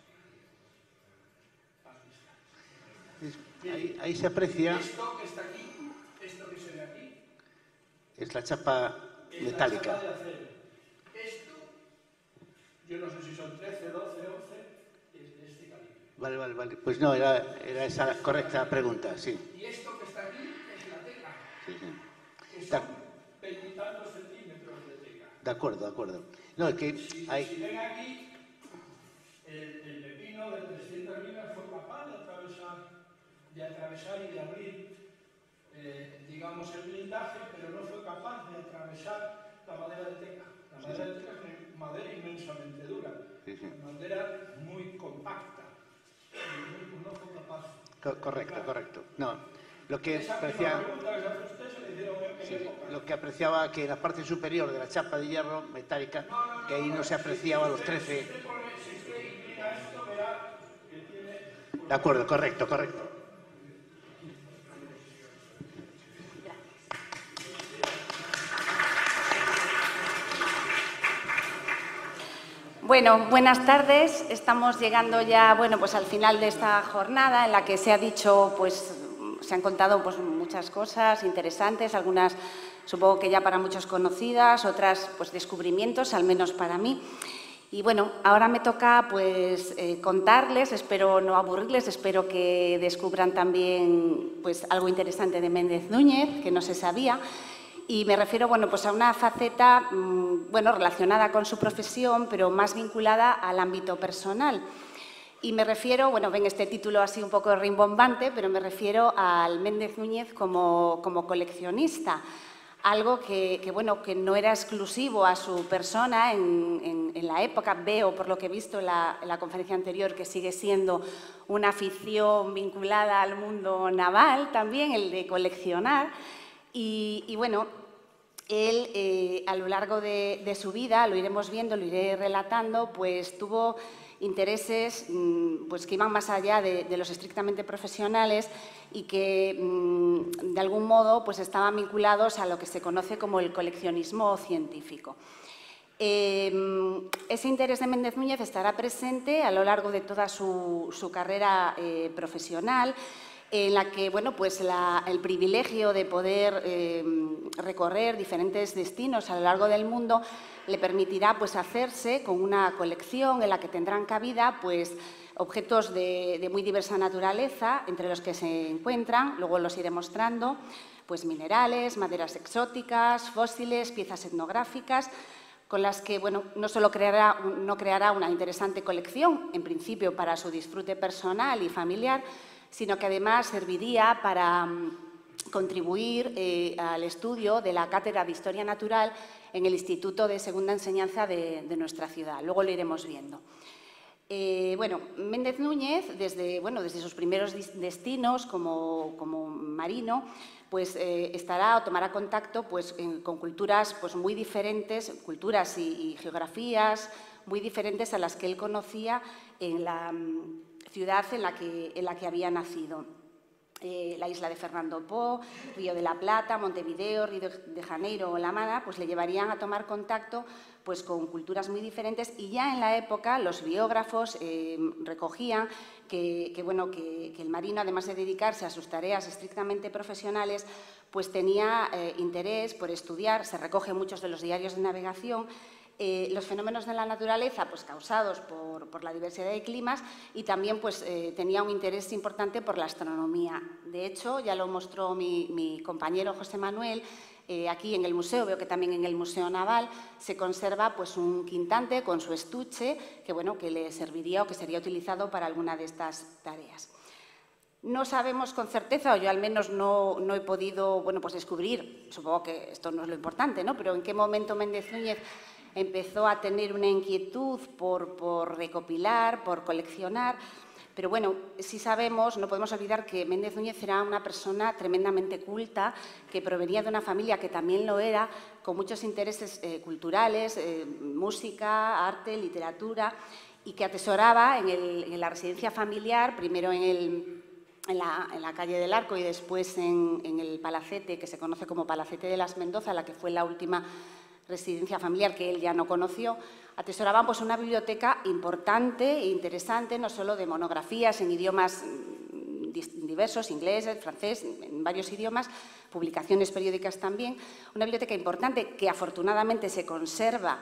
Ahí se aprecia. esto que está aquí, esto que se ve aquí, Es la chapa es metálica. la chapa de acero. Esto, yo no sé si son 13, 12, 11, es de este calibre. Vale. Pues no, era esa la correcta pregunta, sí. Y esto que está aquí es la teca, Sí. que son 20 y tantos centímetros de teca. De acuerdo. No, es que Si hay... ven aquí, el pepino de 300 libras fue capaz de atravesar y de abrir, digamos, el blindaje, pero no fue capaz de atravesar la madera de teca. La madera de teca es una madera inmensamente dura, una madera muy compacta. Correcto. No, lo que apreciaba que en la parte superior de la chapa de hierro metálica, que ahí no se apreciaba los 13. De acuerdo, correcto. Bueno, buenas tardes. Estamos llegando ya, pues al final de esta jornada en la que se ha dicho, pues se han contado pues muchas cosas interesantes, algunas supongo que ya para muchos conocidas, otras pues descubrimientos, al menos para mí. Y bueno, ahora me toca pues contarles, espero no aburrirles, espero que descubran también pues algo interesante de Méndez Núñez, que no se sabía. Y me refiero pues a una faceta relacionada con su profesión, pero más vinculada al ámbito personal. Y me refiero, ven este título así un poco rimbombante, pero me refiero al Méndez Núñez como coleccionista. Algo que no era exclusivo a su persona en la época. Veo, por lo que he visto en la conferencia anterior, que sigue siendo una afición vinculada al mundo naval también, el de coleccionar. Y bueno, él a lo largo de su vida, lo iremos viendo, lo iré relatando, pues tuvo intereses pues, que iban más allá de los estrictamente profesionales y que de algún modo pues, estaban vinculados a lo que se conoce como el coleccionismo científico. Ese interés de Méndez Núñez estará presente a lo largo de toda su carrera profesional, en la que el privilegio de poder recorrer diferentes destinos a lo largo del mundo le permitirá hacerse con una colección en la que tendrán cabida objetos de muy diversa naturaleza, entre los que se encuentran, luego los iré mostrando, minerales, maderas exóticas, fósiles, piezas etnográficas, con las que no solo no creará una interesante colección, en principio para su disfrute personal y familiar, sino que además serviría para contribuir al estudio de la Cátedra de Historia Natural en el Instituto de Segunda Enseñanza de nuestra ciudad. Luego lo iremos viendo. Méndez Núñez, desde sus primeros destinos como marino, estará o tomará contacto con culturas muy diferentes, culturas y geografías muy diferentes a las que él conocía en la ciudad en la que había nacido. La isla de Fernando Poo, Río de la Plata, Montevideo, Río de Janeiro o La Habana, le llevarían a tomar contacto con culturas muy diferentes, y ya en la época los biógrafos recogían que el marino, además de dedicarse a sus tareas estrictamente profesionales, tenía interés por estudiar, se recoge en muchos de los diarios de navegación, los fenómenos de la naturaleza causados por la diversidad de climas, y también tenía un interés importante por la astronomía. De hecho, ya lo mostró mi compañero José Manuel, aquí en el museo, veo que también en el Museo Naval se conserva un quintante con su estuche que le serviría o que sería utilizado para alguna de estas tareas. No sabemos con certeza, o yo al menos no he podido descubrir, supongo que esto no es lo importante, ¿no?, pero en qué momento Méndez Núñez empezó a tener una inquietud por recopilar, por coleccionar. Pero sí sabemos, no podemos olvidar que Méndez Núñez era una persona tremendamente culta, que provenía de una familia que también lo era, con muchos intereses culturales, música, arte, literatura, y que atesoraba en la residencia familiar, primero en la calle del Arco y después en el Palacete, que se conoce como Palacete de las Mendoza, la que fue la última residencia familiar que él ya no conoció. Atesoraban una biblioteca importante e interesante, no solo de monografías en idiomas diversos, inglés, francés, en varios idiomas, publicaciones periódicas también. Una biblioteca importante que afortunadamente se conserva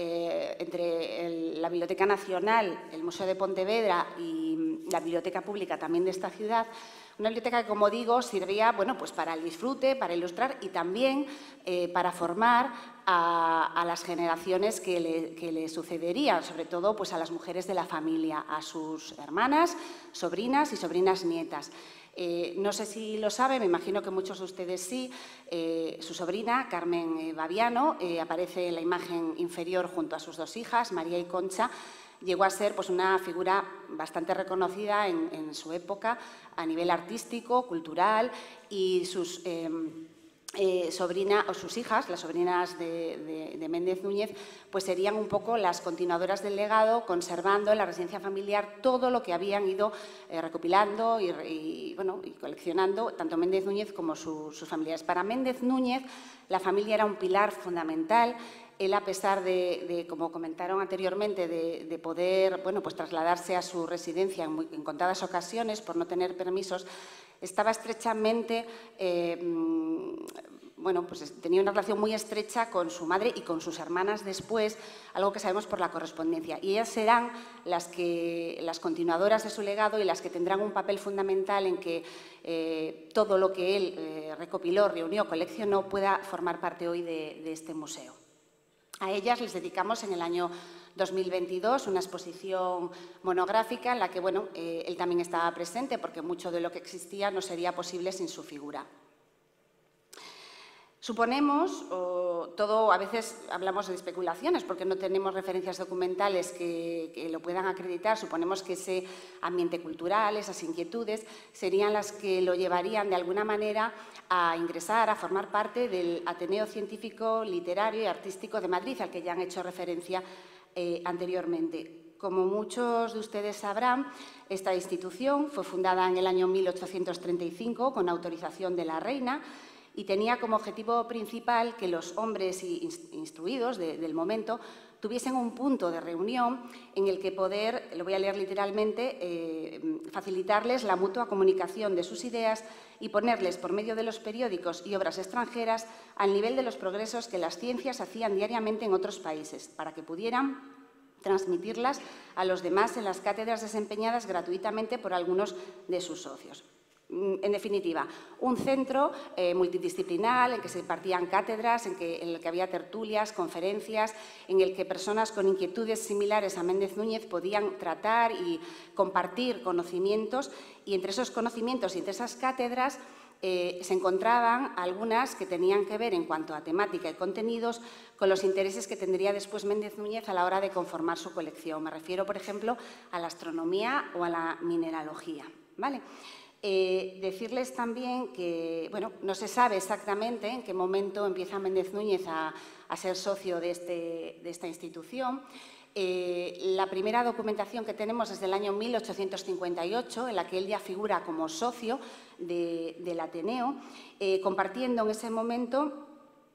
entre la Biblioteca Nacional, el Museo de Pontevedra y la Biblioteca Pública también de esta ciudad. Una biblioteca que, como digo, servía para el disfrute, para ilustrar y también para formar a las generaciones que le sucederían, sobre todo a las mujeres de la familia, a sus hermanas, sobrinas y sobrinas nietas. No sé si lo sabe, me imagino que muchos de ustedes sí, su sobrina, Carmen Baviano, aparece en la imagen inferior junto a sus dos hijas, María y Concha. Llegó a ser pues, una figura bastante reconocida en su época a nivel artístico, cultural, y sus sus hijas, las sobrinas de Méndez Núñez, pues serían un poco las continuadoras del legado, conservando en la residencia familiar todo lo que habían ido recopilando y coleccionando tanto Méndez Núñez como sus familiares. Para Méndez Núñez, la familia era un pilar fundamental. Él, a pesar de, como comentaron anteriormente, de poder pues trasladarse a su residencia en contadas ocasiones por no tener permisos, estaba estrechamente, pues tenía una relación muy estrecha con su madre y con sus hermanas después, algo que sabemos por la correspondencia. Y ellas serán las continuadoras de su legado y las que tendrán un papel fundamental en que todo lo que él recopiló, reunió, coleccionó pueda formar parte hoy de este museo. A ellas les dedicamos en el año 2022 una exposición monográfica en la que él también estaba presente porque mucho de lo que existía no sería posible sin su figura. Suponemos, a veces hablamos de especulaciones porque no tenemos referencias documentales que lo puedan acreditar, suponemos que ese ambiente cultural, esas inquietudes, serían las que lo llevarían de alguna manera a ingresar, a formar parte del Ateneo Científico, Literario y Artístico de Madrid, al que ya han hecho referencia anteriormente. Como muchos de ustedes sabrán, esta institución fue fundada en el año 1835 con autorización de la reina y tenía como objetivo principal que los hombres instruidos del momento tuviesen un punto de reunión en el que poder, lo voy a leer literalmente, facilitarles la mutua comunicación de sus ideas y ponerles por medio de los periódicos y obras extranjeras al nivel de los progresos que las ciencias hacían diariamente en otros países, para que pudieran transmitirlas a los demás en las cátedras desempeñadas gratuitamente por algunos de sus socios. En definitiva, un centro multidisciplinar en que se impartían cátedras, en el que había tertulias, conferencias, en el que personas con inquietudes similares a Méndez Núñez podían tratar y compartir conocimientos, y entre esos conocimientos y entre esas cátedras se encontraban algunas que tenían que ver en cuanto a temática y contenidos con los intereses que tendría después Méndez Núñez a la hora de conformar su colección. Me refiero, por ejemplo, a la astronomía o a la mineralogía, ¿vale? Decirles también que, no se sabe exactamente en qué momento empieza Méndez Núñez a ser socio de esta institución. La primera documentación que tenemos es del año 1858, en la que él ya figura como socio del Ateneo, compartiendo en ese momento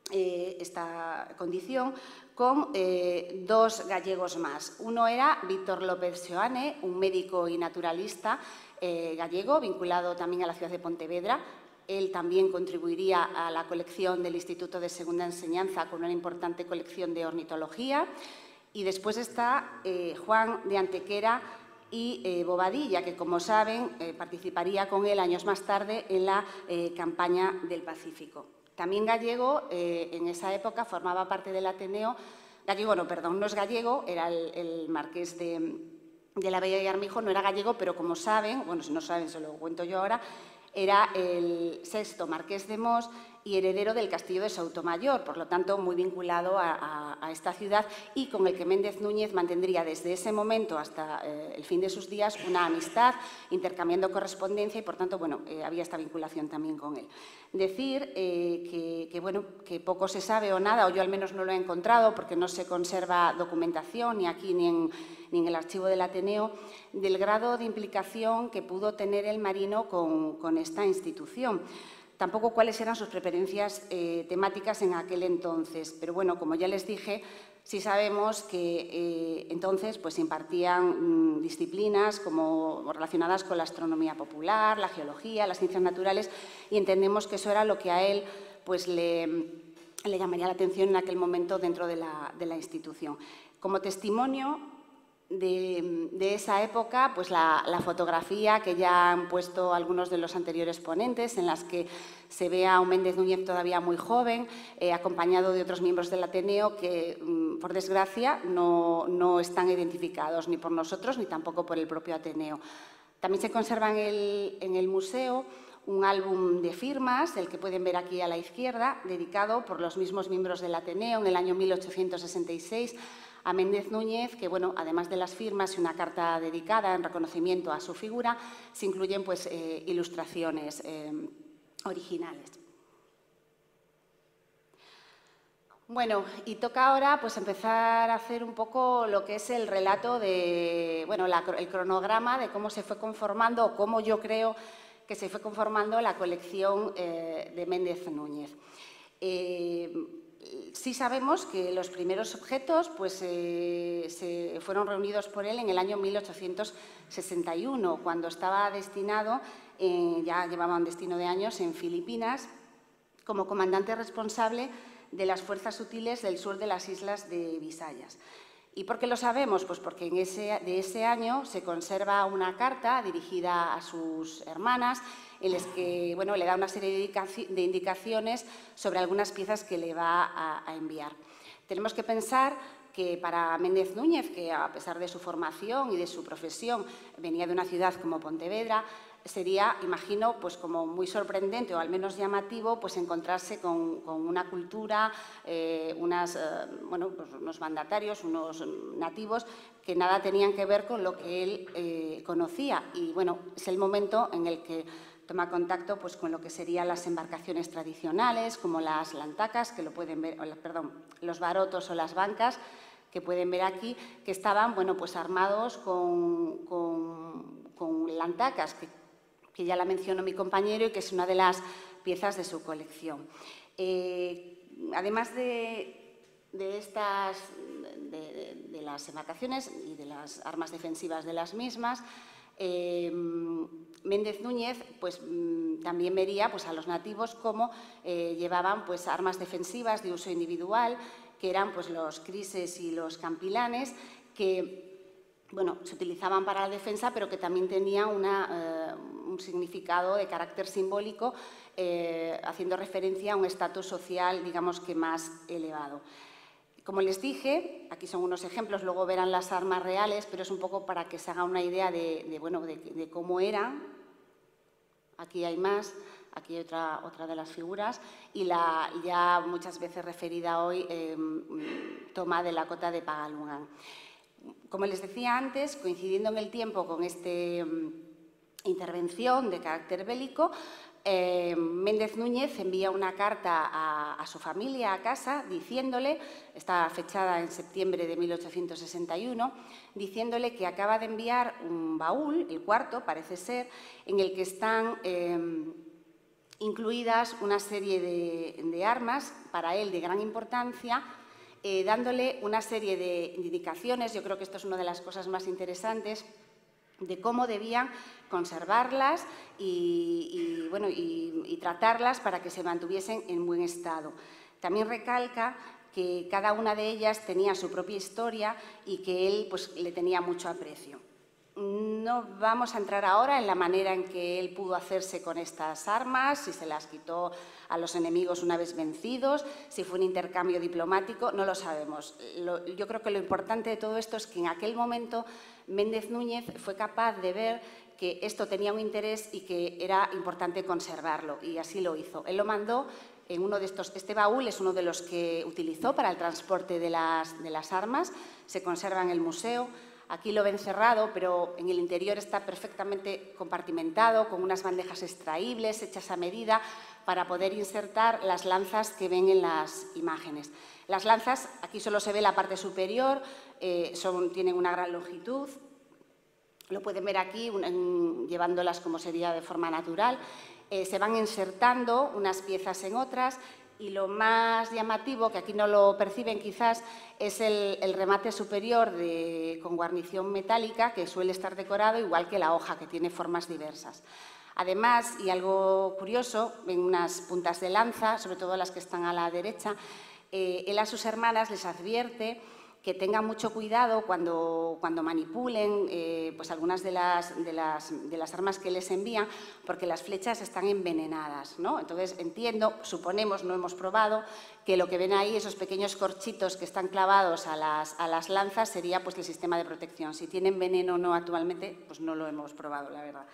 esta condición con dos gallegos más. Uno era Víctor López Seoane, un médico y naturalista gallego, vinculado también a la ciudad de Pontevedra. Él también contribuiría a la colección del Instituto de Segunda Enseñanza con una importante colección de ornitología. Y después está Juan de Antequera y Bobadilla, que, como saben, participaría con él años más tarde en la campaña del Pacífico. También gallego, en esa época formaba parte del Ateneo. Gallego, no es gallego, era el marqués de la Bella y Armijo, no era gallego, pero como saben, si no saben, se lo cuento yo ahora, era el sexto marqués de Mos y heredero del castillo de Soutomayor, por lo tanto muy vinculado a esta ciudad, y con el que Méndez Núñez mantendría desde ese momento hasta el fin de sus días una amistad, intercambiando correspondencia, y por tanto había esta vinculación también con él. Decir que poco se sabe o nada, o yo al menos no lo he encontrado porque no se conserva documentación ni aquí ni en el archivo del Ateneo, del grado de implicación que pudo tener el Marino con esta institución. Tampoco cuáles eran sus preferencias temáticas en aquel entonces, pero como ya les dije, sí sabemos que entonces se impartían disciplinas como relacionadas con la astronomía popular, la geología, las ciencias naturales, y entendemos que eso era lo que a él le llamaría la atención en aquel momento dentro de la institución. Como testimonio de esa época, la fotografía que ya han puesto algunos de los anteriores ponentes, en las que se ve a un Méndez Núñez todavía muy joven, acompañado de otros miembros del Ateneo que, por desgracia, no están identificados ni por nosotros ni tampoco por el propio Ateneo. También se conserva en el museo un álbum de firmas, el que pueden ver aquí a la izquierda, dedicado por los mismos miembros del Ateneo en el año 1866 a Méndez Núñez, que, bueno, además de las firmas y una carta dedicada en reconocimiento a su figura, se incluyen pues, ilustraciones originales. Bueno, y toca ahora pues, empezar a hacer un poco lo que es el relato de, bueno, el cronograma de cómo se fue conformando, o cómo yo creo que se fue conformando la colección de Méndez Núñez. Sí sabemos que los primeros objetos pues, se fueron reunidos por él en el año 1861, cuando estaba destinado, ya llevaba un destino de años, en Filipinas, como comandante responsable de las fuerzas útiles del sur de las islas de Visayas. ¿Y por qué lo sabemos? Pues porque de ese año se conserva una carta dirigida a sus hermanas en las que, bueno, le da una serie de indicaciones sobre algunas piezas que le va a enviar. Tenemos que pensar que para Méndez Núñez, que a pesar de su formación y de su profesión venía de una ciudad como Pontevedra, sería, imagino, pues como muy sorprendente o al menos llamativo, pues encontrarse con una cultura, bueno, pues unos mandatarios, unos nativos que nada tenían que ver con lo que él conocía. Y bueno, es el momento en el que toma contacto pues, con lo que serían las embarcaciones tradicionales, como las lantacas, que lo pueden ver, perdón, los barotos o las bancas, que pueden ver aquí, que estaban, bueno, pues armados con lantacas, que ya la mencionó mi compañero y que es una de las piezas de su colección. Además de las embarcaciones y de las armas defensivas de las mismas, Méndez Núñez pues, también vería pues, a los nativos cómo llevaban pues, armas defensivas de uso individual, que eran pues, los crises y los campilanes, que bueno, se utilizaban para la defensa, pero que también tenía un significado de carácter simbólico, haciendo referencia a un estatus social, digamos que más elevado. Como les dije, aquí son unos ejemplos, luego verán las armas reales, pero es un poco para que se haga una idea de cómo eran. Aquí hay más, aquí hay otra de las figuras, y la ya muchas veces referida hoy toma de la cota de Pagalungan. Como les decía antes, coincidiendo en el tiempo con esta intervención de carácter bélico, Méndez Núñez envía una carta a su familia a casa diciéndole, está fechada en septiembre de 1861, diciéndole que acaba de enviar un baúl, el cuarto parece ser, en el que están incluidas una serie de armas para él de gran importancia, dándole una serie de indicaciones. Yo creo que esto es una de las cosas más interesantes, de cómo debían conservarlas y tratarlas para que se mantuviesen en buen estado. También recalca que cada una de ellas tenía su propia historia y que él pues, le tenía mucho aprecio. No vamos a entrar ahora en la manera en que él pudo hacerse con estas armas, si se las quitó a los enemigos una vez vencidos, si fue un intercambio diplomático, no lo sabemos. Yo creo que lo importante de todo esto es que en aquel momento Méndez Núñez fue capaz de ver que esto tenía un interés y que era importante conservarlo, y así lo hizo. Él lo mandó en uno de estos, este baúl es uno de los que utilizó para el transporte de las armas, se conserva en el museo. Aquí lo ven cerrado, pero en el interior está perfectamente compartimentado, con unas bandejas extraíbles hechas a medida para poder insertar las lanzas que ven en las imágenes. Las lanzas, aquí solo se ve la parte superior, tienen una gran longitud, lo pueden ver aquí llevándolas como sería de forma natural. Se van insertando unas piezas en otras. Y lo más llamativo, que aquí no lo perciben quizás, es el remate superior con guarnición metálica, que suele estar decorado igual que la hoja, que tiene formas diversas. Además, y algo curioso, en unas puntas de lanza, sobre todo las que están a la derecha, él a sus hermanas les advierte que tengan mucho cuidado cuando manipulen pues algunas de las armas que les envían, porque las flechas están envenenadas, ¿no? Entonces, entiendo, suponemos, no hemos probado, que lo que ven ahí, esos pequeños corchitos que están clavados a las lanzas, sería pues el sistema de protección. Si tienen veneno o no actualmente, pues no lo hemos probado, la verdad.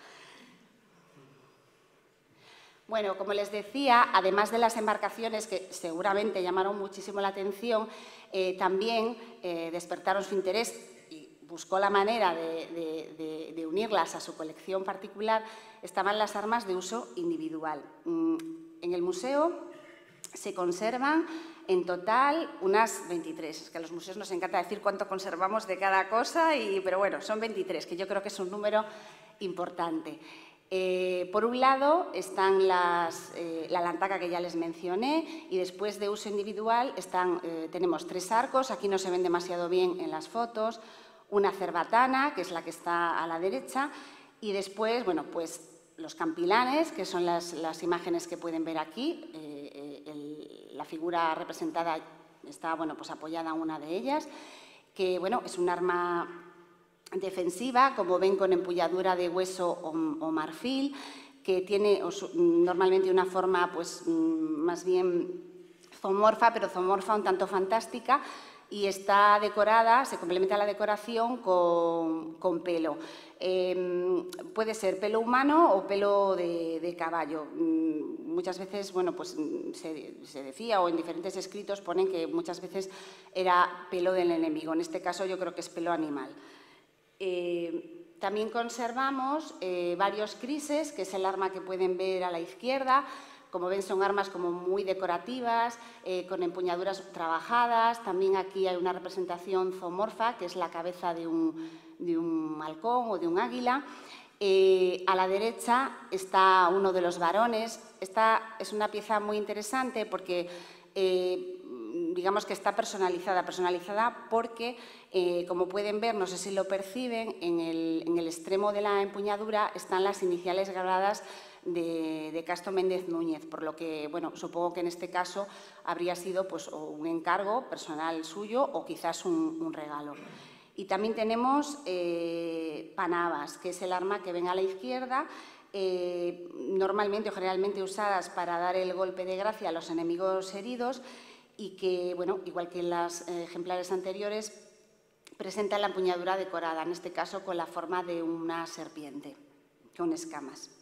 Bueno, como les decía, además de las embarcaciones que seguramente llamaron muchísimo la atención, también despertaron su interés y buscó la manera de unirlas a su colección particular, estaban las armas de uso individual. En el museo se conservan en total unas 23. Es que a los museos nos encanta decir cuánto conservamos de cada cosa, pero bueno, son 23, que yo creo que es un número importante. Por un lado están la lantaca que ya les mencioné, y después de uso individual tenemos 3 arcos, aquí no se ven demasiado bien en las fotos, una cerbatana, que es la que está a la derecha, y después, bueno, pues los campilanes, que son las imágenes que pueden ver aquí. La figura representada está, bueno, pues apoyada en una de ellas, que, bueno, es un arma defensiva, como ven, con empulladura de hueso o marfil, que tiene normalmente una forma pues más bien zoomorfa, pero zoomorfa un tanto fantástica, y está decorada, se complementa la decoración con pelo. Puede ser pelo humano o pelo de caballo. Muchas veces, bueno, pues se decía, o en diferentes escritos ponen que muchas veces era pelo del enemigo. En este caso yo creo que es pelo animal. También conservamos varios crises, que es el arma que pueden ver a la izquierda. Como ven, son armas como muy decorativas, con empuñaduras trabajadas. También aquí hay una representación zoomorfa, que es la cabeza de un halcón o de un águila. A la derecha está uno de los varones. Esta es una pieza muy interesante porque digamos que está personalizada porque, como pueden ver, no sé si lo perciben, en el extremo de la empuñadura están las iniciales grabadas de Castro Méndez Núñez, por lo que, bueno, supongo que en este caso habría sido pues un encargo personal suyo o quizás un regalo. Y también tenemos panabas, que es el arma que ven a la izquierda, normalmente o generalmente usadas para dar el golpe de gracia a los enemigos heridos, y que, bueno, igual que en los ejemplares anteriores, presenta la empuñadura decorada, en este caso con la forma de una serpiente, con escamas.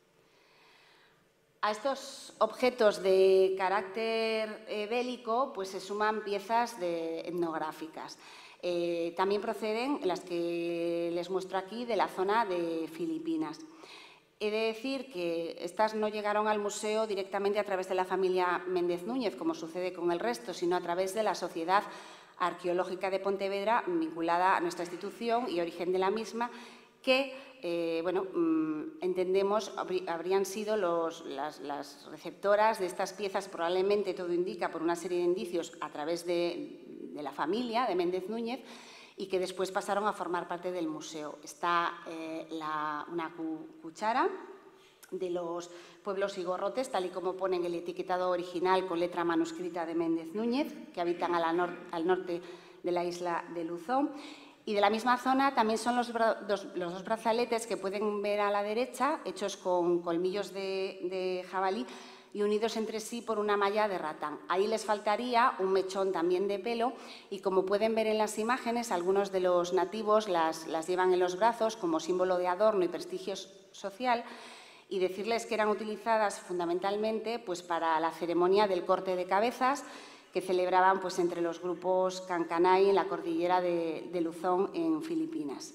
A estos objetos de carácter bélico pues se suman piezas etnográficas. También proceden, las que les muestro aquí, de la zona de Filipinas. He de decir que estas no llegaron al museo directamente a través de la familia Méndez Núñez, como sucede con el resto, sino a través de la Sociedad Arqueológica de Pontevedra, vinculada a nuestra institución y origen de la misma, que, bueno, entendemos habrían sido las receptoras de estas piezas, probablemente, todo indica, por una serie de indicios, a través de la familia de Méndez Núñez, y que después pasaron a formar parte del museo. Está una cuchara de los pueblos igorrotes, tal y como pone en el etiquetado original con letra manuscrita de Méndez Núñez, que habitan al norte de la isla de Luzón. Y de la misma zona también son los dos brazaletes que pueden ver a la derecha, hechos con colmillos de jabalí y unidos entre sí por una malla de ratán. Ahí les faltaría un mechón también de pelo, y como pueden ver en las imágenes, algunos de los nativos las llevan en los brazos como símbolo de adorno y prestigio social, y decirles que eran utilizadas fundamentalmente pues, para la ceremonia del corte de cabezas, que celebraban pues, entre los grupos Cancanay en la cordillera de Luzón, en Filipinas.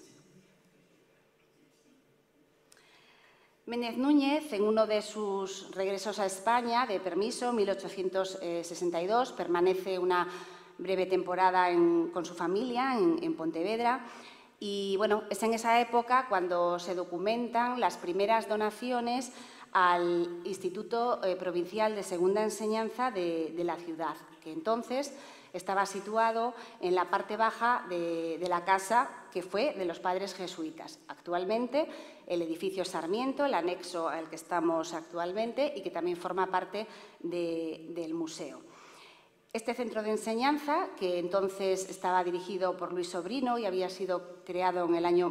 Méndez Núñez, en uno de sus regresos a España de permiso, 1862, permanece una breve temporada con su familia en Pontevedra, y bueno, es en esa época cuando se documentan las primeras donaciones al Instituto Provincial de Segunda Enseñanza de la ciudad, que entonces estaba situado en la parte baja de la casa que fue de los padres jesuitas. Actualmente el edificio Sarmiento, el anexo al que estamos actualmente, y que también forma parte del museo. Este centro de enseñanza, que entonces estaba dirigido por Luis Sobrino y había sido creado en el año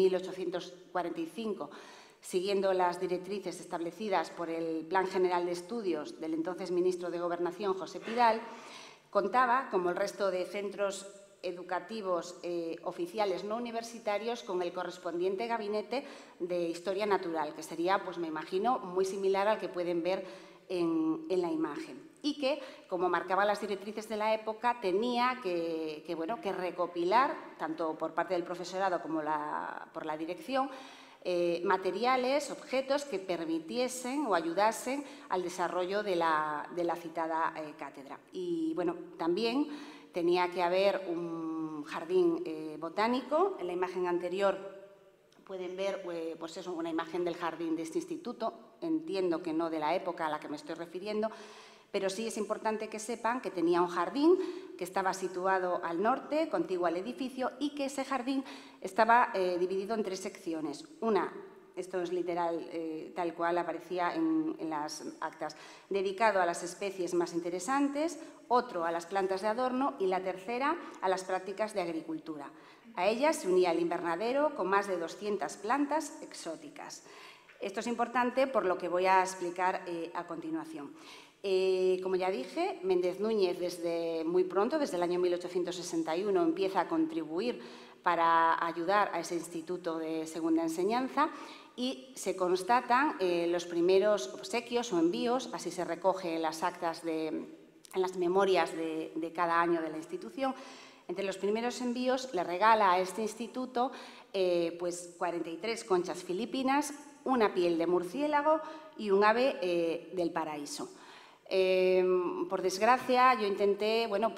1845, siguiendo las directrices establecidas por el Plan General de Estudios del entonces ministro de Gobernación, José Pidal, contaba, como el resto de centros educativos oficiales no universitarios, con el correspondiente gabinete de Historia Natural, que sería, pues me imagino, muy similar al que pueden ver en la imagen. Y que, como marcaban las directrices de la época, tenía que recopilar, tanto por parte del profesorado como por la dirección, materiales, objetos que permitiesen o ayudasen al desarrollo de la citada cátedra. Y bueno, también tenía que haber un jardín botánico. En la imagen anterior pueden ver pues eso, una imagen del jardín de este instituto. Entiendo que no de la época a la que me estoy refiriendo, pero sí es importante que sepan que tenía un jardín que estaba situado al norte, contiguo al edificio, y que ese jardín estaba dividido en 3 secciones. Una, esto es literal, tal cual aparecía en las actas, dedicado a las especies más interesantes, otro a las plantas de adorno y la tercera a las prácticas de agricultura. A ellas se unía el invernadero con más de 200 plantas exóticas. Esto es importante por lo que voy a explicar a continuación. Como ya dije, Méndez Núñez desde muy pronto, desde el año 1861, empieza a contribuir para ayudar a ese instituto de segunda enseñanza y se constatan los primeros obsequios o envíos, así se recoge en las actas, en las memorias de cada año de la institución. Entre los primeros envíos le regala a este instituto pues 43 conchas filipinas, una piel de murciélago y un ave del paraíso. Por desgracia, yo intenté un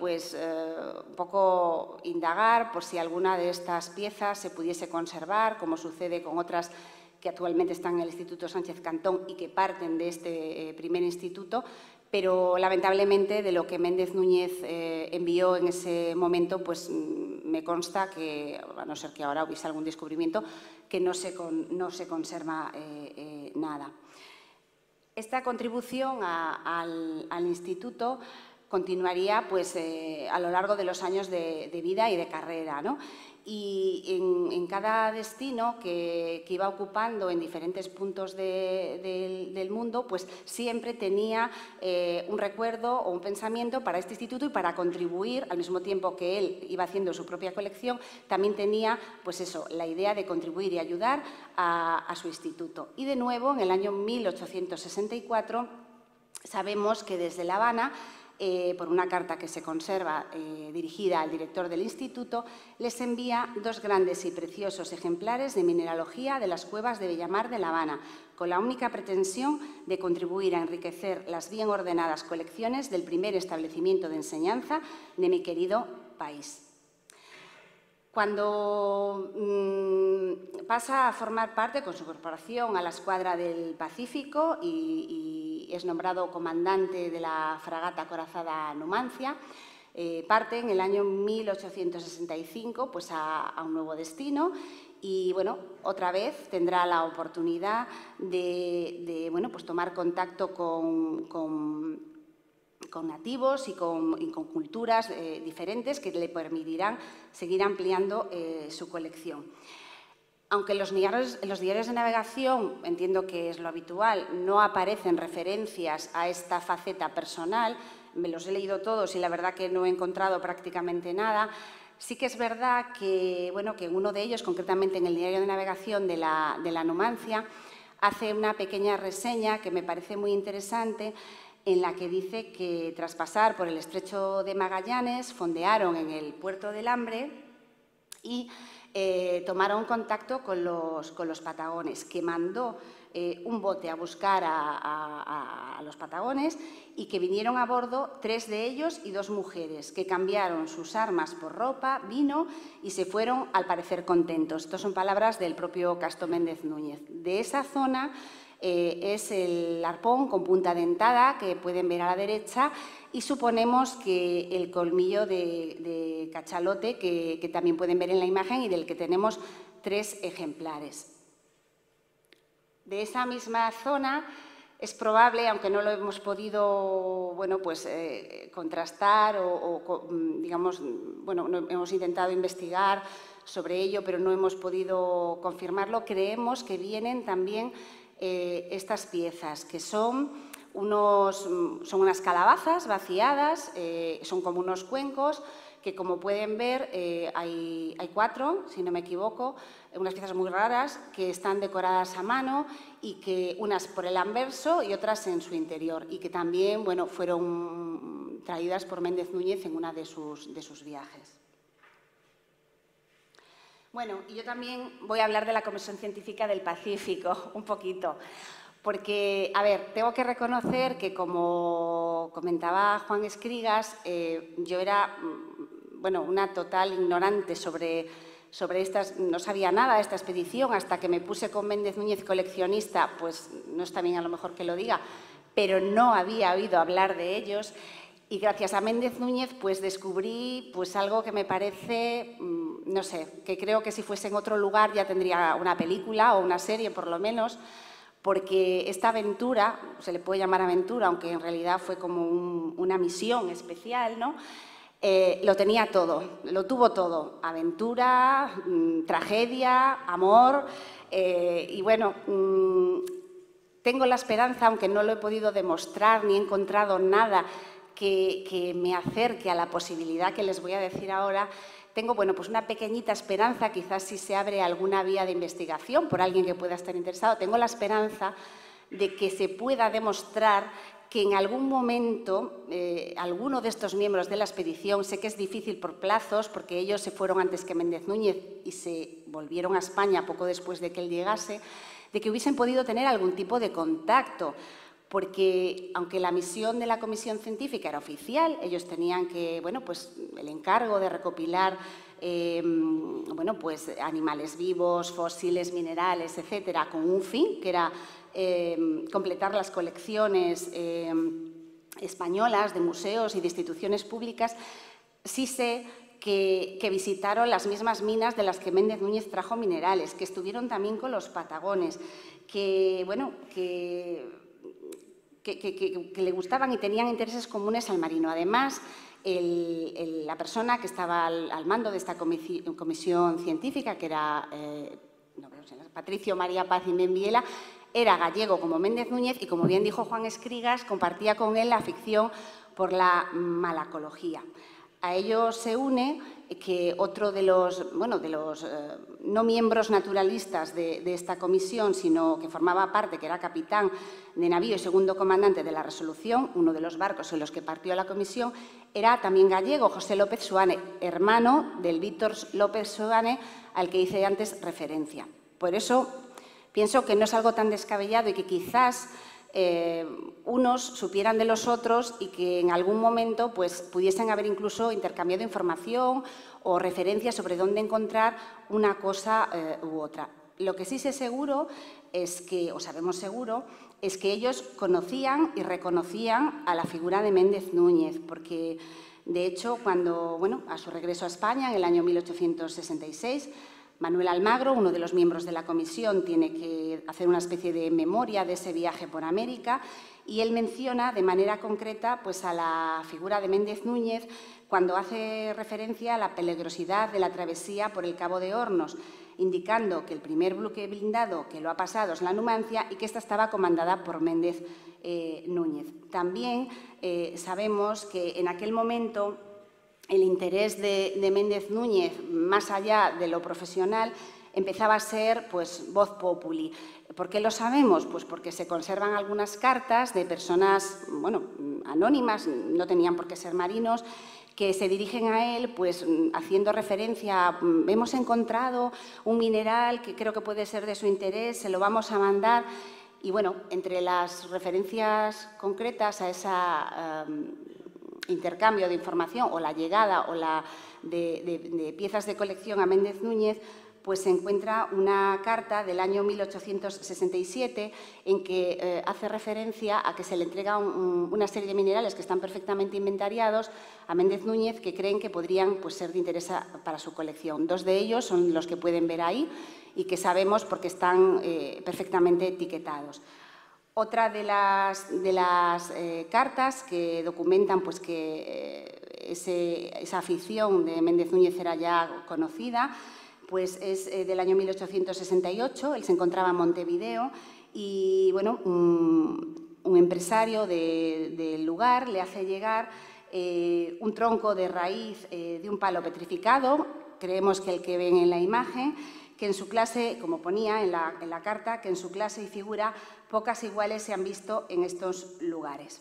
poco indagar por si alguna de estas piezas se pudiese conservar, como sucede con otras que actualmente están en el Instituto Sánchez Cantón y que parten de este primer instituto, pero lamentablemente de lo que Méndez Núñez envió en ese momento, pues me consta que, a no ser que ahora hubiese algún descubrimiento, que no se conserva nada. Esta contribución al instituto continuaría pues, a lo largo de los años de vida y de carrera, ¿no? Y en cada destino que iba ocupando en diferentes puntos del mundo, pues siempre tenía un recuerdo o un pensamiento para este instituto y para contribuir, al mismo tiempo que él iba haciendo su propia colección, también tenía pues eso, la idea de contribuir y ayudar a su instituto. Y de nuevo, en el año 1864, sabemos que desde La Habana, por una carta que se conserva dirigida al director del instituto, les envía 2 grandes y preciosos ejemplares de mineralogía de las cuevas de Bellamar de La Habana, con la única pretensión de contribuir a enriquecer las bien ordenadas colecciones del primer establecimiento de enseñanza de mi querido país. Cuando pasa a formar parte, con su incorporación a la Escuadra del Pacífico y es nombrado comandante de la fragata acorazada Numancia, parte en el año 1865 pues, a un nuevo destino y, bueno, otra vez tendrá la oportunidad de pues, tomar contacto con nativos y con culturas diferentes que le permitirán seguir ampliando su colección. Aunque en los diarios de navegación, entiendo que es lo habitual, no aparecen referencias a esta faceta personal, me los he leído todos y la verdad que no he encontrado prácticamente nada. Sí que es verdad que, que uno de ellos, concretamente en el diario de navegación de la Numancia, hace una pequeña reseña que me parece muy interesante, en la que dice que tras pasar por el estrecho de Magallanes fondearon en el puerto del Hambre y tomaron contacto con los patagones, que mandó un bote a buscar a los patagones y que vinieron a bordo 3 de ellos y 2 mujeres, que cambiaron sus armas por ropa, vino y se fueron, al parecer, contentos. Estas son palabras del propio Casto Méndez Núñez. De esa zona es el arpón con punta dentada que pueden ver a la derecha y suponemos que el colmillo de cachalote que también pueden ver en la imagen y del que tenemos 3 ejemplares. De esa misma zona es probable, aunque no lo hemos podido contrastar digamos, hemos intentado investigar sobre ello, pero no hemos podido confirmarlo, creemos que vienen también estas piezas, que son unas calabazas vaciadas, son como unos cuencos, que como pueden ver hay 4, si no me equivoco, unas piezas muy raras que están decoradas a mano y que unas por el anverso y otras en su interior, y que también fueron traídas por Méndez Núñez en una de sus viajes. Bueno, y yo también voy a hablar de la Comisión Científica del Pacífico, un poquito, porque, a ver, tengo que reconocer que, como comentaba Juan Escrigas, yo era, una total ignorante sobre estas, no sabía nada de esta expedición hasta que me puse con Méndez Núñez, coleccionista, pues no está bien a lo mejor que lo diga, pero no había oído hablar de ellos. Y gracias a Méndez Núñez pues descubrí algo que me parece, no sé, que creo que si fuese en otro lugar ya tendría una película o una serie por lo menos, porque esta aventura, se le puede llamar aventura, aunque en realidad fue como una misión especial, ¿no? Lo tenía todo, lo tuvo todo, aventura, tragedia, amor, y bueno, tengo la esperanza, aunque no lo he podido demostrar ni he encontrado nada que me acerque a la posibilidad que les voy a decir ahora, tengo una pequeñita esperanza, quizás si se abre alguna vía de investigación por alguien que pueda estar interesado, tengo la esperanza de que se pueda demostrar que en algún momento alguno de estos miembros de la expedición, sé que es difícil por plazos, porque ellos se fueron antes que Méndez Núñez y se volvieron a España poco después de que él llegase, de que hubiesen podido tener algún tipo de contacto, porque aunque la misión de la Comisión Científica era oficial, ellos tenían que, el encargo de recopilar animales vivos, fósiles, minerales, etcétera, con un fin, que era completar las colecciones españolas de museos y de instituciones públicas. Sí sé que visitaron las mismas minas de las que Méndez Núñez trajo minerales, que estuvieron también con los patagones, que le gustaban y tenían intereses comunes al marino. Además, la persona que estaba al mando de esta comisión científica, que era Patricio María Paz y Membiela, era gallego como Méndez Núñez y, como bien dijo Juan Escrigas, compartía con él la afición por la malacología. A ello se une que otro de los no miembros naturalistas de esta comisión, sino que formaba parte, que era capitán de navío y segundo comandante de la Resolución, uno de los barcos en los que partió la comisión, era también gallego, José López Suane, hermano del Víctor López Suane, al que hice antes referencia. Por eso pienso que no es algo tan descabellado y que quizás unos supieran de los otros y que en algún momento pudiesen haber incluso intercambiado información o referencias sobre dónde encontrar una cosa u otra. Lo que sí sé seguro es que, o sabemos seguro, es que ellos conocían y reconocían a la figura de Méndez Núñez, porque de hecho cuando, a su regreso a España en el año 1866, Manuel Almagro, uno de los miembros de la comisión, tiene que hacer una especie de memoria de ese viaje por América y él menciona de manera concreta a la figura de Méndez Núñez cuando hace referencia a la peligrosidad de la travesía por el Cabo de Hornos, indicando que el primer buque blindado que lo ha pasado es la Numancia y que esta estaba comandada por Méndez Núñez. También sabemos que en aquel momento el interés de Méndez Núñez, más allá de lo profesional, empezaba a ser voz populi. ¿Por qué lo sabemos? Pues porque se conservan algunas cartas de personas anónimas, no tenían por qué ser marinos, que se dirigen a él haciendo referencia a hemos encontrado un mineral que creo que puede ser de su interés, se lo vamos a mandar. Y entre las referencias concretas a esa intercambio de información o la llegada o de piezas de colección a Méndez Núñez, se encuentra una carta del año 1867 en que hace referencia a que se le entrega una serie de minerales que están perfectamente inventariados a Méndez Núñez que creen que podrían ser de interés para su colección. 2 de ellos son los que pueden ver ahí y que sabemos porque están perfectamente etiquetados. Otra de las cartas que documentan pues, que esa afición de Méndez Núñez era ya conocida, pues es del año 1868. Él se encontraba en Montevideo y, bueno, un empresario del lugar le hace llegar un tronco de raíz de un palo petrificado, creemos que el que ven en la imagen, que en su clase, como ponía en la carta, que en su clase y figura pocas iguales se han visto en estos lugares.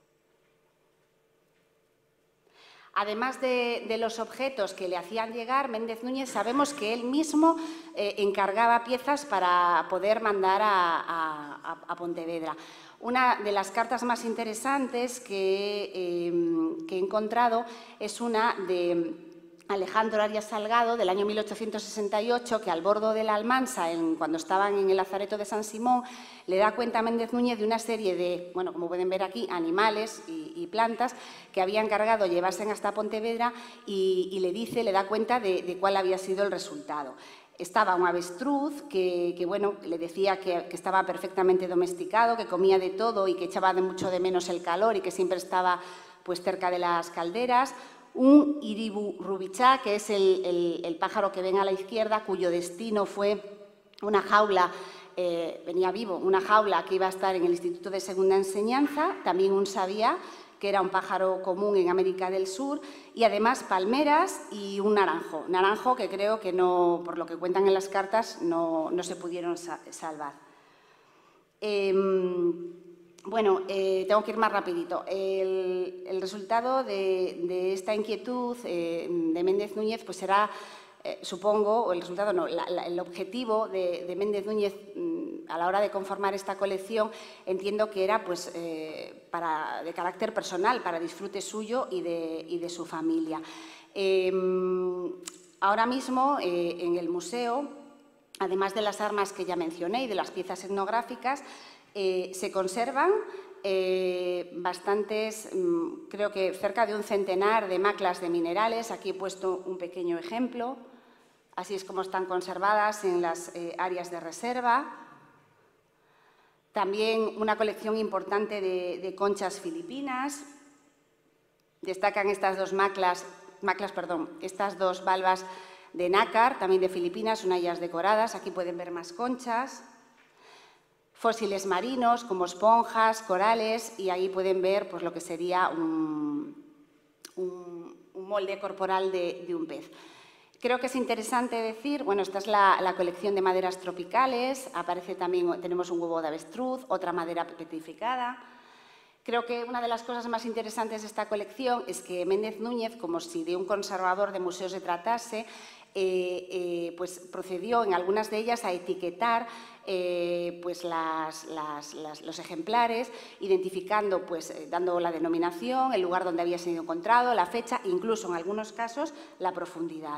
Además de los objetos que le hacían llegar, Méndez Núñez sabemos que él mismo encargaba piezas para poder mandar a Pontevedra. Una de las cartas más interesantes que he encontrado es una de Alejandro Arias Salgado, del año 1868, que al bordo de la Almansa, cuando estaban en el Lazareto de San Simón, le da cuenta a Méndez Núñez de una serie de, bueno, como pueden ver aquí, animales y plantas que había encargado llevarse hasta Pontevedra y le da cuenta de cuál había sido el resultado. Estaba un avestruz que bueno, le decía que estaba perfectamente domesticado, que comía de todo y que echaba mucho de menos el calor y que siempre estaba pues, cerca de las calderas. Un iribu rubichá, que es el pájaro que ven a la izquierda, cuyo destino fue una jaula, venía vivo, una jaula que iba a estar en el Instituto de Segunda Enseñanza, también un sabía, que era un pájaro común en América del Sur, y además palmeras y un naranjo que creo que no, por lo que cuentan en las cartas, no se pudieron salvar. Bueno, tengo que ir más rapidito. El resultado de esta inquietud de Méndez Núñez pues será, supongo, o el resultado no, el objetivo de Méndez Núñez a la hora de conformar esta colección, entiendo que era pues, de carácter personal, para disfrute suyo y de su familia. Ahora mismo en el museo, además de las armas que ya mencioné y de las piezas etnográficas, se conservan bastantes, creo que cerca de un centenar de maclas de minerales. Aquí he puesto un pequeño ejemplo. Así es como están conservadas en las áreas de reserva. También una colección importante de conchas filipinas. Destacan estas dos estas dos valvas de nácar, también de Filipinas, son ellas decoradas. Aquí pueden ver más conchas. Fósiles marinos como esponjas, corales, y ahí pueden ver pues, lo que sería un molde corporal de un pez. Creo que es interesante decir, bueno, esta es la colección de maderas tropicales, aparece también, tenemos un huevo de avestruz, otra madera petrificada. Creo que una de las cosas más interesantes de esta colección es que Méndez Núñez, como si de un conservador de museos se tratase, pues procedió en algunas de ellas a etiquetar pues los ejemplares, identificando, pues, dando la denominación, el lugar donde había sido encontrado, la fecha, incluso en algunos casos la profundidad.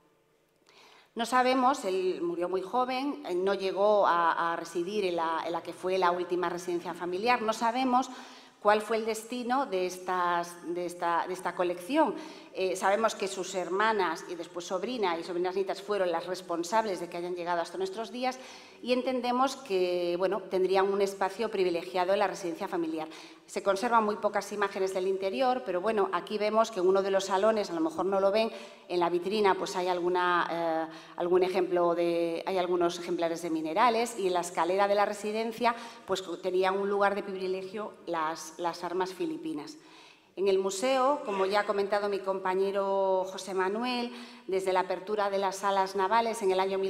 No sabemos, él murió muy joven, no llegó a residir en la que fue la última residencia familiar, no sabemos cuál fue el destino de esta colección. Sabemos que sus hermanas y después sobrina y sobrinas nietas fueron las responsables de que hayan llegado hasta nuestros días y entendemos que bueno, tendrían un espacio privilegiado en la residencia familiar. Se conservan muy pocas imágenes del interior, pero bueno, aquí vemos que en uno de los salones, a lo mejor no lo ven, en la vitrina pues hay algún ejemplo hay algunos ejemplares de minerales y en la escalera de la residencia pues tenían un lugar de privilegio las armas filipinas. En el museo, como ya ha comentado mi compañero José Manuel, desde la apertura de las salas navales en el año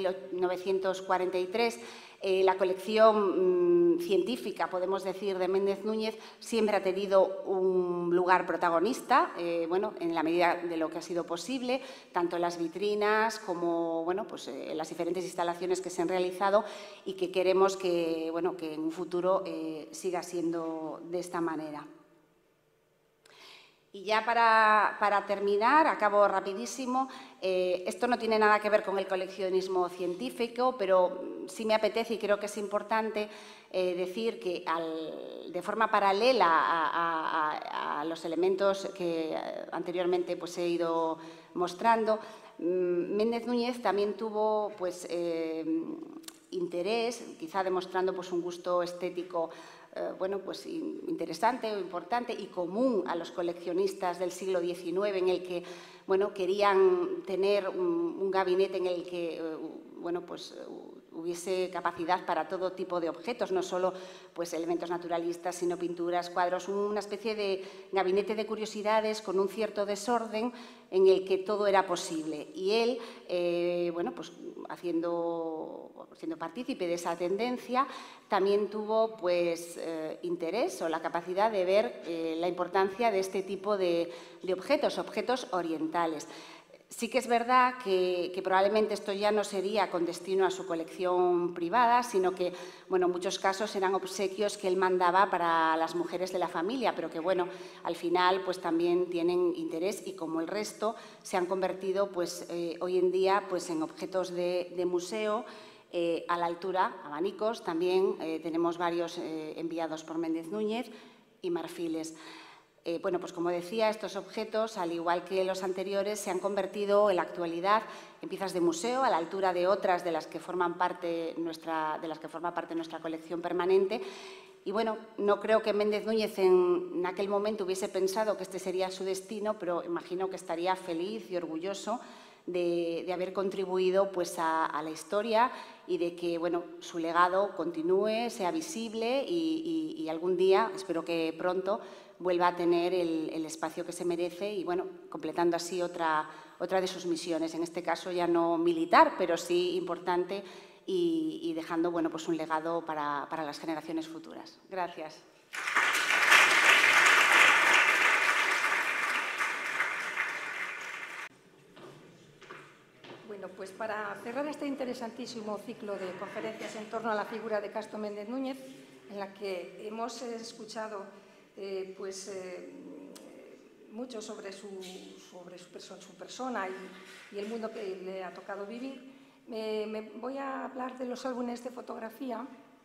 1943, la colección científica, podemos decir, de Méndez Núñez siempre ha tenido un lugar protagonista, bueno, en la medida de lo que ha sido posible, tanto en las vitrinas como bueno, pues, en las diferentes instalaciones que se han realizado y que queremos que, bueno, que en un futuro siga siendo de esta manera. Y ya para terminar, acabo rapidísimo, esto no tiene nada que ver con el coleccionismo científico, pero sí me apetece y creo que es importante decir que de forma paralela a los elementos que anteriormente pues, he ido mostrando, Méndez Núñez también tuvo pues, interés, quizá demostrando pues, un gusto estético bueno, pues interesante o importante y común a los coleccionistas del siglo XIX, en el que, bueno, querían tener un gabinete en el que, bueno, pues hubiese capacidad para todo tipo de objetos, no solo pues elementos naturalistas, sino pinturas, cuadros, una especie de gabinete de curiosidades con un cierto desorden en el que todo era posible. Y él, bueno, pues siendo partícipe de esa tendencia, también tuvo pues interés o la capacidad de ver la importancia de este tipo de objetos orientales. Sí que es verdad que probablemente esto ya no sería con destino a su colección privada, sino que, bueno, en muchos casos eran obsequios que él mandaba para las mujeres de la familia, pero que, bueno, al final pues también tienen interés y, como el resto, se han convertido pues hoy en día pues en objetos de museo a la altura, abanicos. También tenemos varios enviados por Méndez Núñez y marfiles. Bueno, pues como decía, estos objetos, al igual que los anteriores, se han convertido en la actualidad en piezas de museo a la altura de otras de las que forman parte nuestra colección permanente. Y bueno, no creo que Méndez Núñez en aquel momento hubiese pensado que este sería su destino, pero imagino que estaría feliz y orgulloso de haber contribuido pues a la historia y de que, bueno, su legado continúe, sea visible y algún día, espero que pronto, vuelva a tener el espacio que se merece y, bueno, completando así otra de sus misiones, en este caso ya no militar, pero sí importante y dejando, bueno, pues un legado para las generaciones futuras. Gracias. Bueno, pues para cerrar este interesantísimo ciclo de conferencias en torno a la figura de Casto Méndez Núñez, en la que hemos escuchado mucho sobre su persona y el mundo que le ha tocado vivir, me voy a hablar de los álbumes de fotografía.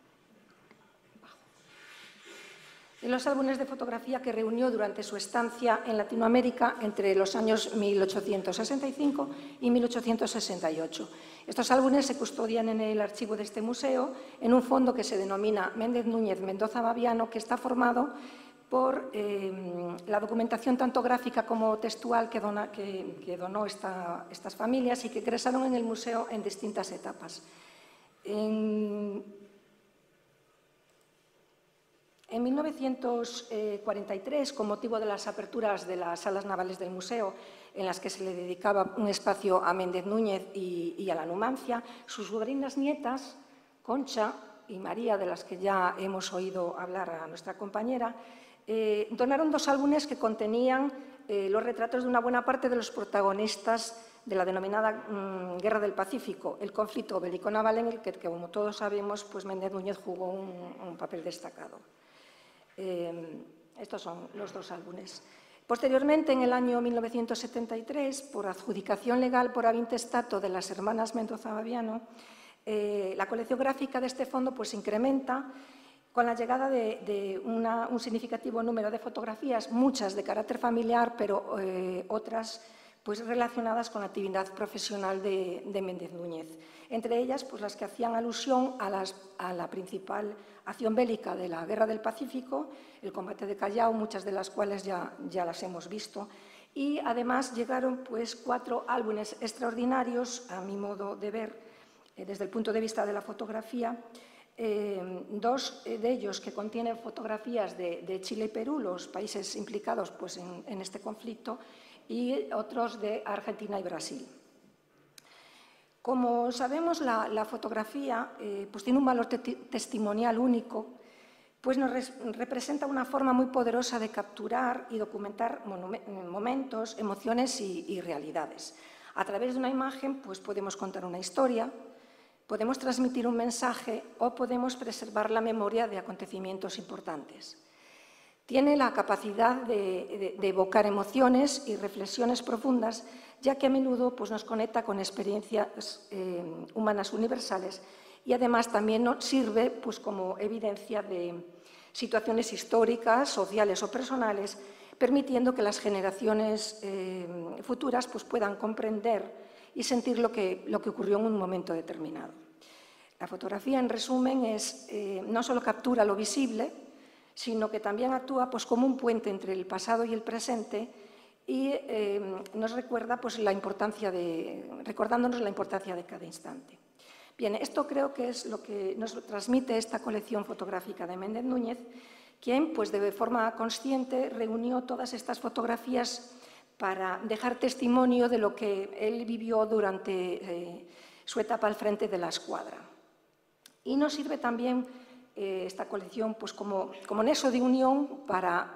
De los álbumes de fotografía que reunió durante su estancia en Latinoamérica entre los años 1865 y 1868. Estos álbumes se custodian en el archivo de este museo, en un fondo que se denomina Méndez Núñez Mendoza Baviano, que está formado por la documentación tanto gráfica como textual que donó estas familias y que ingresaron en el museo en distintas etapas. En 1943, con motivo de las aperturas de las salas navales del museo, en las que se le dedicaba un espacio a Méndez Núñez y a la Numancia, sus sobrinas nietas, Concha y María, de las que ya hemos oído hablar a nuestra compañera, donaron dos álbumes que contenían los retratos de una buena parte de los protagonistas de la denominada Guerra del Pacífico, el conflicto bélico-naval en el que, como todos sabemos, pues Méndez Núñez jugó un papel destacado. Estos son los dos álbumes. Posteriormente, en el año 1973, por adjudicación legal por avintestato de las hermanas Mendoza Baviano, la colección gráfica de este fondo pues incrementa con la llegada de un significativo número de fotografías, muchas de carácter familiar, pero otras pues relacionadas con la actividad profesional de Méndez Núñez. Entre ellas, pues las que hacían alusión a la principal acción bélica de la Guerra del Pacífico, el combate de Callao, muchas de las cuales ya las hemos visto. Y además llegaron pues 4 álbumes extraordinarios, a mi modo de ver, desde el punto de vista de la fotografía. 2 de ellos que contienen fotografías de Chile y Perú, los países implicados pues, en este conflicto, y otros de Argentina y Brasil. Como sabemos, la fotografía pues tiene un valor testimonial único, pues nos representa una forma muy poderosa de capturar y documentar momentos, emociones y realidades. A través de una imagen pues podemos contar una historia, podemos transmitir un mensaje o podemos preservar la memoria de acontecimientos importantes. Tiene la capacidad de evocar emociones y reflexiones profundas, ya que a menudo pues, nos conecta con experiencias humanas universales y además también nos sirve pues, como evidencia de situaciones históricas, sociales o personales, permitiendo que las generaciones futuras pues, puedan comprender y sentir lo que ocurrió en un momento determinado. La fotografía, en resumen, no solo captura lo visible, sino que también actúa pues, como un puente entre el pasado y el presente y nos recuerda pues, recordándonos la importancia de cada instante. Bien, esto creo que es lo que nos transmite esta colección fotográfica de Méndez Núñez, quien pues, de forma consciente reunió todas estas fotografías para dejar testimonio de lo que él vivió durante su etapa al frente de la escuadra. Y nos sirve también esta colección pues, como nexo de unión para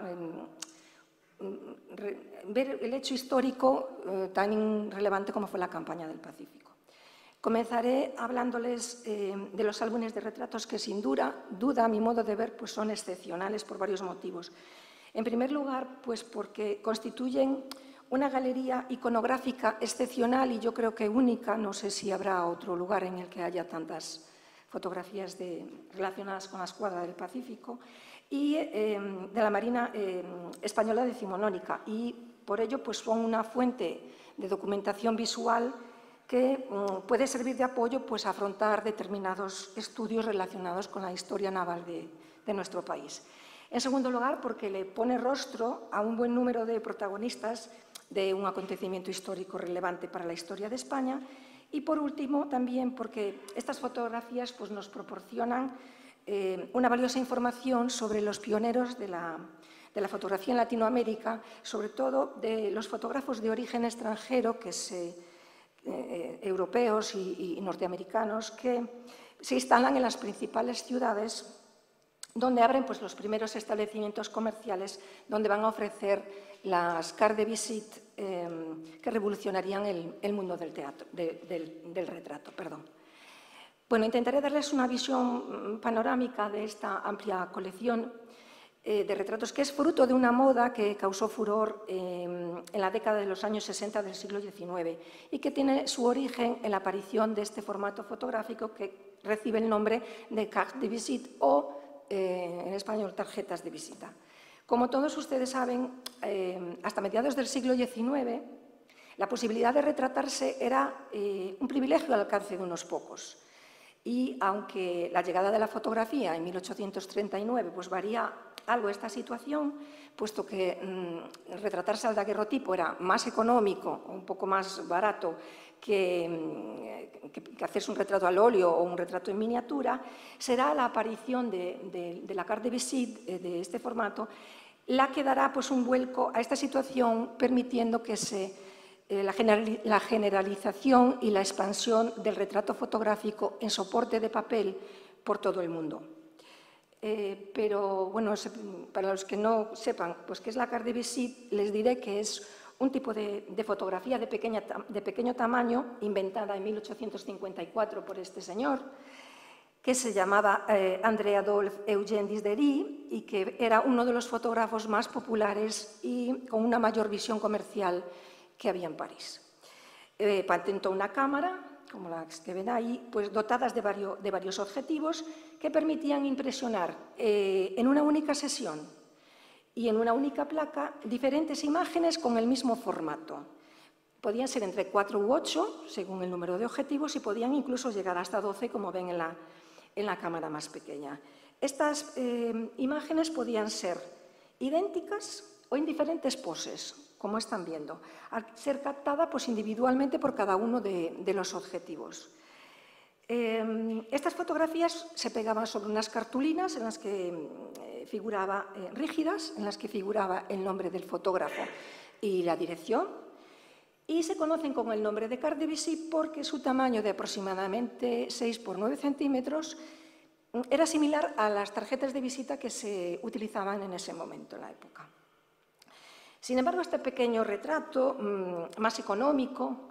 ver el hecho histórico tan relevante como fue la campaña del Pacífico. Comenzaré hablándoles de los álbumes de retratos que sin duda, a mi modo de ver, pues son excepcionales por varios motivos. En primer lugar, pues porque constituyen una galería iconográfica excepcional y yo creo que única, no sé si habrá otro lugar en el que haya tantas fotografías relacionadas con la escuadra del Pacífico y de la Marina Española decimonónica y por ello pues, son una fuente de documentación visual que puede servir de apoyo pues, a afrontar determinados estudios relacionados con la historia naval de nuestro país. En segundo lugar, porque le pone rostro a un buen número de protagonistas de un acontecimiento histórico relevante para la historia de España y, por último, también porque estas fotografías pues, nos proporcionan una valiosa información sobre los pioneros de la fotografía en Latinoamérica, sobre todo de los fotógrafos de origen extranjero, europeos y norteamericanos, que se instalan en las principales ciudades donde abren pues, los primeros establecimientos comerciales donde van a ofrecer las cartes de visite que revolucionarían el mundo del retrato. Bueno, intentaré darles una visión panorámica de esta amplia colección de retratos que es fruto de una moda que causó furor en la década de los años 60 del siglo XIX y que tiene su origen en la aparición de este formato fotográfico que recibe el nombre de carte de visite o, en español, tarjetas de visita. Como todos ustedes saben, hasta mediados del siglo XIX, la posibilidad de retratarse era un privilegio al alcance de unos pocos. Y aunque la llegada de la fotografía en 1839 pues, varía algo esta situación, puesto que retratarse al daguerrotipo era más económico, un poco más barato que hacerse un retrato al óleo o un retrato en miniatura, será la aparición de la carte de visite de este formato la que dará pues, un vuelco a esta situación, permitiendo que la generalización y la expansión del retrato fotográfico en soporte de papel por todo el mundo. Pero, bueno, para los que no sepan pues, qué es la carte de visite, les diré que es un tipo de fotografía de pequeño tamaño, inventada en 1854 por este señor, que se llamaba André Adolphe Eugène Disdéry y que era uno de los fotógrafos más populares y con una mayor visión comercial que había en París. Patentó una cámara, como las que ven ahí, pues dotadas de varios objetivos que permitían impresionar en una única sesión y en una única placa diferentes imágenes con el mismo formato. Podían ser entre 4 u 8, según el número de objetivos, y podían incluso llegar hasta 12, como ven en la cámara más pequeña. Estas imágenes podían ser idénticas o en diferentes poses, como están viendo, al ser captada pues, individualmente por cada uno de los objetivos. Estas fotografías se pegaban sobre unas cartulinas en las que rígidas, en las que figuraba el nombre del fotógrafo y la dirección, y se conocen con el nombre de carte de visite porque su tamaño de aproximadamente 6 por 9 centímetros era similar a las tarjetas de visita que se utilizaban en ese momento, en la época. Sin embargo, este pequeño retrato más económico,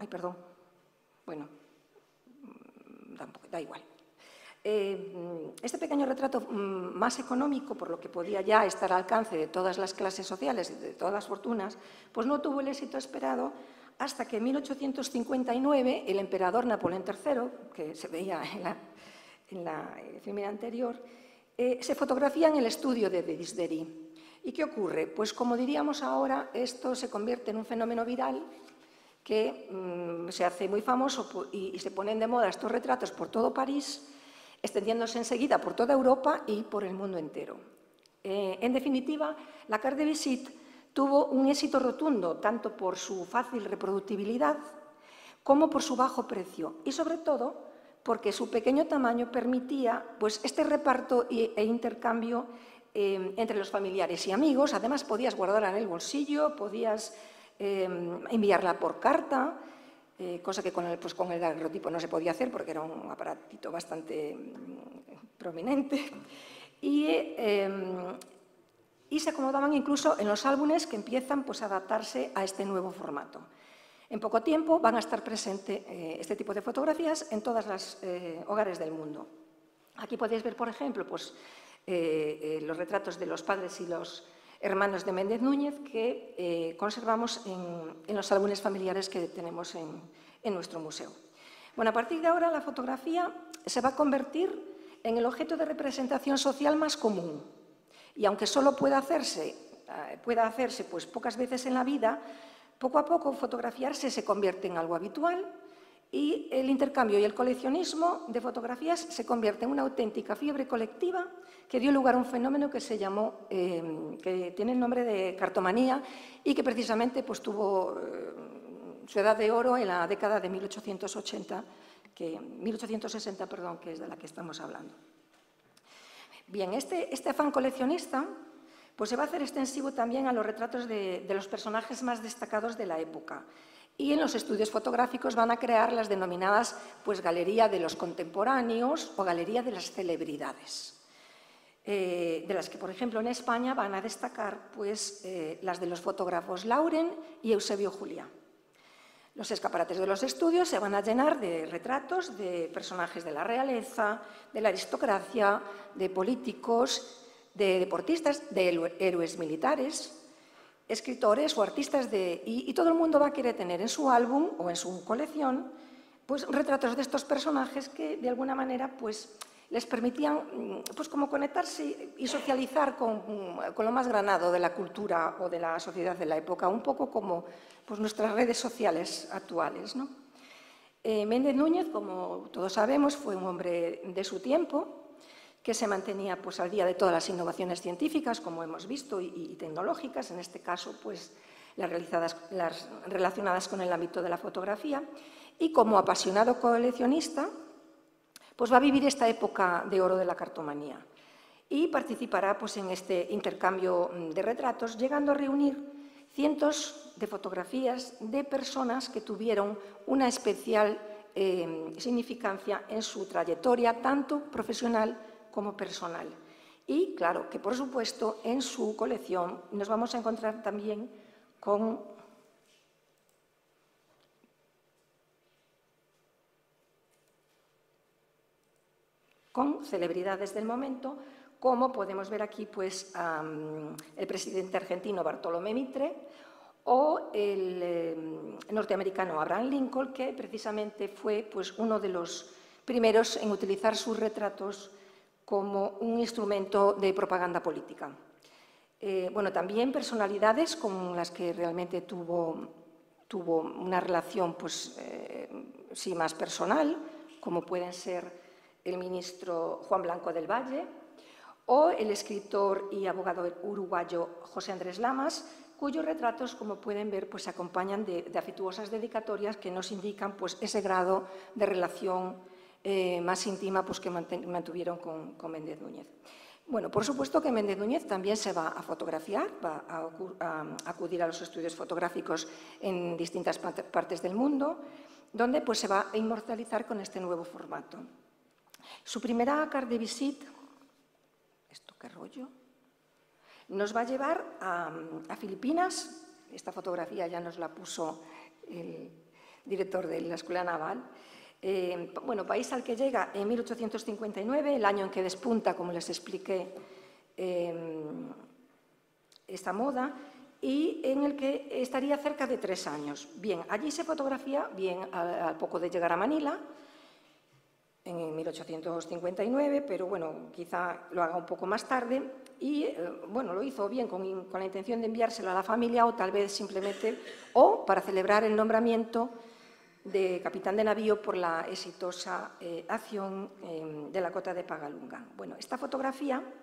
da igual. Este pequeño retrato más económico, por lo que podía ya estar al alcance de todas las clases sociales y de todas las fortunas, pues no tuvo el éxito esperado hasta que en 1859 el emperador Napoleón III, que se veía en la efímera anterior, se fotografía en el estudio de Disdéry. ¿Y qué ocurre? Pues como diríamos ahora, esto se convierte en un fenómeno viral que se hace muy famoso y se ponen de moda estos retratos por todo París, extendiéndose enseguida por toda Europa y por el mundo entero. En definitiva, la carte de visite tuvo un éxito rotundo, tanto por su fácil reproductibilidad como por su bajo precio y, sobre todo, porque su pequeño tamaño permitía pues, este reparto e intercambio entre los familiares y amigos. Además, podías guardarla en el bolsillo, podías enviarla por carta, cosa que con el daguerrotipo no se podía hacer porque era un aparatito bastante prominente. Y se acomodaban incluso en los álbumes que empiezan pues, a adaptarse a este nuevo formato. En poco tiempo van a estar presentes este tipo de fotografías en todos los hogares del mundo. Aquí podéis ver, por ejemplo, pues, los retratos de los padres y los hermanos de Méndez Núñez que conservamos en los álbumes familiares que tenemos en nuestro museo. Bueno, a partir de ahora la fotografía se va a convertir en el objeto de representación social más común. Y aunque solo pueda hacerse pues, pocas veces en la vida, poco a poco fotografiarse se convierte en algo habitual y el intercambio y el coleccionismo de fotografías se convierte en una auténtica fiebre colectiva que dio lugar a un fenómeno que se llamó, que tiene el nombre de cartomanía y que precisamente pues, tuvo su edad de oro en la década de 1860, 1860, perdón, que es de la que estamos hablando. Bien, este afán coleccionista pues se va a hacer extensivo también a los retratos de los personajes más destacados de la época. Y en los estudios fotográficos van a crear las denominadas pues, galería de los contemporáneos o galería de las celebridades, de las que, por ejemplo, en España van a destacar pues, las de los fotógrafos Lauren y Eusebio Juliá. Los escaparates de los estudios se van a llenar de retratos de personajes de la realeza, de la aristocracia, de políticos, de deportistas, de héroes militares, escritores o artistas y todo el mundo va a querer tener en su álbum o en su colección pues, retratos de estos personajes que de alguna manera pues, les permitían pues, como conectarse y socializar con lo más granado de la cultura o de la sociedad de la época, un poco como pues, nuestras redes sociales actuales, ¿no? Méndez Núñez, como todos sabemos, fue un hombre de su tiempo, que se mantenía pues, al día de todas las innovaciones científicas, como hemos visto, y tecnológicas, en este caso pues, las relacionadas con el ámbito de la fotografía, y como apasionado coleccionista, pues va a vivir esta época de oro de la cartomanía y participará pues, en este intercambio de retratos, llegando a reunir cientos de fotografías de personas que tuvieron una especial significancia en su trayectoria, tanto profesional como personal. Y, claro, que por supuesto en su colección nos vamos a encontrar también con celebridades del momento, como podemos ver aquí pues, el presidente argentino Bartolomé Mitre o el norteamericano Abraham Lincoln, que precisamente fue pues, uno de los primeros en utilizar sus retratos como un instrumento de propaganda política. Bueno, también personalidades con las que realmente tuvo una relación pues, sí, más personal, como pueden ser el ministro Juan Blanco del Valle o el escritor y abogado uruguayo José Andrés Lamas, cuyos retratos, como pueden ver, pues, se acompañan de afectuosas dedicatorias que nos indican pues, ese grado de relación más íntima pues, que mantuvieron con Méndez Núñez. Bueno, por supuesto que Méndez Núñez también se va a fotografiar, va a acudir a los estudios fotográficos en distintas partes del mundo, donde pues, se va a inmortalizar con este nuevo formato. Su primera carte de visite, ¿esto qué rollo?, nos va a llevar a Filipinas. Esta fotografía ya nos la puso el director de la Escuela Naval. Bueno, país al que llega en 1859, el año en que despunta, como les expliqué, esta moda, y en el que estaría cerca de 3 años. Bien, allí se fotografía, bien al poco de llegar a Manila, en 1859, pero bueno, quizá lo haga un poco más tarde, y bueno, lo hizo bien con la intención de enviárselo a la familia o tal vez simplemente, o para celebrar el nombramiento de capitán de navío por la exitosa acción de la cota de Pagalunga. Bueno, esta fotografía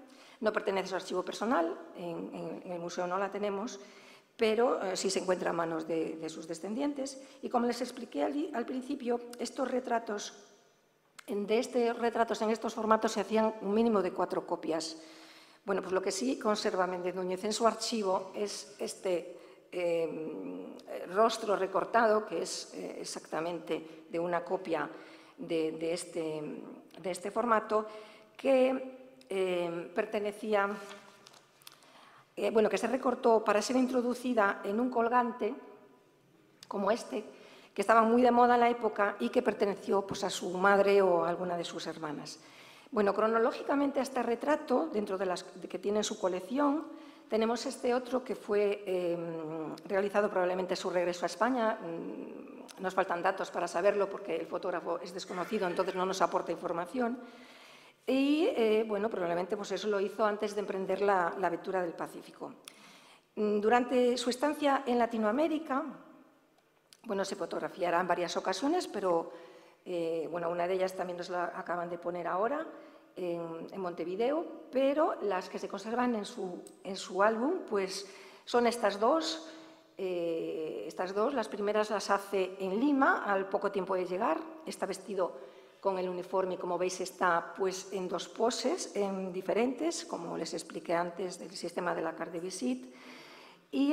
No pertenece a su archivo personal, en el museo no la tenemos, pero sí se encuentra a manos de sus descendientes. Y como les expliqué al principio, estos retratos, en estos formatos se hacían un mínimo de 4 copias. Bueno, pues lo que sí conserva Méndez Núñez en su archivo es este rostro recortado, que es exactamente de una copia de este formato, que pertenecía, que se recortó para ser introducida en un colgante como este, que estaba muy de moda en la época y que perteneció pues, a su madre o a alguna de sus hermanas. Bueno, cronológicamente a este retrato, dentro de las que tiene en su colección, tenemos este otro que fue realizado probablemente a su regreso a España. Nos faltan datos para saberlo porque el fotógrafo es desconocido, entonces no nos aporta información. Y, bueno, probablemente pues eso lo hizo antes de emprender la aventura del Pacífico. Durante su estancia en Latinoamérica, bueno, se fotografiará en varias ocasiones, pero bueno, una de ellas también nos la acaban de poner ahora, en Montevideo, pero las que se conservan en su álbum pues son estas dos. Las primeras las hace en Lima al poco tiempo de llegar. Está vestido con el uniforme y, como veis, está pues en 2 poses diferentes, como les expliqué antes, del sistema de la carte de visite. Y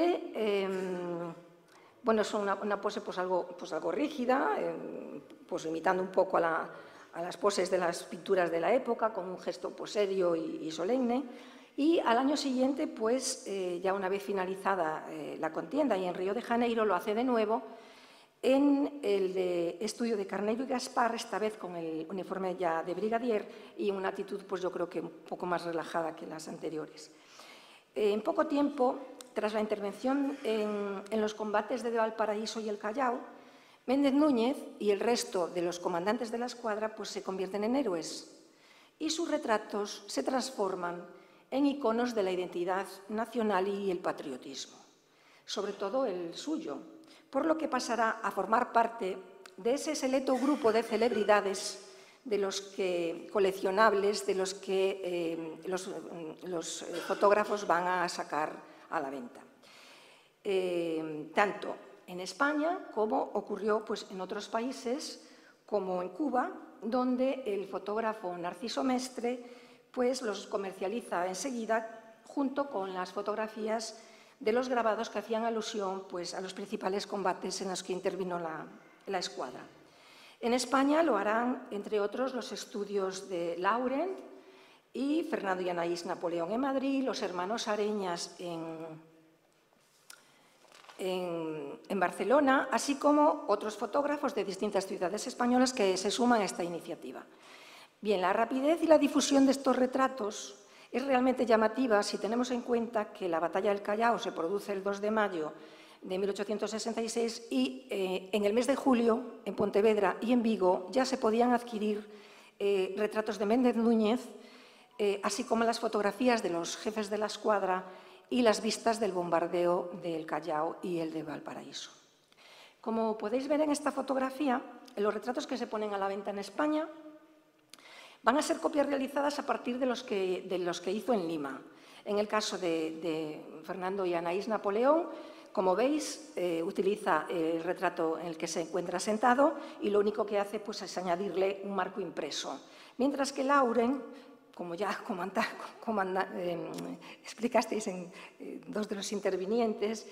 bueno, es una pose pues algo rígida, pues imitando un poco a las poses de las pinturas de la época, con un gesto pues serio y solemne. Y al año siguiente, pues ya una vez finalizada la contienda y en Río de Janeiro, lo hace de nuevo en el estudio de Carneiro y Gaspar, esta vez con el uniforme ya de brigadier y una actitud, pues yo creo que un poco más relajada que las anteriores. En poco tiempo, tras la intervención en los combates de Valparaíso y el Callao, Méndez Núñez y el resto de los comandantes de la escuadra pues, se convierten en héroes y sus retratos se transforman en iconos de la identidad nacional y el patriotismo, sobre todo el suyo, por lo que pasará a formar parte de ese selecto grupo de celebridades de los que coleccionables, de los que los fotógrafos van a sacar a la venta. Tanto en España como ocurrió pues, en otros países, como en Cuba, donde el fotógrafo Narciso Mestre pues, los comercializa enseguida junto con las fotografías de los grabados que hacían alusión pues, a los principales combates en los que intervino la escuadra. En España lo harán, entre otros, los estudios de Laurent y Fernando y Anaís Napoleón en Madrid, los hermanos Areñas en Barcelona, así como otros fotógrafos de distintas ciudades españolas que se suman a esta iniciativa. Bien, la rapidez y la difusión de estos retratos es realmente llamativa si tenemos en cuenta que la batalla del Callao se produce el 2 de mayo de 1866 y en el mes de julio, en Pontevedra y en Vigo, ya se podían adquirir retratos de Méndez Núñez, así como las fotografías de los jefes de la escuadra y las vistas del bombardeo del Callao y el de Valparaíso. Como podéis ver en esta fotografía, los retratos que se ponen a la venta en España van a ser copias realizadas a partir de los que hizo en Lima. En el caso de Fernando y Anaís Napoleón, como veis, utiliza el retrato en el que se encuentra sentado y lo único que hace pues, es añadirle un marco impreso. Mientras que Laurent, como ya explicasteis en 2 de los intervinientes,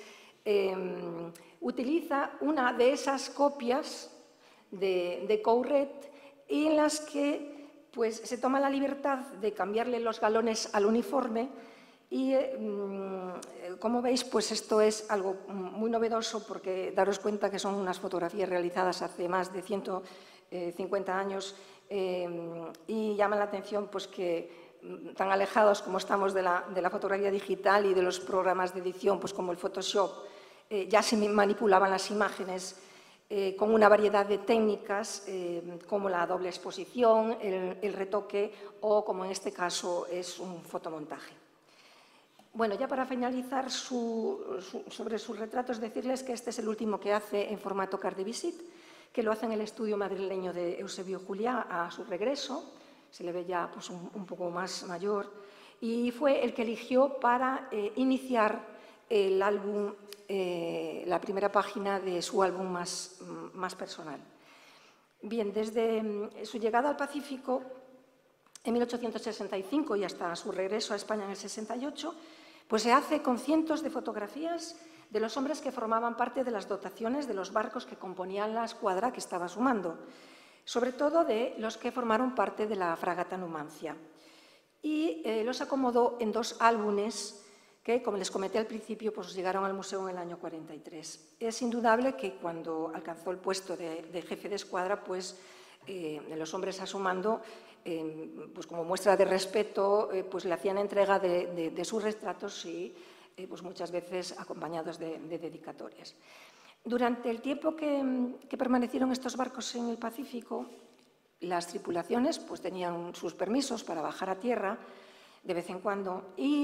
utiliza una de esas copias de Couret en las que pues, se toma la libertad de cambiarle los galones al uniforme y, como veis, pues esto es algo muy novedoso porque daros cuenta que son unas fotografías realizadas hace más de 150 años y llama la atención pues, que tan alejados como estamos de la fotografía digital y de los programas de edición pues, como el Photoshop, ya se manipulaban las imágenes con una variedad de técnicas como la doble exposición, el retoque o, como en este caso, es un fotomontaje. Bueno, ya para finalizar sobre sus retratos, decirles que este es el último que hace en formato carte de visite, que lo hace en el estudio madrileño de Eusebio Juliá a su regreso, se le ve ya pues, un poco más mayor, y fue el que eligió para iniciar el álbum, la primera página de su álbum más personal. Bien, desde su llegada al Pacífico en 1865 y hasta su regreso a España en el 68, pues se hace con cientos de fotografías de los hombres que formaban parte de las dotaciones de los barcos que componían la escuadra que estaba sumando, sobre todo de los que formaron parte de la fragata Numancia. Y los acomodó en 2 álbumes que, como les comenté al principio, pues llegaron al museo en el año 43. Es indudable que cuando alcanzó el puesto de jefe de escuadra, pues los hombres a su mando, pues como muestra de respeto, pues le hacían entrega de sus retratos y pues muchas veces acompañados de dedicatorias. Durante el tiempo que permanecieron estos barcos en el Pacífico, las tripulaciones pues tenían sus permisos para bajar a tierra de vez en cuando y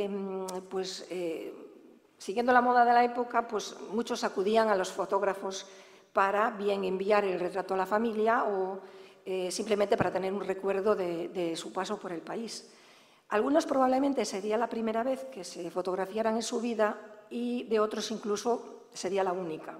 siguiendo la moda de la época, pues muchos acudían a los fotógrafos para bien enviar el retrato a la familia o simplemente para tener un recuerdo de su paso por el país. Algunos probablemente sería la primera vez que se fotografiaran en su vida y de otros incluso sería la única.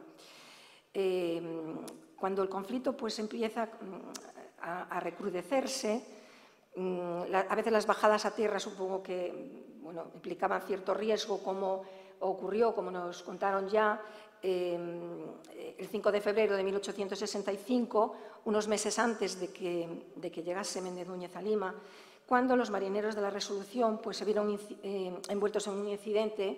Cuando el conflicto pues empieza a recrudecerse, a veces las bajadas a tierra supongo que implicaban cierto riesgo, como ocurrió, como nos contaron ya, el 5 de febrero de 1865, unos meses antes de que llegase Méndez Núñez a Lima, cuando los marineros de la Resolución pues, se vieron envueltos en un incidente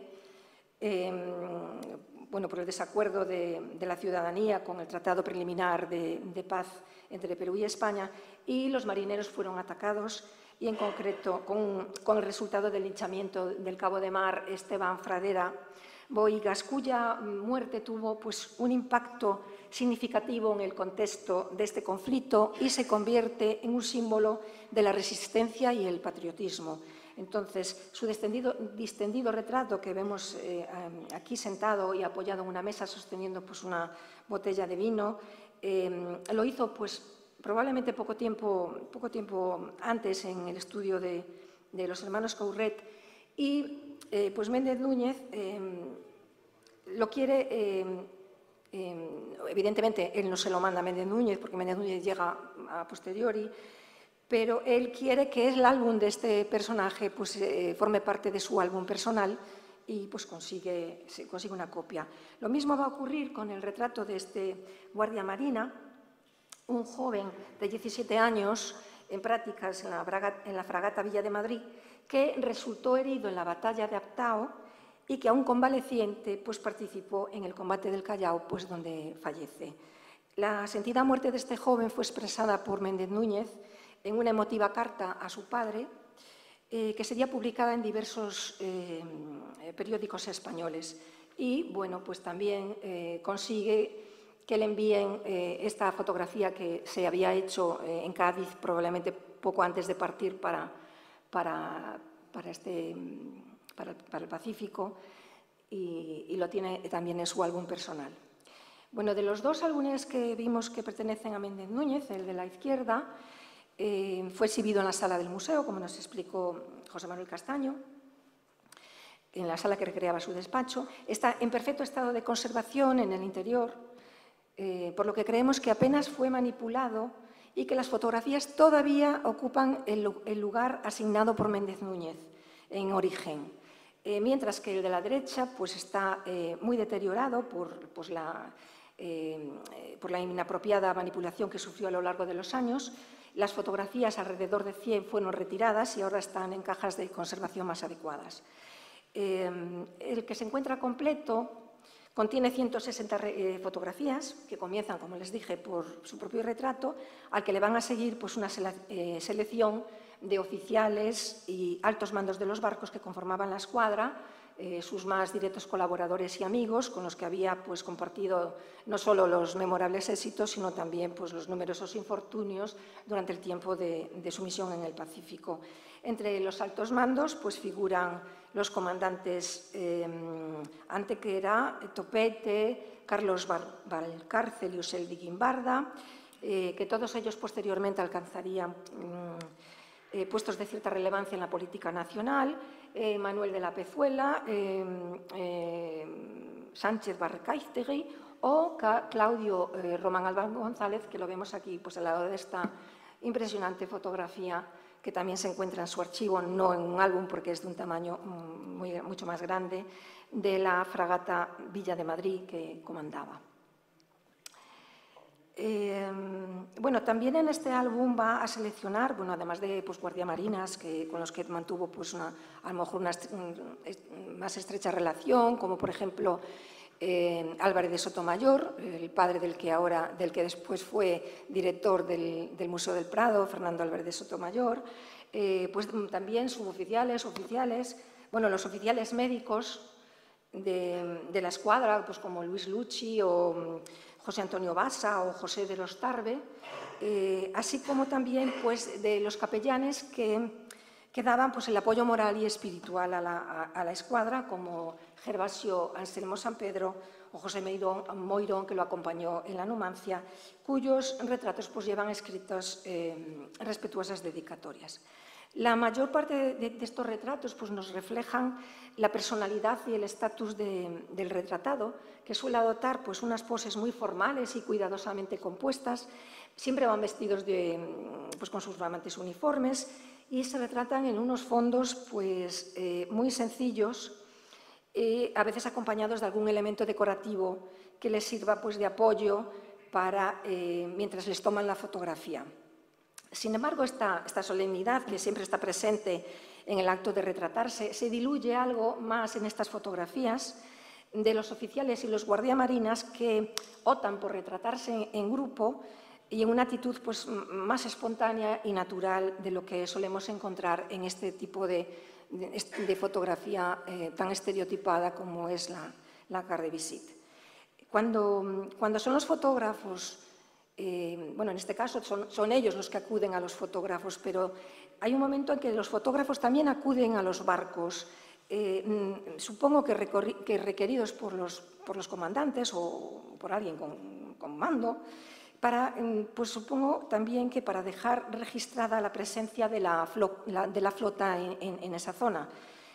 por el desacuerdo de la ciudadanía con el Tratado Preliminar de Paz entre Perú y España, y los marineros fueron atacados, y en concreto con el resultado del linchamiento del cabo de mar Esteban Fradera Boigas, cuya muerte tuvo pues, un impacto significativo en el contexto de este conflicto y se convierte en un símbolo de la resistencia y el patriotismo. Entonces, su distendido retrato que vemos aquí sentado y apoyado en una mesa sosteniendo pues, una botella de vino, lo hizo pues, probablemente poco tiempo antes en el estudio de los hermanos Couret, y pues Méndez Núñez lo quiere, evidentemente él no se lo manda a Méndez Núñez porque Méndez Núñez llega a posteriori, pero él quiere que el álbum de este personaje pues, forme parte de su álbum personal y pues consigue una copia. Lo mismo va a ocurrir con el retrato de este guardia marina, un joven de 17 años en prácticas en la fragata Villa de Madrid, que resultó herido en la batalla de Aptao y que aún convaleciente pues, participó en el combate del Callao, pues, donde fallece. La sentida muerte de este joven fue expresada por Méndez Núñez en una emotiva carta a su padre, que sería publicada en diversos periódicos españoles. Y bueno, pues también consigue que le envíen esta fotografía que se había hecho en Cádiz, probablemente poco antes de partir para el Pacífico, y lo tiene también en su álbum personal. Bueno, de los 2 álbumes que vimos que pertenecen a Méndez Núñez, el de la izquierda, fue exhibido en la sala del museo, como nos explicó José Manuel Castaño, en la sala que recreaba su despacho. Está en perfecto estado de conservación en el interior, por lo que creemos que apenas fue manipulado y que las fotografías todavía ocupan el lugar asignado por Méndez Núñez en origen, mientras que el de la derecha pues, está muy deteriorado por la inapropiada manipulación que sufrió a lo largo de los años. Las fotografías, alrededor de 100, fueron retiradas y ahora están en cajas de conservación más adecuadas. El que se encuentra completo contiene 160 fotografías que comienzan, como les dije, por su propio retrato, al que le van a seguir pues, una selección de oficiales y altos mandos de los barcos que conformaban la escuadra, sus más directos colaboradores y amigos, con los que había pues, compartido no solo los memorables éxitos, sino también pues, los numerosos infortunios durante el tiempo de su misión en el Pacífico. Entre los altos mandos pues, figuran los comandantes Antequera, Topete, Carlos Valcárcel y Useldi Guimbarda, que todos ellos posteriormente alcanzarían puestos de cierta relevancia en la política nacional, Manuel de la Pezuela, Sánchez Barrecaiztegui o Claudio Román Albán González, que lo vemos aquí pues, al lado de esta impresionante fotografía que también se encuentra en su archivo, no en un álbum porque es de un tamaño mucho más grande, de la fragata Villa de Madrid que comandaba. Bueno, también en este álbum va a seleccionar, bueno, además de pues, guardiamarinas con los que mantuvo pues, a lo mejor una más estrecha relación, como por ejemplo Álvarez de Sotomayor, el padre del que después fue director del Museo del Prado, Fernando Álvarez de Sotomayor, pues también suboficiales, oficiales, bueno, los oficiales médicos de la escuadra, pues como Luis Lucci o José Antonio Basa o José de los Tarbe, así como también pues, de los capellanes que daban pues, el apoyo moral y espiritual a la escuadra, como Gervasio Anselmo San Pedro o José Moirón, que lo acompañó en la Numancia, cuyos retratos pues, llevan escritas respetuosas dedicatorias. La mayor parte de estos retratos pues, nos reflejan la personalidad y el estatus del retratado, que suele adoptar pues, unas poses muy formales y cuidadosamente compuestas, siempre van vestidos pues, con sus flamantes uniformes y se retratan en unos fondos pues, muy sencillos, a veces acompañados de algún elemento decorativo que les sirva pues, de apoyo mientras les toman la fotografía. Sin embargo, esta solemnidad que siempre está presente en el acto de retratarse se diluye algo más en estas fotografías de los oficiales y los guardiamarinas que optan por retratarse en grupo y en una actitud pues, más espontánea y natural de lo que solemos encontrar en este tipo de fotografía tan estereotipada como es la carte de visite. Cuando son los fotógrafos, bueno, en este caso son ellos los que acuden a los fotógrafos, pero hay un momento en que los fotógrafos también acuden a los barcos, supongo que requeridos por los comandantes o por alguien con mando, pues supongo también que para dejar registrada la presencia de la flota en esa zona.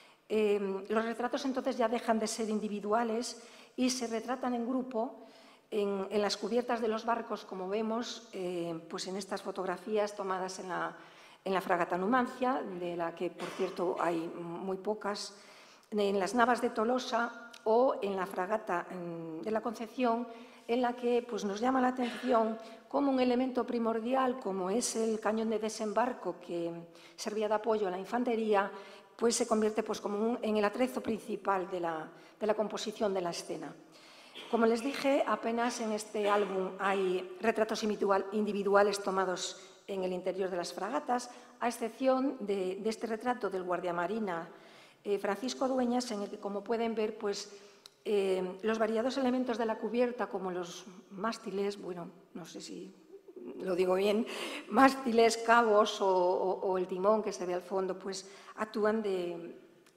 Los retratos entonces ya dejan de ser individuales y se retratan en grupo en las cubiertas de los barcos, como vemos pues en estas fotografías tomadas en la fragata Numancia, de la que, por cierto, hay muy pocas, en las navas de Tolosa o en la fragata de la Concepción, en la que pues, nos llama la atención como un elemento primordial, como es el cañón de desembarco que servía de apoyo a la infantería, pues se convierte pues, como en el atrezo principal de la composición de la escena. Como les dije, apenas en este álbum hay retratos individuales tomados en el interior de las fragatas, a excepción de este retrato del guardiamarina Francisco Dueñas, en el que, como pueden ver, pues, los variados elementos de la cubierta, como los mástiles, bueno, no sé si lo digo bien, mástiles, cabos o el timón que se ve al fondo, pues actúan de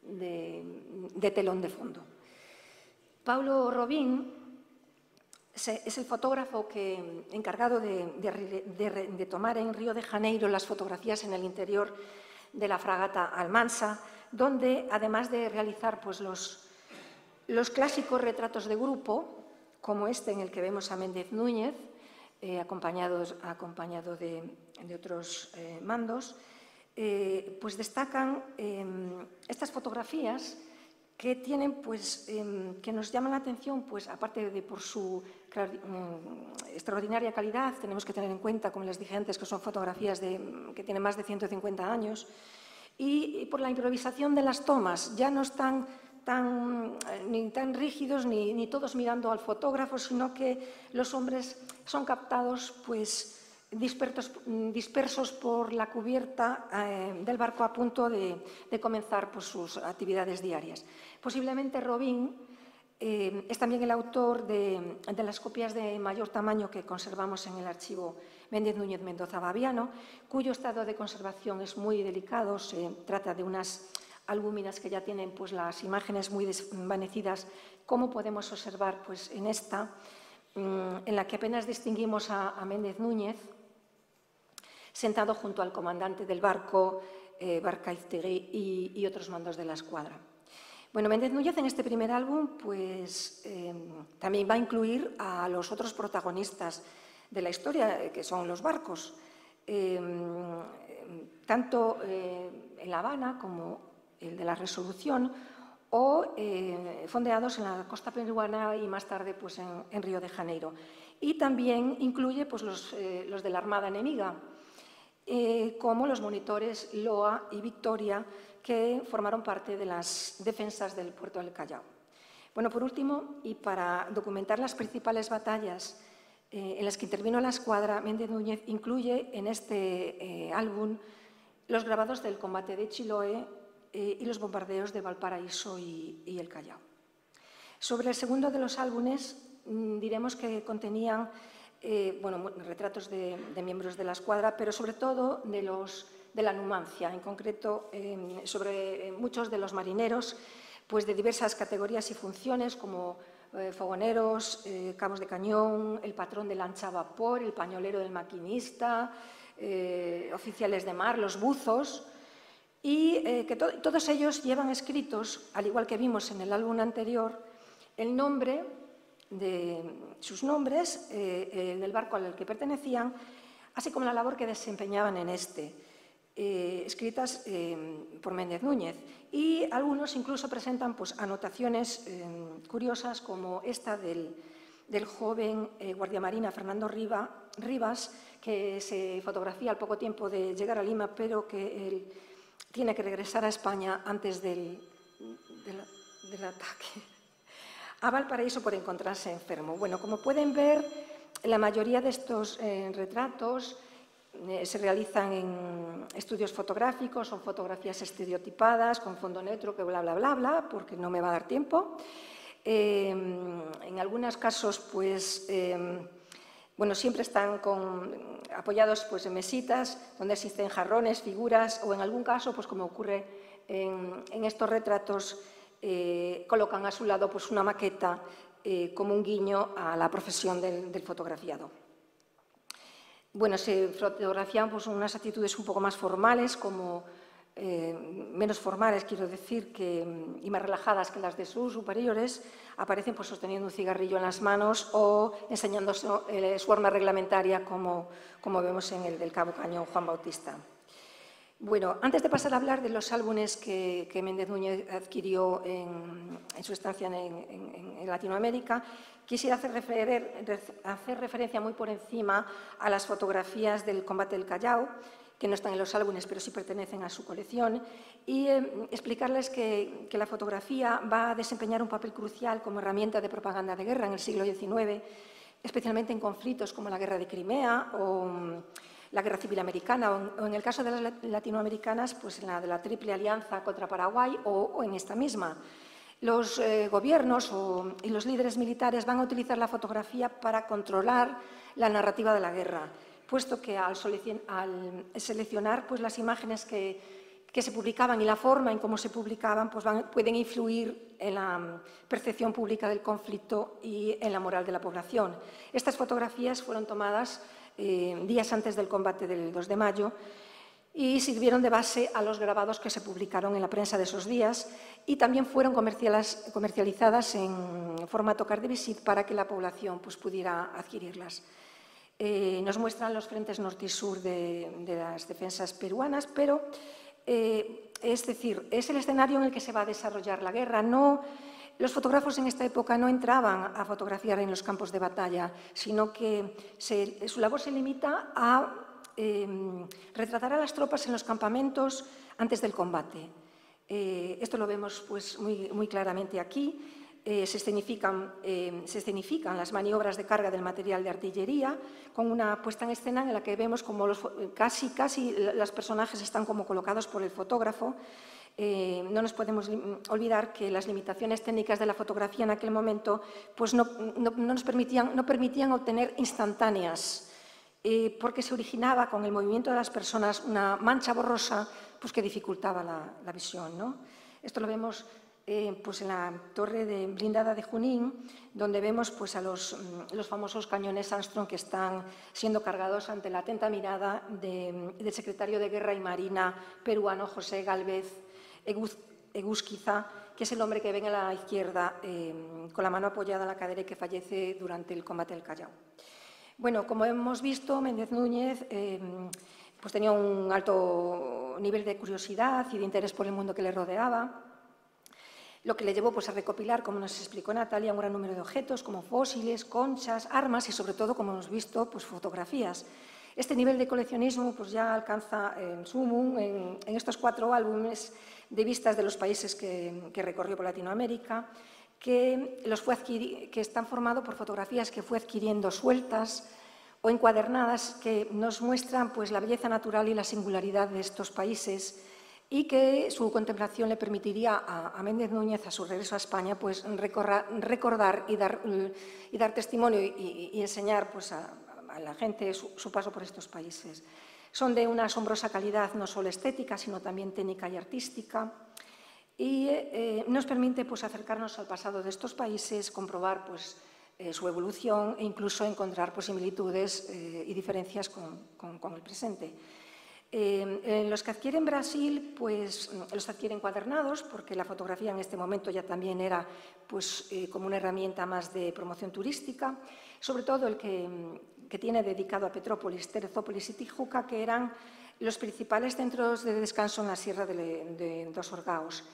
telón de fondo. Paulo Robín es el fotógrafo encargado de tomar en Río de Janeiro las fotografías en el interior de la fragata Almansa, donde, además de realizar pues, los clásicos retratos de grupo, como este en el que vemos a Méndez Núñez, acompañado de otros mandos, pues destacan estas fotografías que tienen, pues, que nos llaman la atención, pues, aparte de por su extraordinaria calidad. Tenemos que tener en cuenta, como les dije antes, que son fotografías que tienen más de 150 años, y por la improvisación de las tomas. Ya no están ni tan rígidos ni todos mirando al fotógrafo, sino que los hombres son captados pues, dispersos por la cubierta del barco a punto de comenzar pues, sus actividades diarias. Posiblemente Robín es también el autor de las copias de mayor tamaño que conservamos en el archivo Méndez Núñez Mendoza Baviano, cuyo estado de conservación es muy delicado. Se trata de unas albúminas que ya tienen pues, las imágenes muy desvanecidas, como podemos observar pues, en esta, en la que apenas distinguimos a Méndez Núñez. sentado junto al comandante del barco, Barcaiztegui, y otros mandos de la escuadra. Bueno, Méndez Núñez en este primer álbum pues, también va a incluir a los otros protagonistas de la historia, que son los barcos, tanto en La Habana como el de la Resolución, o fondeados en la costa peruana y más tarde pues, en Río de Janeiro. Y también incluye pues, los de la Armada enemiga, como los monitores Loa y Victoria, que formaron parte de las defensas del puerto del Callao. Bueno, por último, y para documentar las principales batallas en las que intervino la escuadra, Méndez Núñez incluye en este álbum los grabados del combate de Chiloé y los bombardeos de Valparaíso y el Callao. Sobre el segundo de los álbumes, diremos que contenían retratos de miembros de la escuadra, pero sobre todo de la Numancia, en concreto sobre muchos de los marineros pues de diversas categorías y funciones, como fogoneros, cabos de cañón, el patrón de lancha a vapor, el pañolero del maquinista, oficiales de mar, los buzos, y que todos ellos llevan escritos, al igual que vimos en el álbum anterior, el nombre de sus nombres, del barco al que pertenecían, así como la labor que desempeñaban en este, escritas por Méndez Núñez. Y algunos incluso presentan pues, anotaciones curiosas, como esta del joven guardiamarina Fernando Rivas, que se fotografía al poco tiempo de llegar a Lima, pero que él tiene que regresar a España antes del ataque a Valparaíso por encontrarse enfermo. Bueno, como pueden ver, la mayoría de estos retratos se realizan en estudios fotográficos, son fotografías estereotipadas, con fondo neutro, que bla, bla, bla, bla, porque no me va a dar tiempo. En algunos casos, pues, siempre están apoyados pues, en mesitas, donde existen jarrones, figuras, o en algún caso, pues, como ocurre en estos retratos, colocan a su lado pues, una maqueta como un guiño a la profesión del fotografiado. Bueno, se fotografían pues, unas actitudes un poco más formales, menos formales, quiero decir, y más relajadas que las de sus superiores. Aparecen pues, sosteniendo un cigarrillo en las manos o enseñando su arma reglamentaria, como vemos en el del cabo cañón Juan Bautista. Bueno, antes de pasar a hablar de los álbumes que Méndez Núñez adquirió en su estancia en Latinoamérica, quisiera hacer referencia muy por encima a las fotografías del combate del Callao, que no están en los álbumes, pero sí pertenecen a su colección, y explicarles que la fotografía va a desempeñar un papel crucial como herramienta de propaganda de guerra en el siglo XIX, especialmente en conflictos como la Guerra de Crimea o la Guerra Civil Americana, o en el caso de las latinoamericanas, pues en la de la Triple Alianza contra Paraguay o en esta misma. Los gobiernos y los líderes militares van a utilizar la fotografía para controlar la narrativa de la guerra, puesto que al seleccionar pues, las imágenes que se publicaban y la forma en cómo se publicaban pues, pueden influir en la percepción pública del conflicto y en la moral de la población. Estas fotografías fueron tomadas días antes del combate del 2 de mayo y sirvieron de base a los grabados que se publicaron en la prensa de esos días, y también fueron comercializadas en formato carte visite para que la población pues, pudiera adquirirlas. Nos muestran los frentes norte y sur de las defensas peruanas, pero es decir, es el escenario en el que se va a desarrollar la guerra. Los fotógrafos en esta época no entraban a fotografiar en los campos de batalla, sino que su labor se limita a retratar a las tropas en los campamentos antes del combate. Esto lo vemos pues, muy claramente aquí. Se escenifican las maniobras de carga del material de artillería, con una puesta en escena en la que vemos como casi los personajes están como colocados por el fotógrafo. No nos podemos olvidar que las limitaciones técnicas de la fotografía en aquel momento pues no permitían obtener instantáneas, porque se originaba con el movimiento de las personas una mancha borrosa pues, que dificultaba la visión, ¿no? Esto lo vemos pues en la torre blindada de Junín, donde vemos pues, a los famosos cañones Armstrong que están siendo cargados ante la atenta mirada del secretario de Guerra y Marina peruano José Gálvez Egusquiza, que es el hombre que ven a la izquierda con la mano apoyada en la cadera y que fallece durante el combate del Callao. Bueno, como hemos visto, Méndez Núñez pues tenía un alto nivel de curiosidad y de interés por el mundo que le rodeaba, lo que le llevó pues, a recopilar, como nos explicó Natalia, un gran número de objetos como fósiles, conchas, armas y, sobre todo, como hemos visto, pues, fotografías. Este nivel de coleccionismo pues, ya alcanza el sumum en estos 4 álbumes de vistas de los países que recorrió por Latinoamérica, que están formados por fotografías que fue adquiriendo sueltas o encuadernadas, que nos muestran pues, la belleza natural y la singularidad de estos países, y que su contemplación le permitiría a Méndez Núñez, a su regreso a España, pues, recordar y dar testimonio y enseñar pues, a la gente su paso por estos países. Son de una asombrosa calidad, no solo estética, sino también técnica y artística, y nos permite pues, acercarnos al pasado de estos países, comprobar pues, su evolución e incluso encontrar pues, similitudes y diferencias con el presente. Los que adquieren Brasil, pues los adquieren encuadernados, porque la fotografía en este momento ya también era pues, como una herramienta más de promoción turística, sobre todo el que tiene dedicado a Petrópolis, Terezópolis y Tijuca, que eran los principales centros de descanso en la sierra de Dos Orgaos.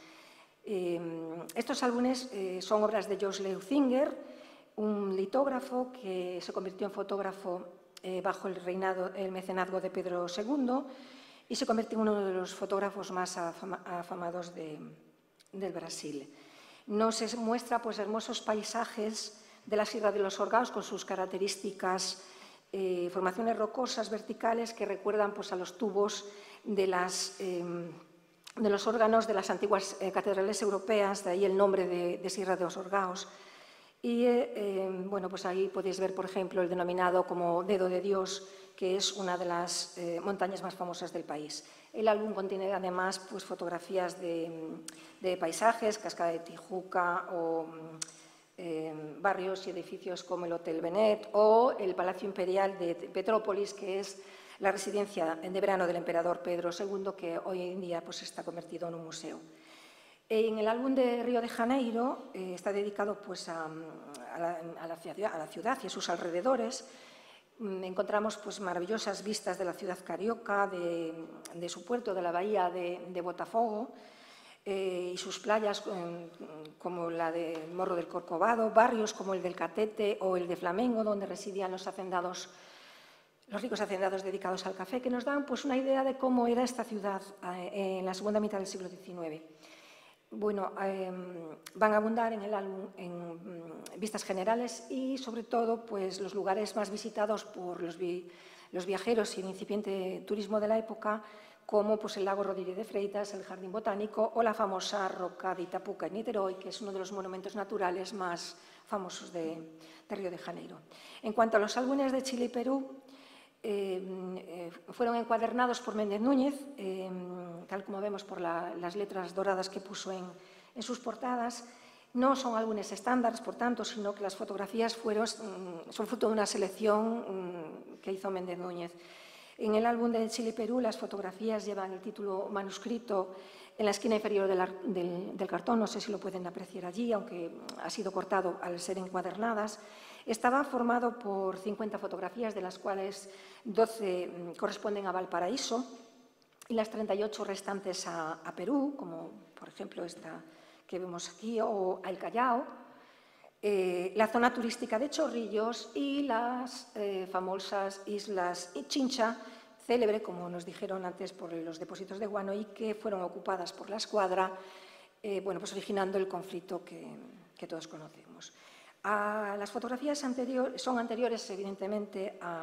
Estos álbumes son obras de George Leuzinger, un litógrafo que se convirtió en fotógrafo bajo el mecenazgo de Pedro II y se convirtió en uno de los fotógrafos más afamados del Brasil. Nos muestra pues, hermosos paisajes de la Sierra de los Orgaos con sus características formaciones rocosas verticales que recuerdan pues, a los tubos de los órganos de las antiguas catedrales europeas, de ahí el nombre de Sierra de los Orgaos. Y bueno, pues ahí podéis ver, por ejemplo, el denominado como Dedo de Dios, que es una de las montañas más famosas del país. El álbum contiene además pues, fotografías de paisajes, Cascada de Tijuca o barrios y edificios como el Hotel Benet o el Palacio Imperial de Petrópolis, que es la residencia de verano del emperador Pedro II, que hoy en día pues, está convertido en un museo. En el álbum de Río de Janeiro está dedicado pues, a la ciudad y a sus alrededores. Encontramos pues, maravillosas vistas de la ciudad carioca, de su puerto, de la bahía de Botafogo y sus playas como la de Morro del Corcovado, barrios como el del Catete o el de Flamengo, donde residían los ricos hacendados dedicados al café, que nos dan pues, una idea de cómo era esta ciudad en la segunda mitad del siglo XIX. Bueno, van a abundar en el álbum en vistas generales y, sobre todo, pues, los lugares más visitados por los viajeros y el incipiente turismo de la época, como pues, el lago Rodríguez de Freitas, el Jardín Botánico o la famosa Roca de Itapuca en Niterói, que es uno de los monumentos naturales más famosos de Río de Janeiro. En cuanto a los álbumes de Chile y Perú, fueron encuadernados por Méndez Núñez, tal como vemos por las letras doradas que puso en sus portadas. No son álbumes estándares, por tanto, sino que las fotografías son fruto de una selección que hizo Méndez Núñez. En el álbum de Chile y Perú, las fotografías llevan el título manuscrito en la esquina inferior del cartón, no sé si lo pueden apreciar allí, aunque ha sido cortado al ser encuadernadas. Estaba formado por 50 fotografías, de las cuales 12 corresponden a Valparaíso y las 38 restantes a Perú, como por ejemplo esta que vemos aquí, o al Callao, la zona turística de Chorrillos y las famosas islas Chincha, célebre, como nos dijeron antes, por los depósitos de guano y que fueron ocupadas por la escuadra, bueno, pues originando el conflicto que todos conocemos. Las fotografías son anteriores, evidentemente, a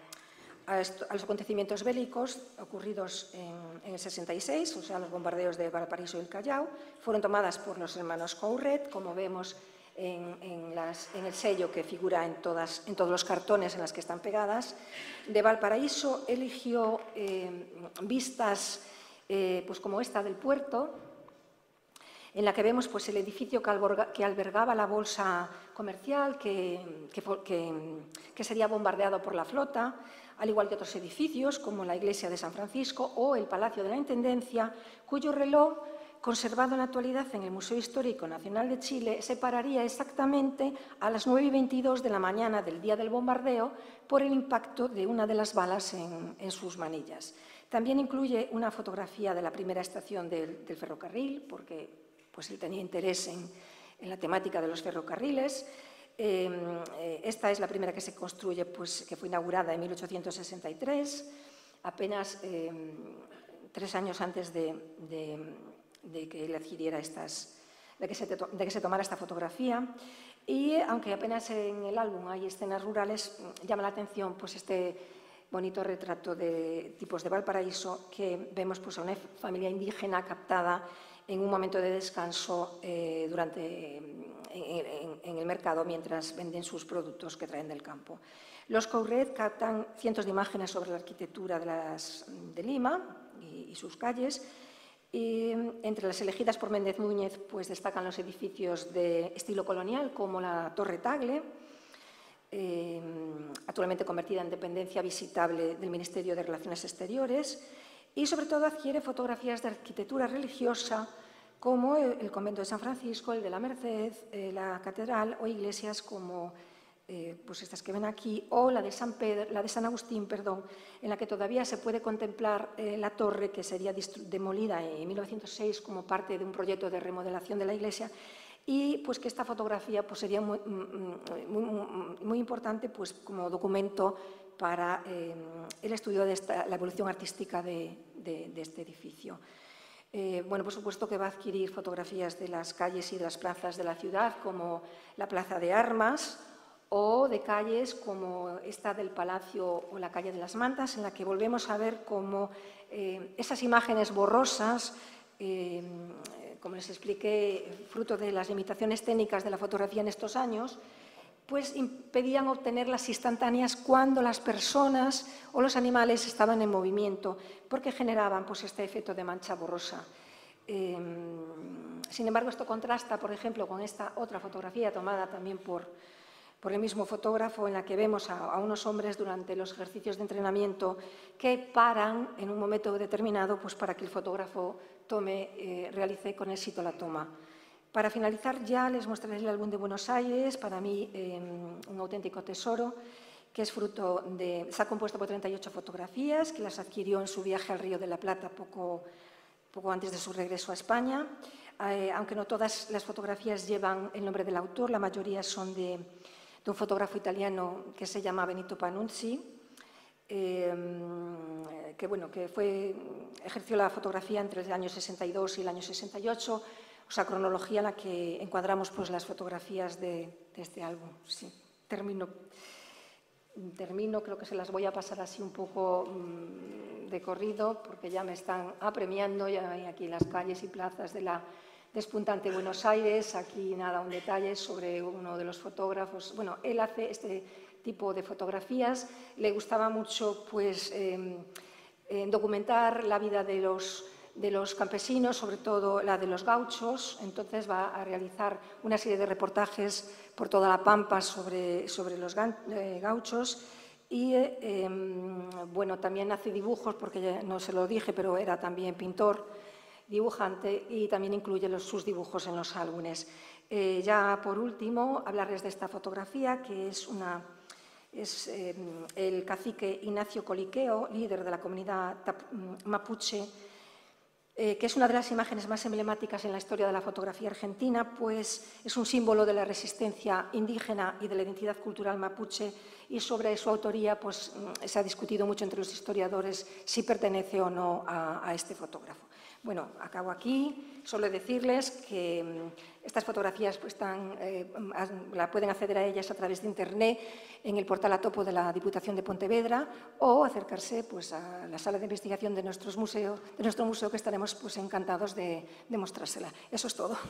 los acontecimientos bélicos ocurridos en el 66, o sea, los bombardeos de Valparaíso y el Callao. Fueron tomadas por los hermanos Couret, como vemos en el sello que figura en todos los cartones en las que están pegadas. De Valparaíso eligió vistas pues como esta del puerto, en la que vemos pues, el edificio que albergaba la bolsa comercial que sería bombardeado por la flota, al igual que otros edificios como la iglesia de San Francisco o el Palacio de la Intendencia, cuyo reloj, conservado en la actualidad en el Museo Histórico Nacional de Chile, se pararía exactamente a las 9:22 de la mañana del día del bombardeo por el impacto de una de las balas en sus manillas. También incluye una fotografía de la primera estación del ferrocarril, porque pues, él tenía interés en la temática de los ferrocarriles. Esta es la primera que se construye, pues, que fue inaugurada en 1863, apenas 3 años antes de que él adquiriera de que se tomara esta fotografía. Y aunque apenas en el álbum hay escenas rurales, llama la atención pues, este bonito retrato de tipos de Valparaíso que vemos pues, a una familia indígena captada en un momento de descanso en el mercado mientras venden sus productos que traen del campo. Los Couret captan cientos de imágenes sobre la arquitectura de Lima y sus calles. Y entre las elegidas por Méndez Núñez pues, destacan los edificios de estilo colonial como la Torre Tagle, actualmente convertida en dependencia visitable del Ministerio de Relaciones Exteriores, y sobre todo adquiere fotografías de arquitectura religiosa como el convento de San Francisco, el de la Merced, la catedral o iglesias como pues estas que ven aquí, o la de San Agustín, en la que todavía se puede contemplar la torre que sería demolida en 1906 como parte de un proyecto de remodelación de la iglesia, y pues que esta fotografía pues, sería muy importante pues, como documento para el estudio de la evolución artística de este edificio. Bueno, por supuesto que va a adquirir fotografías de las calles y de las plazas de la ciudad, como la Plaza de Armas, o de calles como esta del Palacio o la calle de las Mantas, en la que volvemos a ver cómo esas imágenes borrosas, como les expliqué, fruto de las limitaciones técnicas de la fotografía en estos años, pues impedían obtener las instantáneas cuando las personas o los animales estaban en movimiento, porque generaban pues, este efecto de mancha borrosa. Sin embargo, esto contrasta, por ejemplo, con esta otra fotografía tomada también por el mismo fotógrafo, en la que vemos a unos hombres durante los ejercicios de entrenamiento que paran en un momento determinado pues, para que el fotógrafo realice con éxito la toma. Para finalizar ya les mostraré el álbum de Buenos Aires, para mí un auténtico tesoro, que está compuesto por 38 fotografías, que las adquirió en su viaje al Río de la Plata poco antes de su regreso a España. Aunque no todas las fotografías llevan el nombre del autor, la mayoría son de un fotógrafo italiano que se llama Benito Panuzzi, que ejerció la fotografía entre el año 62 y el año 68, o sea, cronología en la que encuadramos pues, las fotografías de este álbum. Sí, termino, creo que se las voy a pasar así un poco de corrido, porque ya me están apremiando, ya hay aquí las calles y plazas de la despuntante Buenos Aires. Aquí nada, un detalle sobre uno de los fotógrafos. Bueno, él hace este tipo de fotografías, le gustaba mucho pues, documentar la vida de los campesinos, sobre todo la de los gauchos. Entonces va a realizar una serie de reportajes por toda la Pampa sobre los gauchos. Y bueno, también hace dibujos, porque no se lo dije, pero era también pintor, dibujante, y también incluye sus dibujos en los álbumes. Ya por último, hablarles de esta fotografía, que es el cacique Ignacio Coliqueo, líder de la comunidad mapuche, que es una de las imágenes más emblemáticas en la historia de la fotografía argentina, pues es un símbolo de la resistencia indígena y de la identidad cultural mapuche, y sobre su autoría pues, se ha discutido mucho entre los historiadores si pertenece o no a este fotógrafo. Bueno, acabo aquí. Solo decirles que estas fotografías pues, pueden acceder a ellas a través de Internet en el portal Atopo de la Diputación de Pontevedra, o acercarse pues, a la sala de investigación de nuestro museo, que estaremos pues, encantados de mostrársela. Eso es todo.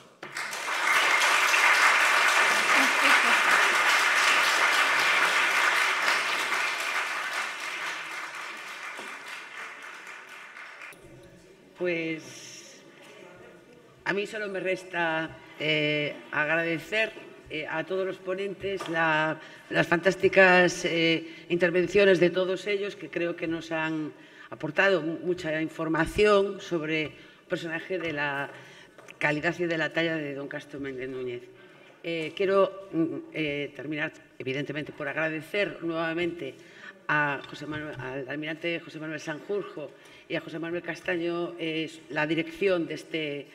Pues A mí solo me resta agradecer a todos los ponentes las fantásticas intervenciones de todos ellos, que creo que nos han aportado mucha información sobre un personaje de la calidad y de la talla de don Castro Méndez Núñez. Quiero terminar, evidentemente, por agradecer nuevamente al almirante José Manuel Sanjurjo y a José Manuel Castaño la dirección de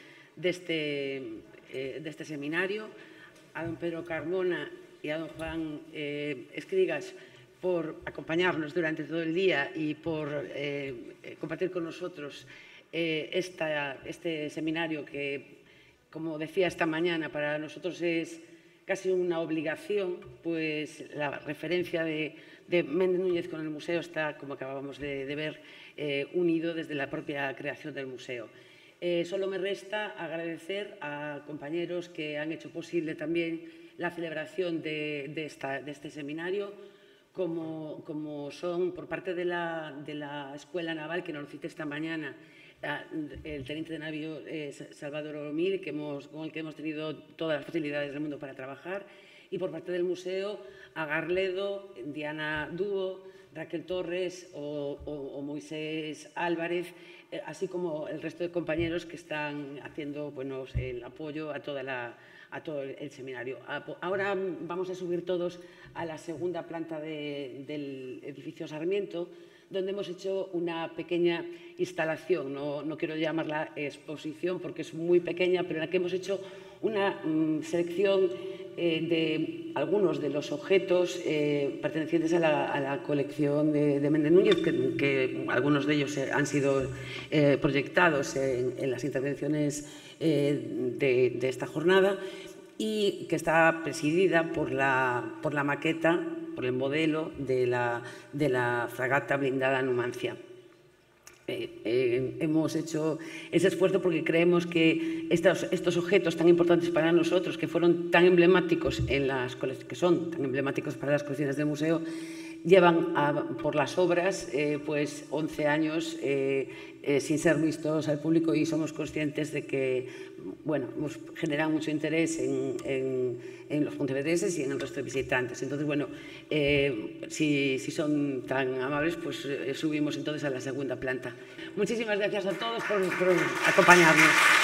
este seminario, a don Pedro Carmona y a don Juan Escrigas por acompañarnos durante todo el día y por compartir con nosotros este seminario que, como decía esta mañana, para nosotros es casi una obligación, pues la referencia de Méndez Núñez con el museo está, como acabamos de ver, unido desde la propia creación del museo. Solo me resta agradecer a compañeros que han hecho posible también la celebración de este seminario, como son por parte de la Escuela Naval, que nos cita esta mañana, el teniente de navío Salvador Oromil, con el que hemos tenido todas las facilidades del mundo para trabajar, y por parte del museo a Garledo, Diana Dúo, Raquel Torres o Moisés Álvarez, así como el resto de compañeros que están haciendo el apoyo a todo el seminario. Ahora vamos a subir todos a la segunda planta del edificio Sarmiento, donde hemos hecho una pequeña instalación, no quiero llamarla exposición porque es muy pequeña, pero en la que hemos hecho una selección de algunos de los objetos pertenecientes a la colección de Méndez Núñez, que algunos de ellos han sido proyectados en las intervenciones de esta jornada, y que está presidida por la maqueta, por el modelo de la fragata blindada Numancia. Hemos hecho ese esfuerzo porque creemos que estos objetos tan importantes para nosotros, que fueron tan emblemáticos que son tan emblemáticos para las colecciones del museo, llevan por las obras 11 años sin ser vistos al público, y somos conscientes de que hemos generado mucho interés en los pontevedreses y en el resto de visitantes. Entonces, si son tan amables, pues subimos entonces a la segunda planta. Muchísimas gracias a todos por acompañarnos.